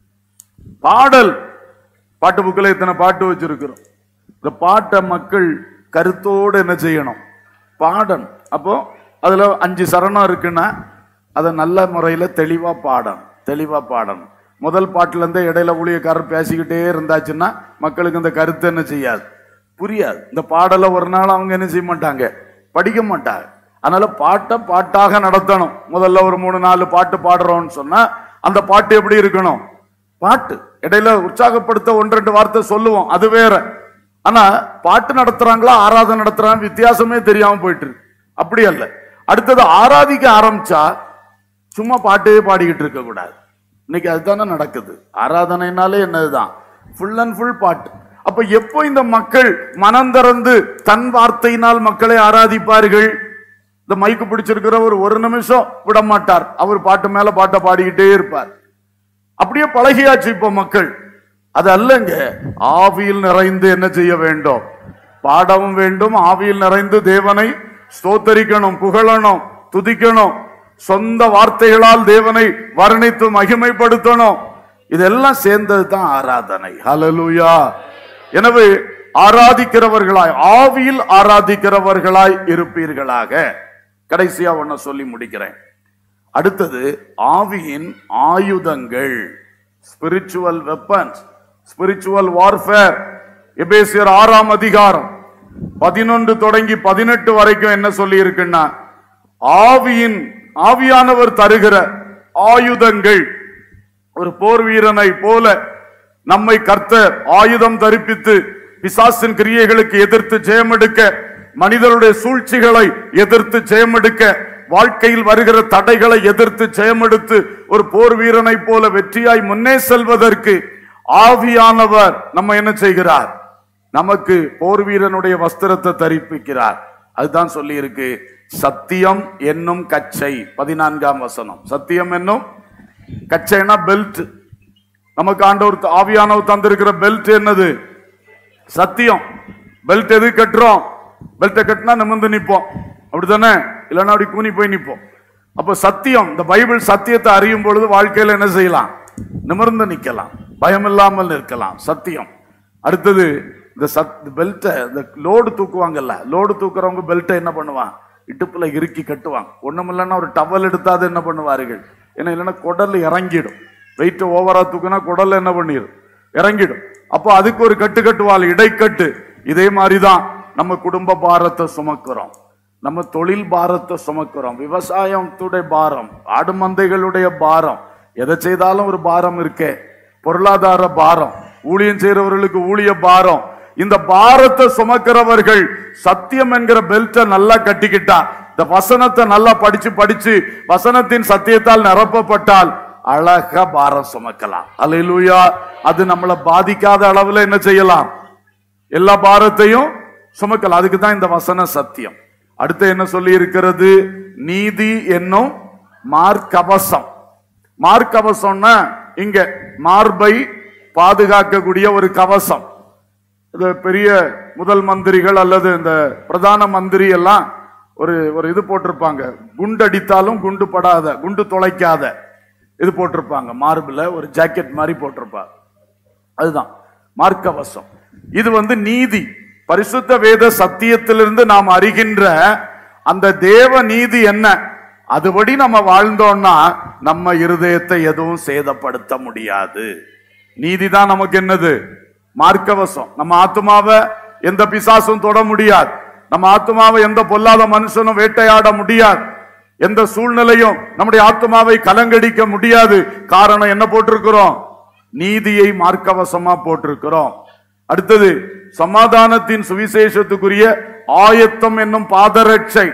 பாடல், பாட்டு புக்கில் இத்தனை பாட்டு வச்சிருக்கிறோம். இந்த பாட்டை மக்கள் கருத்தோடு என்ன செய்யணும்? பாடணும். அப்போ அதுல 5 சரணம் இருக்குன்னா அதை நல்ல முறையில தெளிவா பாடணும், தெளிவா பாடணும். முதல் பாட்டுல இருந்து இடையில ஊழியக்காரர் பேசிக்கிட்டே இருந்தாச்சுன்னா மக்களுக்கு இந்த கருத்து என்ன செய்யாது? புரியாது. இந்த பாடலை ஒரு நாள் அவங்க என்ன செய்ய மாட்டாங்க? படிக்க மாட்டாங்க. அதனால பாட்டை பாட்டாக நடத்தணும். முதல்ல ஒரு 3-4 பாட்டு பாடுறோம்னு சொன்னா அந்த பாட்டு எப்படி இருக்கணும்? பாட்டு. இடையில உற்சாகப்படுத்த 1-2 வார்த்தை சொல்லுவோம், அது வேற. ஆனா பாட்டு நடத்துறாங்களா ஆராதனை நடத்துறாங்க வித்தியாசமே தெரியாம போயிட்டு இருக்கு. அப்படி அல்ல. அடுத்தது ஆராதிக்க ஆரம்பிச்சா சும்மா பாட்டே பாடிக்கிட்டு இருக்க கூடாது. இன்னைக்கு அதுதானே நடக்குது. ஆராதனைனாலே என்னதுதான்? ஃபுல் அண்ட் ஃபுல் பாட்டு. அப்ப எப்போ இந்த மக்கள் மனம் திறந்து தன் வார்த்தையினால் மக்களை ஆராதிப்பார்கள்? இந்த மைக்கு பிடிச்சிருக்கிற ஒரு நிமிஷம் விட மாட்டார், அவர் பாட்டு மேல பாட்டை பாடிக்கிட்டே இருப்பார். அப்படியே பழகியாச்சு இப்ப மக்கள். அது அல்லங்க, ஆவியில் நிறைந்து என்ன செய்ய வேண்டும்? பாடவும் வேண்டும். ஆவியில் நிறைந்து தேவனை ஸ்தோத்தரிக்கணும், புகழணும், துதிக்கணும், சொந்த வார்த்தைகளால் தேவனை வர்ணித்து மகிமைப்படுத்தணும். இதெல்லாம் சேர்ந்தது தான் ஆராதனை. ஹல்லேலூயா. எனவே ஆராதிக்கிறவர்களாய், ஆவியில் ஆராதிக்கிறவர்களாய் இருப்பீர்களாக. கடைசியா ஒன்ன சொல்லி முடிக்கிறேன். அடுத்தது ஆவியின் ஆயுதங்கள், ஸ்பிரிச்சுவல் வெப்பன்ஸ், ஸ்பிரிச்சுவல் வார்ஃபேர். எபேசியர் 6ஆம் அதிகாரம் 11 தொடங்கி 18 வரைக்கும் என்ன சொல்லி இருக்குன்னா, ஆவியானவர் தருகிற ஆயுதங்கள். ஒரு போர் வீரனை போல நம்மை கர்த்தர் ஆயுதம் தரிப்பித்து பிசாசின் கிரியைகளுக்கு எதிர்த்து ஜெயமெடுக்க, மனிதருடைய சூழ்ச்சிகளை எதிர்த்து ஜெயமெடுக்க, வாழ்க்கையில் வருகிற தடைகளை எதிர்த்து ஜெயமெடுத்து ஒரு போர் வீரனை போல வெற்றியாய் முன்னே செல்வதற்கு ஆவியானவர் நம்ம என்ன செய்கிறார்? நமக்கு போர் வீரனுடைய வஸ்திரத்தை தரிப்பிக்கிறார். அதுதான் சொல்லி இருக்கு, சத்தியம் என்னும் கச்சை. 14ஆம் வசனம். சத்தியம் என்னும் கச்சைனா பெல்ட். நமக்கு ஆண்டவர் ஆவியானவர் தந்திருக்கிற பெல்ட் என்னது? சத்தியம். பெல்ட் எது கட்டுறோம்? பெல்ட்டை கட்டினா நிமிர்ந்து நிற்போம், அப்படித்தானே? இல்லைன்னா அப்படி கூனி போய் நிற்போம். அப்ப சத்தியம், இந்த பைபிள் சத்தியத்தை அறியும் பொழுது வாழ்க்கையில என்ன செய்யலாம்? நிமிர்ந்து நிற்கலாம், பயம் இல்லாமல் நிற்கலாம். சத்தியம். அடுத்தது இந்த பெல்ட்டை, இந்த லோடு தூக்குவாங்கல்ல, லோடு தூக்குறவங்க பெல்ட்டை என்ன பண்ணுவான்? இடுப்புல இறுக்கி கட்டுவாங்க. ஒண்ணும் இல்லைன்னா ஒரு டவல் எடுத்தாது என்ன பண்ணுவார்கள்? ஏன்னா இல்லைன்னா குடல் இறங்கிடும். வெயிட் ஓவரா தூக்குனா குடல் என்ன பண்ணிடும்? இறங்கிடும். அப்போ அதுக்கு ஒரு கட்டு கட்டுவாள், இடைக்கட்டு. இதே மாதிரிதான் நம்ம குடும்ப பாரத்தை சுமக்கிறோம், நம்ம தொழில் பாரத்தை சுமக்கிறோம், விவசாயத்துடைய பாரம், ஆடு மந்தைகளுடைய பாரம், எதை செய்தாலும் ஒரு பாரம் இருக்கே, பொருளாதார பாரம், ஊழியம் செய்யறவர்களுக்கு ஊழிய பாரம். இந்த பாரத்தை சுமக்கிறவர்கள் சத்தியம் என்கிற பெல்ட்டை நல்லா கட்டிக்கிட்டா, இந்த வசனத்தை நல்லா படிச்சு வசனத்தின் சத்தியத்தால் நிரப்பப்பட்டால் அழகா பாரம் சுமக்கலாம். அல்லேலூயா. அது நம்மளை பாதிக்காத அளவுல என்ன செய்யலாம்? எல்லா பாரத்தையும் சுமக்கலாம். அதுக்கு தான் இந்த வசன சத்தியம். அடுத்து என்ன சொல்லி இருக்கிறது? நீதி என்னும் மார்க்கவசம். மார்க்கவசம்னா இங்க மார்பை பாதுகாக்கக்கூடிய ஒரு கவசம். இது பெரிய முதல் மந்திரிகள் அல்லது இந்த பிரதான மந்திரி எல்லாம் ஒரு இது போட்டிருப்பாங்க, குண்டு அடித்தாலும் குண்டு படாத, குண்டு தொலைக்காத இது போட்டிருப்பாங்க. மார்பில் ஒரு ஜாக்கெட் மாதிரி போட்டிருப்பாங்க. அதுதான் மார்க்கவசம். இது நீதி, பரிசுத்த வேத சத்தியத்திலிருந்து நாம் அறிகின்ற அந்த தேவ நீதி என்ன, அதுபடி நம்ம வாழ்ந்தோம்னா நம்ம இருதயத்தை எதுவும் சேதப்படுத்த முடியாது. நீதிதான் நமக்கு என்னது? மார்க்கவசம். நம்ம ஆத்துமாவை எந்த பிசாசும் தொட முடியாது, நம்ம ஆத்துமாவை எந்த பொல்லாத மனுஷனும் வேட்டையாட முடியாது, எந்த சூழ்நிலையும் நம்முடைய ஆத்துமாவை கலங்கடிக்க முடியாது. காரணம் என்ன போட்டிருக்கிறோம்? நீதியை மார்க்கவசமா போட்டிருக்கிறோம். அடுத்தது சமாதானத்தின் சுவிசேஷத்துக்குரிய ஆயத்தம் என்னும் பாதரட்சை.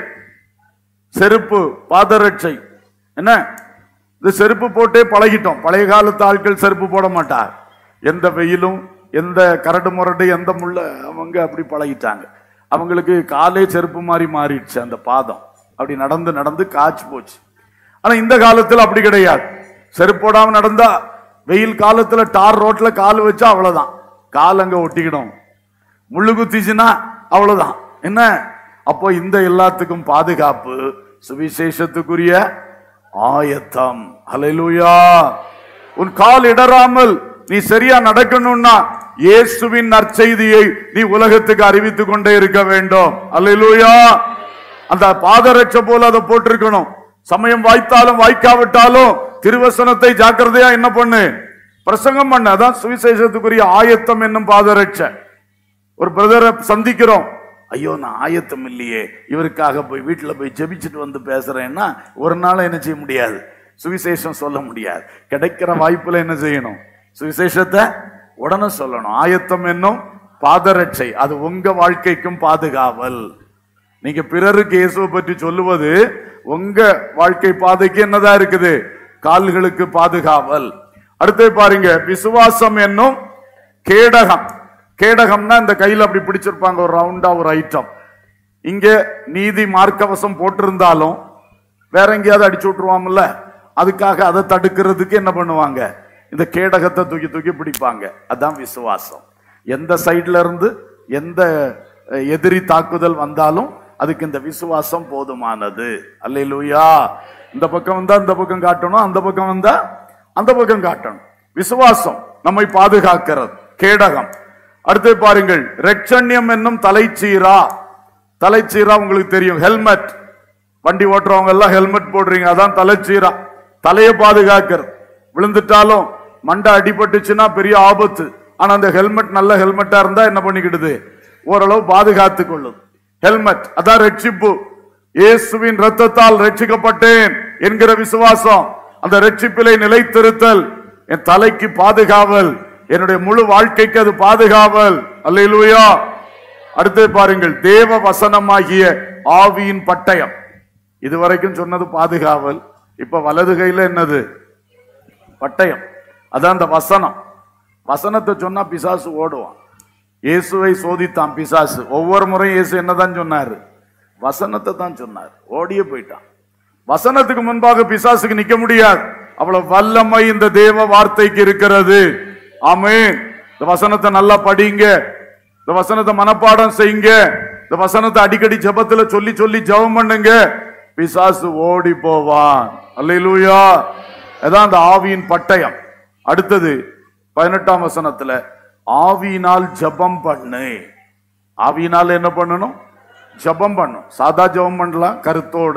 செருப்பு, பாதரட்சை என்ன? இந்த செருப்பு போட்டே பழகிட்டோம். பழைய காலத்து ஆட்கள் செருப்பு போட மாட்டார். எந்த வெயிலும் எந்த கரடு முரடு எந்த முள்ள, அவங்க அப்படி பழகிட்டாங்க. அவங்களுக்கு காலே செருப்பு மாதிரி மாறிடுச்சு. அந்த பாதம் அப்படி நடந்து நடந்து காய்ச்சி போச்சு. ஆனா இந்த காலத்துல அப்படி கிடையாது. செருப்பு போடாம நடந்தா வெயில் காலத்துல டார் ரோட்ல கால் வச்சா அவ்வளவுதான், கால் அங்க ஒட்டிக்கிடும். முள்ளு குத்திச்சுன்னா அவ்வளவுதான். என்ன? அப்போ இந்த எல்லாத்துக்கும் பாதுகாப்பு சுவிசேஷத்துக்குரிய ஆயத்தம். அல்லேலூயா. உன் கால் இடராமல் நீ சரியா நடக்கணும்னா இயேசுவின் நற்செய்தியை நீ உலகத்துக்கு அறிவித்துக் கொண்டே இருக்க வேண்டும். அல்லேலூயா. அந்த பாதரட்சை போல அதை போட்டிருக்கணும். சமயம் வாய்த்தாலும் வாய்க்காவிட்டாலும் திருவசனத்தை ஜாக்கிரதையா என்ன பண்ணு? பிரசங்கம் பண்ண. அதான் சுவிசேஷத்துக்குரிய ஆயத்தம் என்னும் பாதரட்சை. ஒரு பிரதரை சந்திக்கிறோம், ஐயோ நான் ஆயத்தம் இல்லையே, இவருக்காக போய் வீட்டில் போய் ஜெபிச்சுட்டு வந்து பேசுறேன்னா ஒரு நாள் என்ன செய்ய முடியாது? சுவிசேஷம் சொல்ல முடியாது. கிடைக்கிற வாய்ப்புல என்ன செய்யணும்? சுவிசேஷத்தை உடனே சொல்லணும். ஆயத்தம் என்னும் பாதரட்சை, அது உங்க வாழ்க்கைக்கும் பாதுகாவல். நீங்க பிறருக்கு இயேசுவை பற்றி சொல்லுவது உங்க வாழ்க்கை பாதைக்கு என்னதான் இருக்குது? கால்களுக்கு பாதுகாவல். அடுத்து பாருங்க, விசுவாசம் என்னும் கேடகம். கேடகம்னா இந்த கையில அப்படி பிடிச்சிருப்பாங்க ஒரு ரவுண்டா ஒரு ஐட்டம். இங்க நீதி மார்க்கவசம் போட்டிருந்தாலும் வேற எங்கேயாவது அடிச்சு விட்டுருவாங்கல்ல, அதுக்காக அதை தடுக்கிறதுக்கு என்ன பண்ணுவாங்க, இந்த கேடகத்தை தூக்கி தூக்கி பிடிப்பாங்க. அதான் விசுவாசம். எந்த சைட்ல இருந்து எந்த எதிரி தாக்குதல் வந்தாலும் அதுக்கு இந்த விசுவாசம் போதுமானது. அல்லேலூயா. இந்த பக்கம் வந்தா இந்த பக்கம் காட்டணும், அந்த பக்கம் வந்தா அந்த பக்கம் காட்டணும். விசுவாசம் நம்மை பாதுகாக்கிறது, கேடகம். அடுத்து பாருங்கள், ரட்சண்யம் என்னும் தலைச்சீரா. தலைச்சீரா உங்களுக்கு தெரியும், ஹெல்மெட். வண்டி ஓட்டுறவங்க எல்லாம் ஹெல்மெட் போடுறீங்க, அதான் தலைச்சீரா. தலையை பாதுகாக்கிறது. விழுந்துட்டாலும் மண்டை அடிபட்டுச்சுன்னா பெரிய ஆபத்து. ஆனா அந்த ஹெல்மெட் நல்ல ஹெல்மெட்டா இருந்தா என்ன பண்ணிக்கிடுது, ஓரளவு பாதுகாத்து கொள்ளுது. ஹெல்மெட் அதான் ரட்சிப்பு. இயேசுவின் இரத்தத்தால் ரட்சிக்கப்பட்டேன் என்கிற விசுவாசம், அந்த ரட்சிப்பிலே நிலைத்திருத்தல், என் தலைக்கு பாதுகாவல், என்னுடைய முழு வாழ்க்கைக்கு அது பாதுகாவல். அல்லேலூயா. அடுத்து பாருங்கள், தேவ வசனமாகிய ஆவியின் பட்டயம். இதுவரைக்கும் சொன்னது பாதுகாவல், இப்ப வலது கையில என்னது, பட்டயம். அதான் அந்த வசனம். வசனத்தை சொன்னா பிசாசு ஓடுவான். இயேசுவை சோதித்தான் பிசாசு. ஒவ்வொரு முறையும் இயேசு என்னதான் சொன்னாரு, வசனத்தை தான் சொன்னார். ஓடியே போயிட்டான். வசனத்துக்கு முன்பாக பிசாசுக்கு நிக்க முடியாது. அவ்வளவு வல்லமை இந்த தேவ வார்த்தைக்கு இருக்கிறது. ஆமென். இந்த வசனத்தை நல்லா படிங்க, இந்த வசனத்தை மனப்பாடம் செய்யுங்க, இந்த வசனத்தை அடிக்கடி ஜெபத்துல சொல்லி சொல்லி ஜெபம் பண்ணுங்க, பிசாசு ஓடி போவான். அல்லேலூயா. அதான் அந்த ஆவியின் பட்டயம். அடுத்தது 18ஆம் வசனத்துல, ஆவியினால் ஜெபம் பண்ணு. ஆவியினால் என்ன பண்ணணும், ஜெபம் பண்ணும். சாதா ஜெபம் பண்ணலாம், கருத்தோட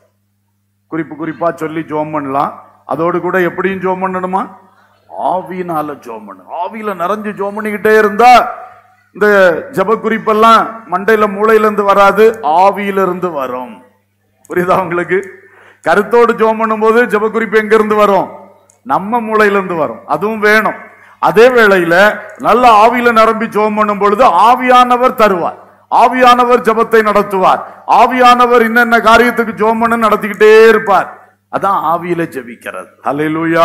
குறிப்பு குறிப்பா சொல்லி ஜெபம் பண்ணலாம். அதோடு கூட எப்படியும் ஜெபம் பண்ணணுமா, ஆவியினால ஜெபம் பண்ணணும். ஆவியில நிறைஞ்சு ஜெபம் பண்ணிக்கிட்டே இருந்தா இந்த ஜெப குறிப்பெல்லாம் மண்டையில மூளையில இருந்து வராது, ஆவியிலிருந்து வரும். புரியுதா உங்களுக்கு? கருத்தோடு ஜெபம் பண்ணும் போது ஜெப குறிப்பு எங்க இருந்து வரும், நம்ம மூளையில இருந்து வரும். அதுவும் வேணும். அதே வேளையில நல்ல ஆவியில நிரம்பி ஜெபம் பண்ணும் பொழுது ஆவியானவர் தருவார், ஆவியானவர் ஜெபத்தை நடத்துவார், ஆவியானவர் இன்னென்ன காரியத்துக்கு ஜெபம் பண்ண நடத்திக்கிட்டே இருப்பார். அதான் ஆவியில ஜெபிக்கிறது. அல்லேலூயா.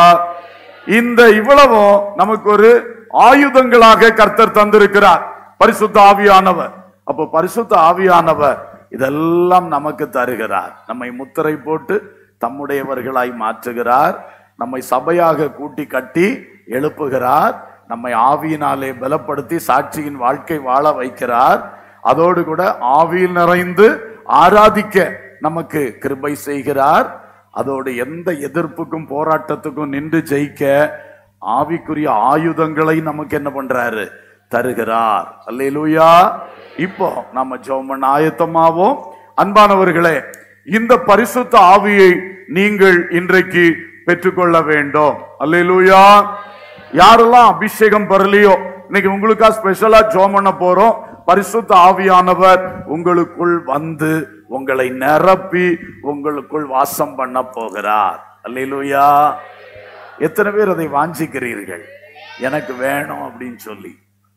இந்த இவ்வளவும் நமக்கு ஒரு ஆயுதங்களாக கர்த்தர் தந்திருக்கிறார், பரிசுத்த ஆவியானவர். அப்போ பரிசுத்த ஆவியானவர் இதெல்லாம் நமக்கு தருகிறார். நம்மை முத்திரை போட்டு தம்முடையவர்களாய் மாற்றுகிறார், நம்மை சபையாக கூட்டி கட்டி எழுப்புகிறார், நம்மை ஆவியினாலே பலப்படுத்தி சாட்சியின் வாழ்க்கை வாழ வைக்கிறார். அதோடு கூட ஆவியில் நிறைந்து ஆராதிக்க நமக்கு கிருபை செய்கிறார். அதோடு எந்த எதிர்ப்புக்கும் போராட்டத்துக்கும் நின்று ஜெயிக்க ஆவிக்குரிய ஆயுதங்களை நமக்கு என்ன பண்றாரு, தருகிறார். அல்லேலூயா. இப்போ நம்ம ஜெபம் பண்ண ஆயத்தமாவோம். அன்பானவர்களே, இந்த பரிசுத்த ஆவியை நீங்கள் இன்றைக்கு பெற்றுக்கொள்ள வேண்டும். அல்லேலூயா. யாரெல்லாம் அபிஷேகம் பெறலையோ இன்னைக்கு உங்களுக்கா ஸ்பெஷலா ஜெபம் பண்ண போறோம். பரிசுத்த ஆவியானவர் உங்களுக்குள் வந்து உங்களை நிரப்பி உங்களுக்குள் வாசம் பண்ண போகிறார். அல்லேலூயா. எத்தனை பேர் அதை வாஞ்சிக்கிறீர்கள், எனக்கு வேணும் அப்படின்னு சொல்லி?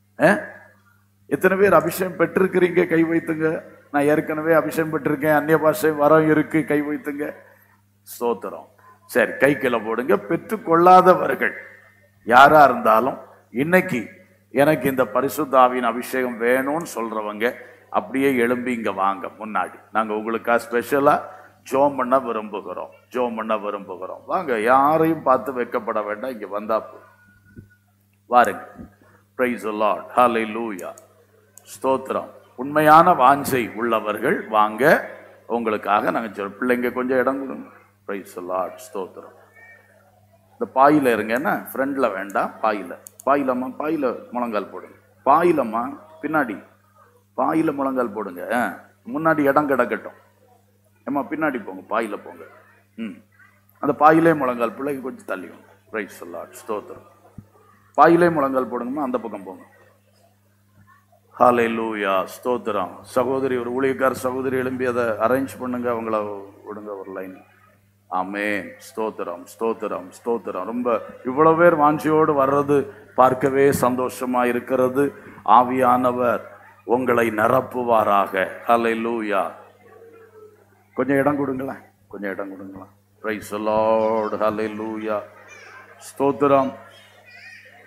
எத்தனை பேர் அபிஷேகம் பெற்றிருக்கிறீங்க? கை வைத்துங்க. நான் ஏற்கனவே அபிஷேகம் பெற்றிருக்கேன், அந்நிய பாஷை வரம் இருக்கு, கை வைத்துங்க. ஸ்தோத்திரம். சரி, கை கீழே போடுங்க. பெற்றுக்கொள்ளாதவர்கள் யாரா இருந்தாலும் இன்னைக்கு எனக்கு இந்த பரிசுத்த ஆவியின் அபிஷேகம் வேணும்னு சொல்றவங்க அப்படியே எழும்பி இங்க வாங்க முன்னாடி. நாங்க உங்களுக்கா ஸ்பெஷலா ஜெபம் பண்ண விரும்புகிறோம், ஜெபம் பண்ண விரும்புகிறோம். வாங்க, யாரையும் பார்த்து வெட்கப்பட வேண்டாம், இங்க வந்தா வாருங்க. Praise the Lord. ஹல்லேலூயா. ஸ்தோத்திரம். உண்மையான வாஞ்சை உள்ளவர்கள் வாங்க, உங்களுக்காக நாங்க சொல்ல. பிள்ளைங்க கொஞ்சம் இடம் கொடுங்க. Praise the Lord. ஸ்தோத்திரம். இந்த பாயில இருங்க, என்ன ஃப்ரண்ட்ல வேண்டாம், பாயில. பாயிலம்மா, பாயில முழங்கால் போடுங்க. பாயிலம்மா பின்னாடி, பாயில முழங்கால் போடுங்க. முன்னாடி இடம் கிடக்கட்டும். ஏம்மா பின்னாடி போங்க, பாயில போங்க. அந்த பாயிலே முழங்கால். பிள்ளைக்கு கொஞ்சம் தள்ளி வாங்க. Praise the Lord. ஸ்தோத்திரம். பாயிலே முழங்கால் போடுங்கம்மா, அந்த பக்கம் போங்க. ஹல்லேலூயா. ஸ்தோத்திரம். சகோதரி, ஒரு ஊழியக்கார சகோதரி எழும்பி அதை அரேஞ்ச் பண்ணுங்க, அவங்கள விடுங்க ஒரு லைன். ஆமென். ஸ்தோத்திரம், ஸ்தோத்திரம், ஸ்தோத்திரம். ரொம்ப இவ்வளவு பேர் வாஞ்சியோடு வர்றது பார்க்கவே சந்தோஷமா இருக்கிறது. ஆவியானவர் உங்களை நிரப்புவாராக. ஹல்லேலூயா. கொஞ்சம் இடம் கொடுங்களேன், கொஞ்சம் இடம் கொடுங்களேன். Praise the Lord. ஹல்லேலூயா. ஸ்தோத்திரம்.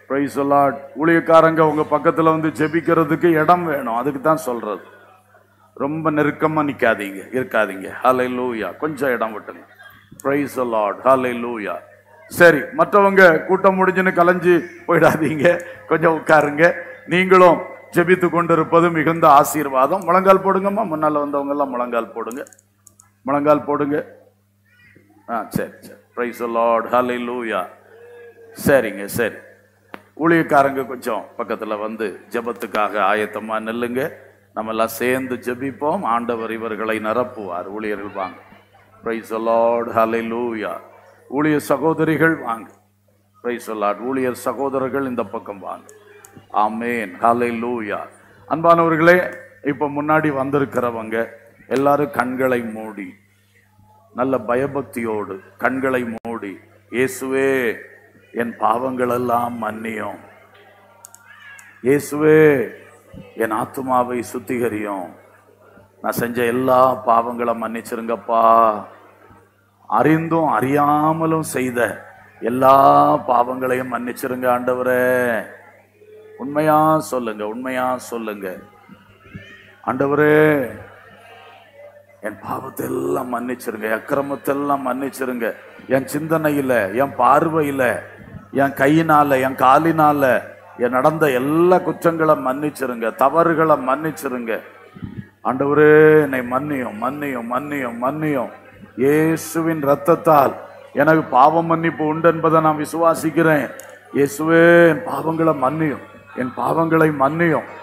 Praise the Lord. ஊழியக்காரங்க உங்க பக்கத்துல வந்து ஜெபிக்கிறதுக்கு இடம் வேணும், அதுக்கு தான் சொல்றது. ரொம்ப நெருக்கமா இருக்காதீங்க. ஹல்லேலூயா. கொஞ்சம் இடம் விட்டுங்க. Praise the Lord. ஹல்லேலூயா. சரி, மற்றவங்க கூட்டம் முடிஞ்சுன்னு கலைஞ்சு போயிடாதீங்க, கொஞ்சம் உட்காருங்க. நீங்களும் ஜெபித்து கொண்டிருப்பது மிகுந்த ஆசீர்வாதம். முழங்கால் போடுங்கம்மா. முன்னால வந்தவங்க எல்லாம் முழங்கால் போடுங்க. சரி. Praise the Lord. ஹல்லேலூயா. சரிங்க. சரி, ஊழியக்காரங்க கொஞ்சம் பக்கத்துல வந்து ஜெபத்துக்காக ஆயத்தமா நில்லுங்க. நம்ம எல்லாம் சேர்ந்து ஜெபிப்போம். ஆண்டவர் இவர்களை நிரப்புவார். ஊழியர்கள் வாங்க. Praise the Lord. ஹல்லேலூயா. ஊழிய சகோதரிகள் வாங்க. Praise the Lord. ஊழியர் சகோதரர்கள் இந்த பக்கம் வாங்க. ஆமென். ஹல்லேலூயா. அன்பானவர்களே, இப்ப முன்னாடி வந்திருக்கிறவங்க எல்லாரும் கண்களை மூடி, நல்ல பயபக்தியோடு கண்களை மூடி, இயேசுவே என் பாவங்கள் எல்லாம் மன்னியும், இயேசுவே என் ஆத்துமாவை சுத்திகரியும், நான் செஞ்ச எல்லா பாவங்களை மன்னிச்சிருங்கப்பா, அறிந்தும் அறியாமலும் செய்த எல்லா பாவங்களையும் மன்னிச்சிருங்க ஆண்டவரே. உண்மையா சொல்லுங்க. ஆண்டவரே என் பாவத்தை எல்லாம் மன்னிச்சிருங்க, அக்கிரமத்தை எல்லாம் மன்னிச்சிருங்க. என் சிந்தனையில, என் பார்வையில, என் கையினால, என் காலினால என் நடந்த எல்லா குற்றங்களை மன்னிச்சிருங்க, தவறுகளை மன்னிச்சிருங்க ஆண்டவரே. என்னை மன்னியும். இயேசுவின் ரத்தத்தால் எனக்கு பாவ மன்னிப்பு உண்டு என்பதை நான் விசுவாசிக்கிறேன். இயேசுவே என் பாவங்களை மன்னியும்.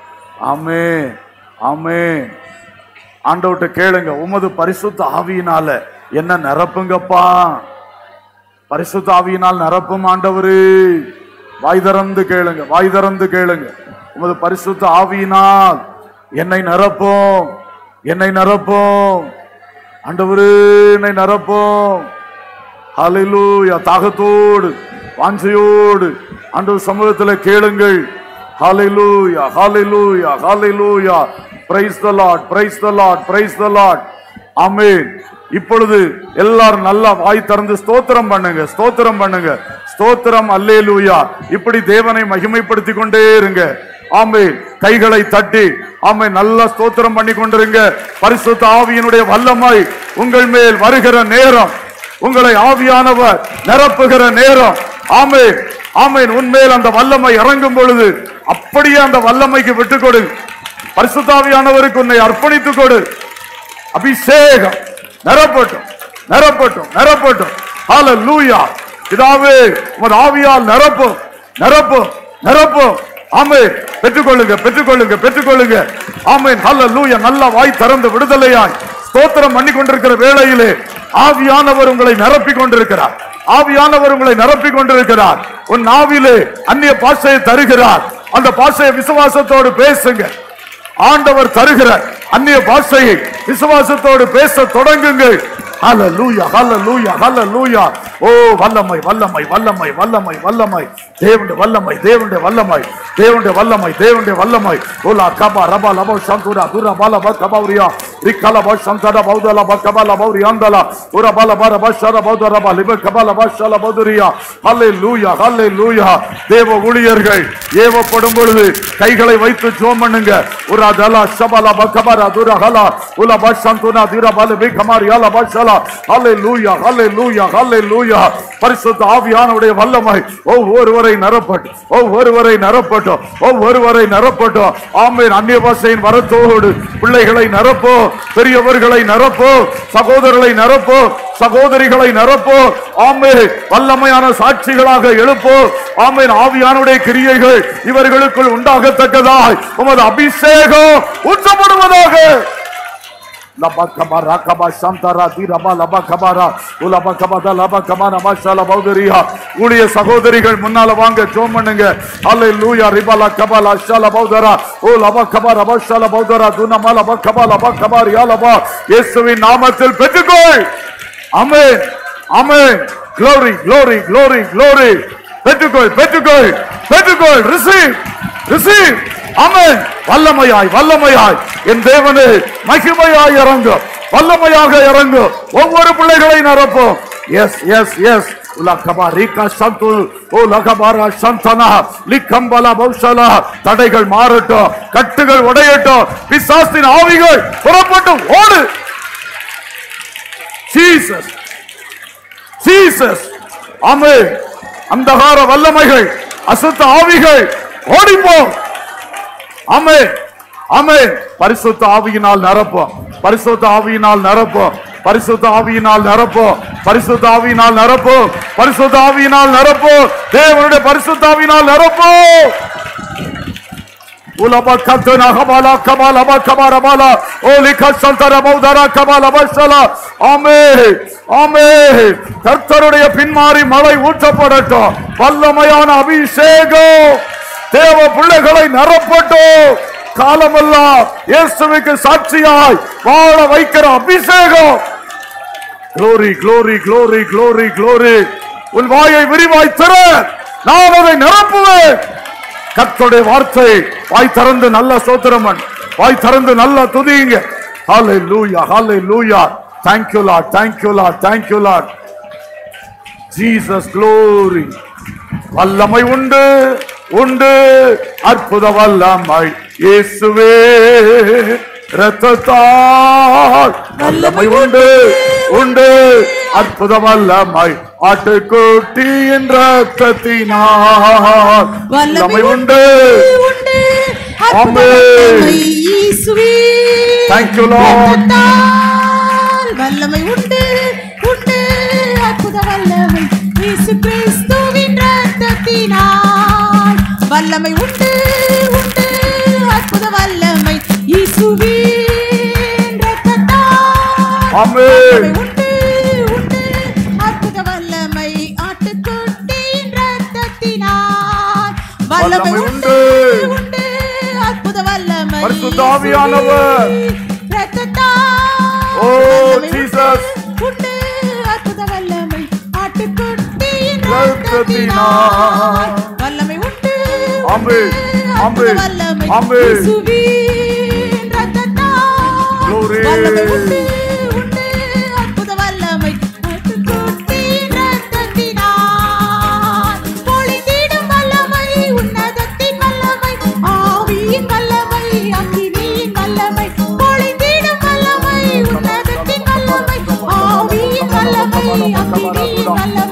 ஆமென். ஆண்டவர்கிட்ட கேளுங்க, உமது பரிசுத்த ஆவியினால என்ன நிரப்புங்கப்பா. பரிசுத்த ஆவியினால் நிரப்பும் ஆண்டவரே. வாய் திறந்து கேளுங்க. உமது பரிசுத்த ஆவியினால் என்னை நிரப்பும் ஆண்டவரே, என்னை நிரப்பும். ஹல்லேலூயா. தாகத்தோடு வாஞ்சையோடு ஆண்டவர் சமூகத்தில் கேளுங்கள். ஹல்லேலூயா. Praise the Lord. ஆமென். இப்பொழுது எல்லாரும் நல்லா வாய் திறந்து ஸ்தோத்திரம் பண்ணுங்க. ஸ்தோத்திரம். அல்லேலூயா. இப்படி தேவனை மகிமைப்படுத்தி கொண்டே இருங்க. ஆமென். கைகளை தட்டி ஆமென் நல்லா ஸ்தோத்திரம் பண்ணி கொண்டிருங்க. பரிசுத்த ஆவியினுடைய வல்லமை உங்கள் மேல் வருகிற நேரம், உங்களை ஆவியானவர் நிரப்புகிற நேரம். ஆமென். உன்மேல் அந்த வல்லமை இறங்கும் பொழுது அப்படியே அந்த வல்லமைக்கு விட்டுக் கொடு. பரிசுத்த ஆவியானவருக்கு உன்னை அர்ப்பணித்துக் கொடு. அபிஷேகம் நிரப்பட்டும். ஹல்லேலூயா. பிதாவே உமது ஆவியால் நிரப்பும். ஆமென். பெற்றுக்கொள்ளுங்க. ஆமென். ஹல்லேலூயா. நல்ல வாய் திறந்து விடுதலையாய் ஸ்தோத்திரம் பண்ணி கொண்டிருக்கிற வேளையிலே ஆவியானவர் உங்களை நிரப்பிக் கொண்டிருக்கிறார். உன் நாவிலே அந்நிய பாஷையை தருகிறார். அந்த பாஷையை விசுவாசத்தோடு பேசுங்க. ஆண்டவர் தருகிற அந்நிய பாஷையை விசுவாசத்தோடு பேச தொடங்குங்கள். ஹல்லேலூயா. ஓ வல்லமை. தேவனுடைய வல்லமை. ஓலா கபா ரபா லபா சந்துரா துரா பாலா கபாரியா ரிக்கலா பா சந்தரா பௌதலா கபாலா பௌரியாந்தலா உரா பாலா பரபா ஷரா பௌதரா லிப கபாலா பா ஷலா பௌதரியா. ஹல்லேலூயா. தேவ ஊழியர்கள் ஏவப்படும் பொழுது கைகளை வைத்து ஜெபம் பண்ணுங்க. உரா தலா ஷபலா கபாரா துரா ஹலா உலா பா சந்துனா துரா பால பி கமாரியா லபா ஷலா. ஹல்லேலூயா. பரிசுத்த ஆவியானவருடைய வல்லமை ஒவ்வொருவரை நிரப்பட்டும். ஆமென். அந்நிய பாஷையின் வரத்தோடு பிள்ளைகளை நிரப்போ, பெரியவர்களை நிரப்போ, சகோதரர்களை நிரப்போ, சகோதரிகளை நிரப்போ. ஆமென். வல்லமையான சாட்சிகளாக எழுப்போ. ஆமென். ஆவியானுடைய கிரியைகள் இவர்களுக்குள் உண்டாகத்தக்கதாய் உமது அபிஷேகம் ஊற்றப்படுவதாக. ஊழிய சகோதரிகள் முன்னால வாங்க, ஜெபம் பண்ணுங்க. ஹல்லேலூயா. ரிபலா கபலா ஷலா பௌதரா ஓ லபா கபரா பஷலா பௌதரா துனமா லபா கபலா கபாரியா லபா. இயேசுவின் நாமத்தில் பெற்றுக்கொள். ஆமென். glory. பெற்றுக்கொள். receive. ஆமென். வல்லமையாய் என் தேவனே மகிமையாய் இறங்கு, வல்லமையாக இறங்கு. ஒவ்வொரு பிள்ளைகளை நிரப்பும். எஸ் தடைகள் மாறட்டும், கட்டுகள் உடையட்டும், பிசாசின் ஆவிகள் புறப்பட்டு ஓடு. Jesus Jesus. ஆமென். அந்தகார வல்லமைகள், அசுத்த ஆவிகள் ஓடிப்போ. ஆமென் ஆமென். பரிசுத்த ஆவியினால் நிரப்போம், பரிசுத்த ஆவியினால் நிரப்போம், பரிசுத்த ஆவியினால் நிரப்போம், பரிசுத்த ஆவியினால் நிரப்போம், பரிசுத்த ஆவியினால் நிரப்போம், தேவனுடைய பரிசுத்த ஆவியினால் நிரப்போம். உலப கத்தன ஹபாலா கபால கபாரபாலா ஓலிக சல்தர மௌதரா கபால பஷலா. ஆமென் ஆமென். கர்த்தருடைய பின்மாறி மழை ஊற்றப்படட்டும். வல்லமையான அபிஷேகம் தேவ பிள்ளைகளை நிரப்பட்டும். காலமெல்லாம் இயேசுவுக்கு சாட்சியாய் வாழ வைக்கிற அபிஷேகம். glory glory glory glory glory. உன் வாயை விரிவாய் திற, நான் அதை நிரப்புவேன். கர்த்தருடைய வார்த்தை வாய் திறந்து நல்ல ஸ்தோத்திரமன், வாய் திறந்து நல்ல துதியுங்க. ஹalleluya hallelujah. thank you lord, thank you lord, thank you lord. Jesus glory. வல்லமை உண்டு உண்டு, அற்புத வல்லமை இயேசுவே இரத்தத்தால். வல்லமை உண்டு உண்டு, அற்புத வல்லமை ஆட்டுக்குட்டியின் இரத்தத்தினால். வல்லமை உண்டு உண்டு, ஆமென். இயேசுவே thank you lord. வல்லமை உண்டு உண்டு, அற்புத வல்லமை இயேசு கிறிஸ்துவின் இரத்தத்தினால். வல்லமை உண்டு உண்டு, அற்புத வல்லமை இயேசுவின் இரத்தத்தால். ஆமென். உண்டு உண்டு, அற்புத வல்லமை ஆட்டுக்குட்டியின் இரத்தத்தினால். வல்லமை உண்டு உண்டு, அற்புத வல்லமை பரிசுத்த ஆவியானவர் இரத்தத்தால். Oh Jesus. உண்டு அற்புத வல்லமை ஆட்டுக்குட்டியின் இரத்தத்தினால். வல்லமை உண்டு. ஆமென் ஆமென் ஆமென். இயேசுவின் இரத்தத்தால். glory. வல்லமை உண்டு உண்டு, அற்புத வல்லமை ஆட்டுக்குட்டியின் இரத்தத்தினால். பொழிந்திடும் வல்லமை, உன்னதத்தின் வல்லமை, ஆவியின் வல்லமை, அக்கினியின் வல்லமை. பொழிந்திடும் வல்லமை, உன்னதத்தின் வல்லமை, ஆவியின் வல்லமை, அக்கினியின் வல்லமை.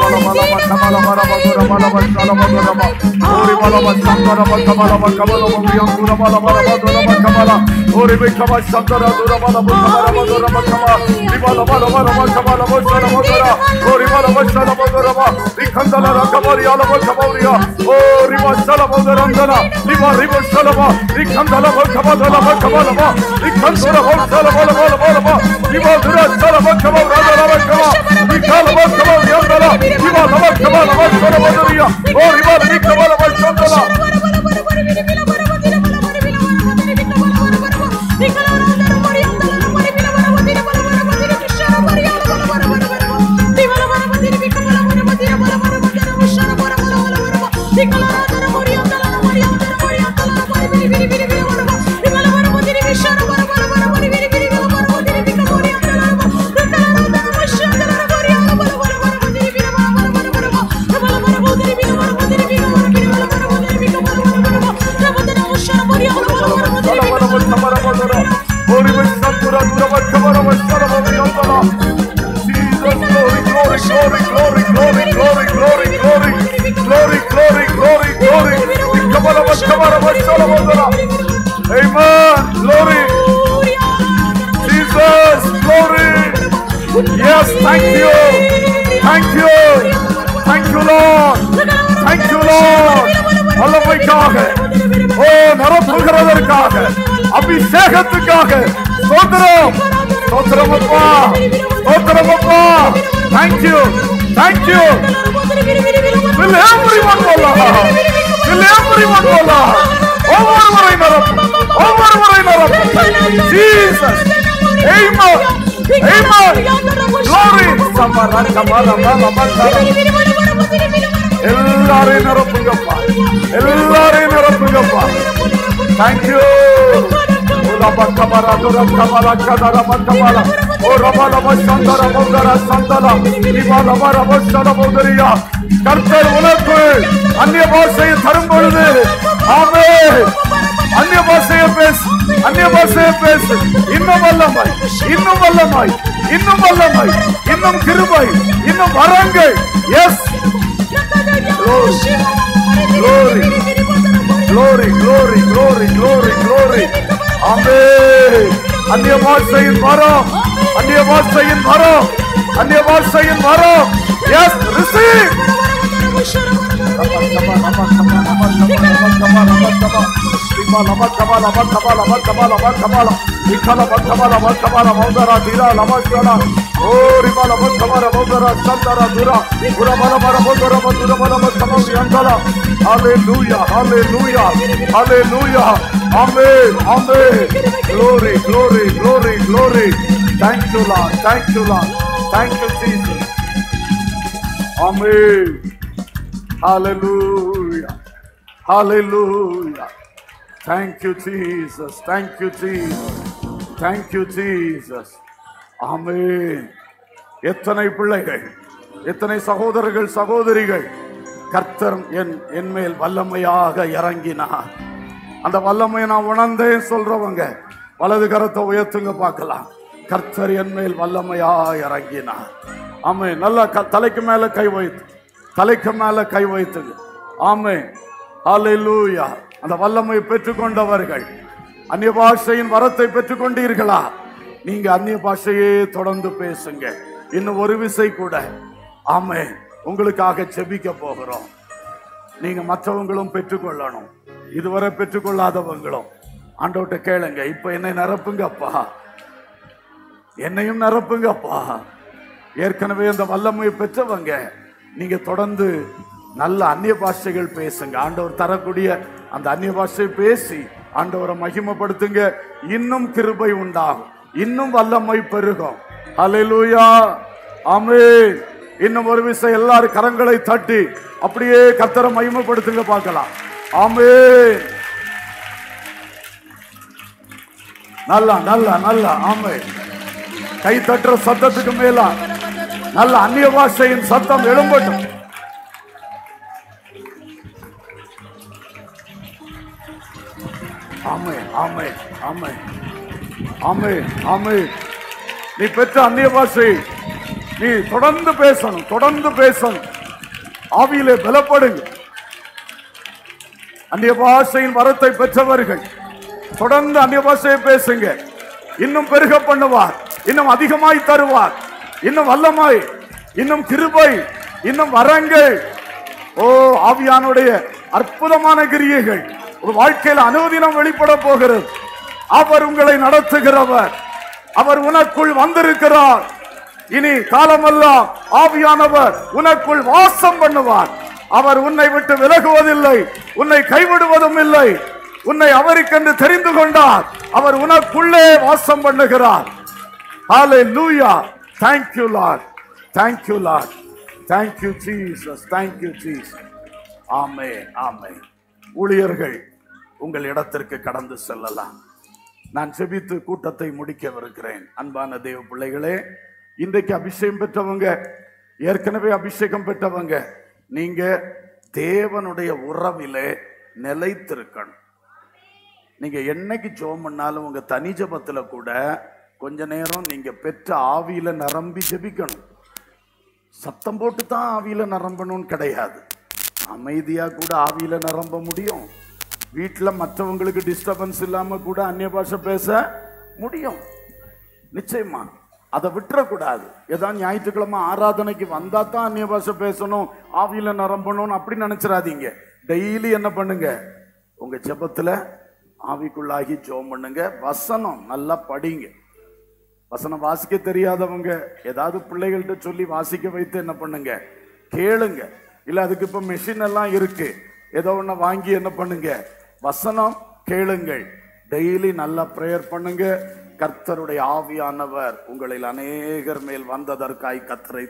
Amen. Glory. Jesus, glory. Yes, thank you. Thank you. Thank you, Lord. Thank you, Lord. வல்லமைக்காக, ஓ நிரப்புகிறதற்காக, அபிஷேகத்துக்காக ஸ்தோத்திரம். ஸ்தோத்திரம் அப்பா, ஸ்தோத்திரம் அப்பா. Thank you. Thank you. Will everyone go Lord? Will everyone go Lord? ஒவ்வொருவரை நிரப்பு, ஒவ்வொருவரை நிரப்பு. Jesus. Amen. Amen. Glory. எல்லாரையும் நிரப்புங்கப்பா, எல்லாரையும் நிரப்புங்கப்பா. Thank you. கர்த்தர் உனக்கு அந்நிய பாஷையை தரும் பொழுது ஆமென். அந்நிய பாஷையை பேசு, அந்நிய பாஷையை பேசு. இன்னும் வல்லமாய், இன்னும் வல்லமாய், இன்னும் வல்லமாய், இன்னும் கிருபை, இன்னும் வரங்கள். Yes, glory, glory, glory, glory, glory, glory. Amen. அந்நிய பாஷையின் வரம், அந்நிய பாஷையின் வரம், அந்நிய பாஷையின் வரம். Yes, receive. Hallelujah, hallelujah, hallelujah. Amen, amen. Glory, glory, glory, glory. Thank you, Lord. Thank you, Lord. Thank you, Jesus. Amen. Hallelujah. Hallelujah. Thank you, Jesus. Thank you, Jesus. Thank you, Jesus. Amen. எத்தனை பிள்ளைகள், எத்தனை சகோதரர்கள் சகோதரிகள் கர்த்தர் என் மேல் வல்லமையாக இறங்கினார். அந்த வல்லமையை நான் உணர்ந்தேன் சொல்றவங்க வலது கரத்தை உயர்த்துங்க பார்க்கலாம். கர்த்தர் என் மேல் வல்லமையாக இறங்கினார். ஆமென். நல்லா தலைக்கு மேல கை வைத்து, தலைக்கு மேல கை வைத்துங்க. ஆமென். ஹல்லேலூயா. அந்த வல்லமையை பெற்றுக்கொண்டவர்கள் அந்நிய பாஷையின் வரத்தை பெற்றுக்கொண்டீர்களா? நீங்க அந்நிய பாஷையே தொடர்ந்து பேசுங்க. இன்னும் ஒரு விசை கூட ஆமென் உங்களுக்காக ஜெபிக்க போகிறோம். நீங்க மற்றவங்களும் பெற்றுக்கொள்ளணும். இதுவரை பெற்றுக்கொள்ளாதவங்களும் ஆண்டவர்ட்ட கேளுங்க. இப்ப என்னை நிரப்புங்கப்பா, என்னையும் நிரப்புங்கப்பா. ஏற்கனவே அந்த வல்லமையை பெற்றவங்க நீங்க தொடர்ந்து நல்ல அந்நிய பாஷைகள் பேசுங்க. ஆண்டவர் தரக்கூடிய அந்த அந்நிய பாஷையை பேசி ஆண்டவரை மகிமைப்படுத்துங்க. இன்னும் கிருபை உண்டாகும், இன்னும் வல்லமை பெருகும். ஹல்லேலூயா. ஆமென். இன்னும் ஒரு விஷயம் எல்லாரும் கரங்களை தட்டி அப்படியே கர்த்தரை மகிமைப்படுத்துங்க பார்க்கலாம். ஆமென். நல்லா நல்லா நல்லா. ஆமென். கை தட்டுற சத்தத்துக்கு மேல நல்ல அந்நிய பாஷையின் சத்தம் எழும்பட்டும். ஆமென் ஆமென் ஆமென் ஆமென் ஆமென். நீ பெற்ற அந்நிய பாஷை நீ தொடர்ந்து பேசணும், தொடர்ந்து பேசணும். ஆவியிலே பலப்படுங்க. அந்நிய பாஷையின் வரத்தை பெற்றவர்கள் தொடர்ந்து அந்நிய பாஷையை பேசுங்க. இன்னும் பெருக பண்ணுவார், இன்னும் அதிகமாய் தருவார், இன்னும் வல்லமாய், இன்னும் கிருபை, இன்னும் வரங்கள். ஓ, ஆவியானுடைய அற்புதமான கிரியைகள் ஒரு வாழ்க்கையில் அனுதினம் வெளிப்பட போகிறது. அவர் உங்களை நடத்துகிறவர், அவர் உனக்குள் வந்திருக்கிறார். இனி காலமெல்லாம் ஆவியானவர் உனக்குள் வாசம் பண்ணுவார். அவர் உன்னை விட்டு விலகுவதில்லை, உன்னை கைவிடுவதும் இல்லை. உன்னை அவருக்கென்று தெரிந்து கொண்டார். அவர் உனக்குள்ளே வாசம் பண்ணுகிறார். ஹல்லேலூயா. Thank you Lord. Thank you Lord. Thank you Jesus. Thank you Jesus. ஆமென் ஆமென். ஊழியர்கள் உங்கள் இடத்திற்கு கடந்து செல்லலாம். நான் செபித்து கூட்டத்தை முடிக்கவிருக்கிறேன். அன்பான தேவ பிள்ளைகளே, இன்றைக்கு அபிஷேகம் பெற்றவங்க, ஏற்கனவே அபிஷேகம் பெற்றவங்க, நீங்க தேவனுடைய உறவிலே நிலைத்திருக்கணும். நீங்க என்னைக்கு ஜெபம் பண்ணாலும் உங்க தனி ஜெபத்துல கூட கொஞ்ச நேரம் நீங்க பெற்ற ஆவியில நிரம்பி ஜெபிக்கணும். சத்தம் போட்டு தான் ஆவியில நிரம்பணும்னு கிடையாது. அமைதியா கூட ஆவியில நிரம்ப முடியும். வீட்டில் மற்றவங்களுக்கு டிஸ்டர்பன்ஸ் இல்லாம கூட அந்நிய பாஷை பேச முடியும். நிச்சயமா அதை விட்டுறக்கூடாது. ஏதாவது ஞாயிற்றுக்கிழமை ஆராதனைக்கு வந்தா தான் அந்நிய பாஷை பேசணும், ஆவியில நிரம்பணும்னு அப்படி நினைச்சிடாதீங்க. டெய்லி என்ன பண்ணுங்க, உங்க ஜெபத்துல ஆவிக்குள்ளாகி ஜெபம் பண்ணுங்க. வசனம் நல்லா படிங்க. வசனம் வாசிக்க தெரியாதவங்க ஏதாவது பிள்ளைகள்கிட்ட சொல்லி வாசிக்க வைத்து என்ன பண்ணுங்க, கேளுங்க. இல்ல அதுக்கு இப்ப மெஷின் எல்லாம் இருக்கு, ஏதோ ஒண்ணு வாங்கி என்ன பண்ணுங்க, வசனம் கேளுங்கள். டெய்லி நல்லா பிரேயர் பண்ணுங்க. கர்த்தருடைய ஆவியானவர் உங்களில் அநேகர் மேல் வந்ததற்காய் கர்த்தரை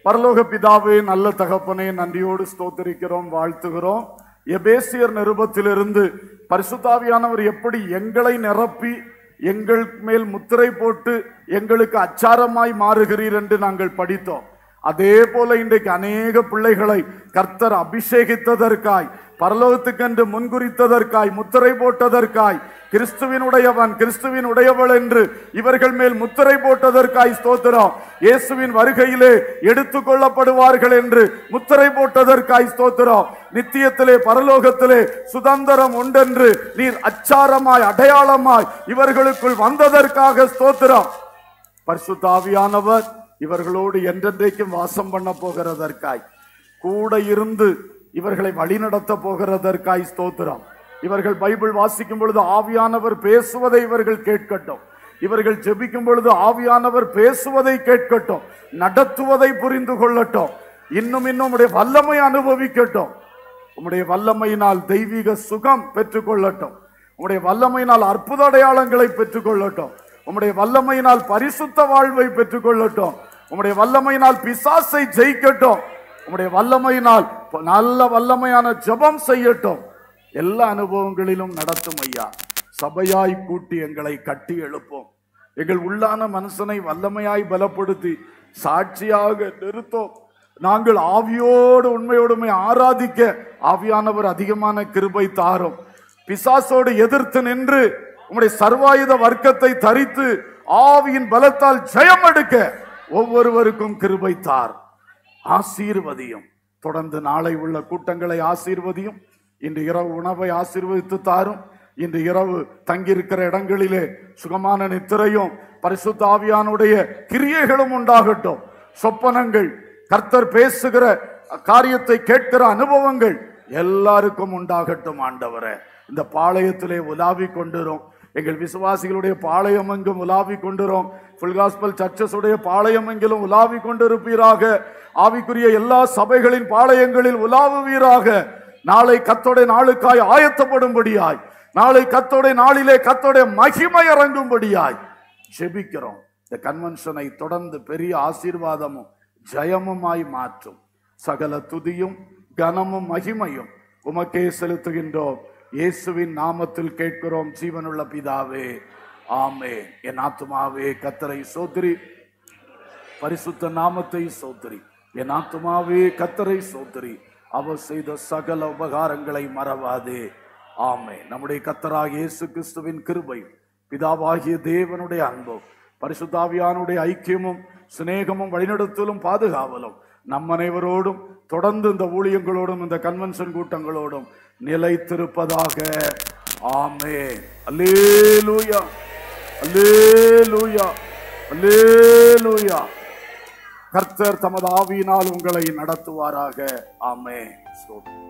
பரலோக பிதாவே, நல்ல தகப்பனே, நன்றியோடு ஸ்தோத்திரிக்கிறோம், வாழ்த்துகிறோம். எபேசியர் நிருபத்திலிருந்து பரிசுத்த ஆவியானவர் எப்படி எங்களை நிரப்பி எங்கள் மேல் முத்திரை போட்டு எங்களுக்கு அச்சாரமாய் மாறுகிறீர் என்று நாங்கள் படித்தோம். அதே போல இன்றைக்கு அநேக பிள்ளைகளை கர்த்தர் அபிஷேகித்ததற்காய், பரலோகத்துக்கென்று முன்குறித்ததற்காய், முத்திரை போட்டதற்காய், கிறிஸ்துவினுடையவன் கிறிஸ்துவினுடையவள் என்று இவர்கள் மேல் முத்திரை போட்டதற்காய் ஸ்தோத்திரம். இயேசுவின் வருகையிலே எடுத்துக் கொள்ளப்படுவார்கள் என்று முத்திரை போட்டதற்காய் ஸ்தோத்திரம். நித்தியத்திலே பரலோகத்திலே சுதந்திரம் உண்டென்று நீர் அச்சாரமாய் அடையாளமாய் இவர்களுக்குள் வந்ததற்காக ஸ்தோத்திரம். பரிசுத்த ஆவியானவர் இவர்களோடு என்றென்றைக்கும் வாசம் பண்ண போகிறதற்காய், கூட இருந்து இவர்களை வழிநடத்த போகிறதற்காய் ஸ்தோத்திரம். இவர்கள் பைபிள் வாசிக்கும் பொழுது ஆவியானவர் பேசுவதை இவர்கள் கேட்கட்டும். இவர்கள் ஜெபிக்கும் பொழுது ஆவியானவர் பேசுவதை கேட்கட்டும், நடத்துவதை புரிந்து கொள்ளட்டும். இன்னும் உம்முடைய வல்லமை அனுபவிக்கட்டும். உம்முடைய வல்லமையினால் தெய்வீக சுகம் பெற்றுக்கொள்ளட்டும். உம்முடைய வல்லமையினால் அற்புத அடையாளங்களை பெற்றுக்கொள்ளட்டும். உம்முடைய வல்லமையினால் பரிசுத்த வாழ்வை பெற்றுக்கொள்ளட்டும். உம்முடைய வல்லமையினால் பிசாசை ஜெயிக்கட்டும். உம்முடைய வல்லமையினால் நல்ல வல்லமையான ஜெபம் செய்யட்டும். எல்லா அனுபவங்களிலும் நடத்தும் ஐயா. சபையாய் கூட்டி எங்களை கட்டி எழுப்போம். எங்கள் உள்ளான மனுஷனை வல்லமையாய் பலப்படுத்தி சாட்சியாக நிறுத்தோம். நாங்கள் ஆவியோடு உண்மையோடுமை ஆராதிக்க ஆவியானவர் அதிகமான கிருபை தாரும். பிசாசோடு எதிர்த்து நின்று உம்முடைய சர்வாயுத வர்க்கத்தை தரித்து ஆவியின் பலத்தால் ஜெயம் எடுக்க ஒவ்வொருவருக்கும் கிருபை தார். ஆசீர்வதியும். தொடர்ந்து நாளை உள்ள கூட்டங்களை ஆசீர்வதியும். இன்று இரவு உணவை ஆசீர்வதித்து தாரும். இன்று இரவு தங்கியிருக்கிற இடங்களிலே சுகமான நித்திரையும் பரிசுத்த ஆவியானுடைய கிரியைகளும் உண்டாகட்டும். சொப்பனங்கள், கர்த்தர் பேசுகிற காரியத்தை கேட்கிற அனுபவங்கள் எல்லாருக்கும் உண்டாகட்டும். ஆண்டவரே, இந்த பாளையத்திலே உலாவி கொண்டிரும். எங்கள் விசுவாசிகளுடைய பாளையம் எங்கும் உலாவி கொண்டிரும். ஃபுல் காஸ்பல் சர்ச்சஸ் உடைய பாளையம் எங்கிலும் உலாவி கொண்டிருப்பீராக. ஆவிக்குரிய எல்லா சபைகளின் பாளையங்களில் உலாவுவீராக. நாளை கர்த்தருடைய நாளுக்காய் ஆயத்தப்படும்படியாய், நாளை கர்த்தருடைய நாளிலே கர்த்தருடைய மகிமை இறங்கும்படியாய் ஜெபிக்கிறோம். இந்த கன்வென்ஷனை தொடர்ந்து பெரிய ஆசீர்வாதமும் ஜெயமுமாய் மாற்றும். சகல துதியும் கனமும் மகிமையும் உமக்கே செலுத்துகின்றோம். இயேசுவின் நாமத்தில் கேட்கிறோம் ஜீவனுள்ள பிதாவே, ஆமென். என் ஆத்துமாவே கர்த்தரை ஸ்தோத்திரி, பரிசுத்த நாமத்தை ஸ்தோத்திரி. என் ஆத்துமாவே கர்த்தரை ஸ்தோத்திரி, அவர் செய்த சகல உபகாரங்களை மறவாதே. ஆமென். நம்முடைய கர்த்தராகிய இயேசு கிறிஸ்துவின் கிருபையும் பிதாவாகிய தேவனுடைய அன்பும் பரிசுத்த ஆவியானுடைய ஐக்கியமும் சிநேகமும் வழிநடத்தலும் பாதுகாவலும் நம் அனைவரோடும் தொடர்ந்து இந்த ஊழியங்களோடும் இந்த கன்வென்ஷன் கூட்டங்களோடும் நிலைத்திருப்பதாக. ஆமென். அல்லேலூயா, அல்லேலூயா, அல்லேலூயா. கர்த்தர் தமது ஆவியினால் உங்களை நடத்துவாராக. ஆமென்.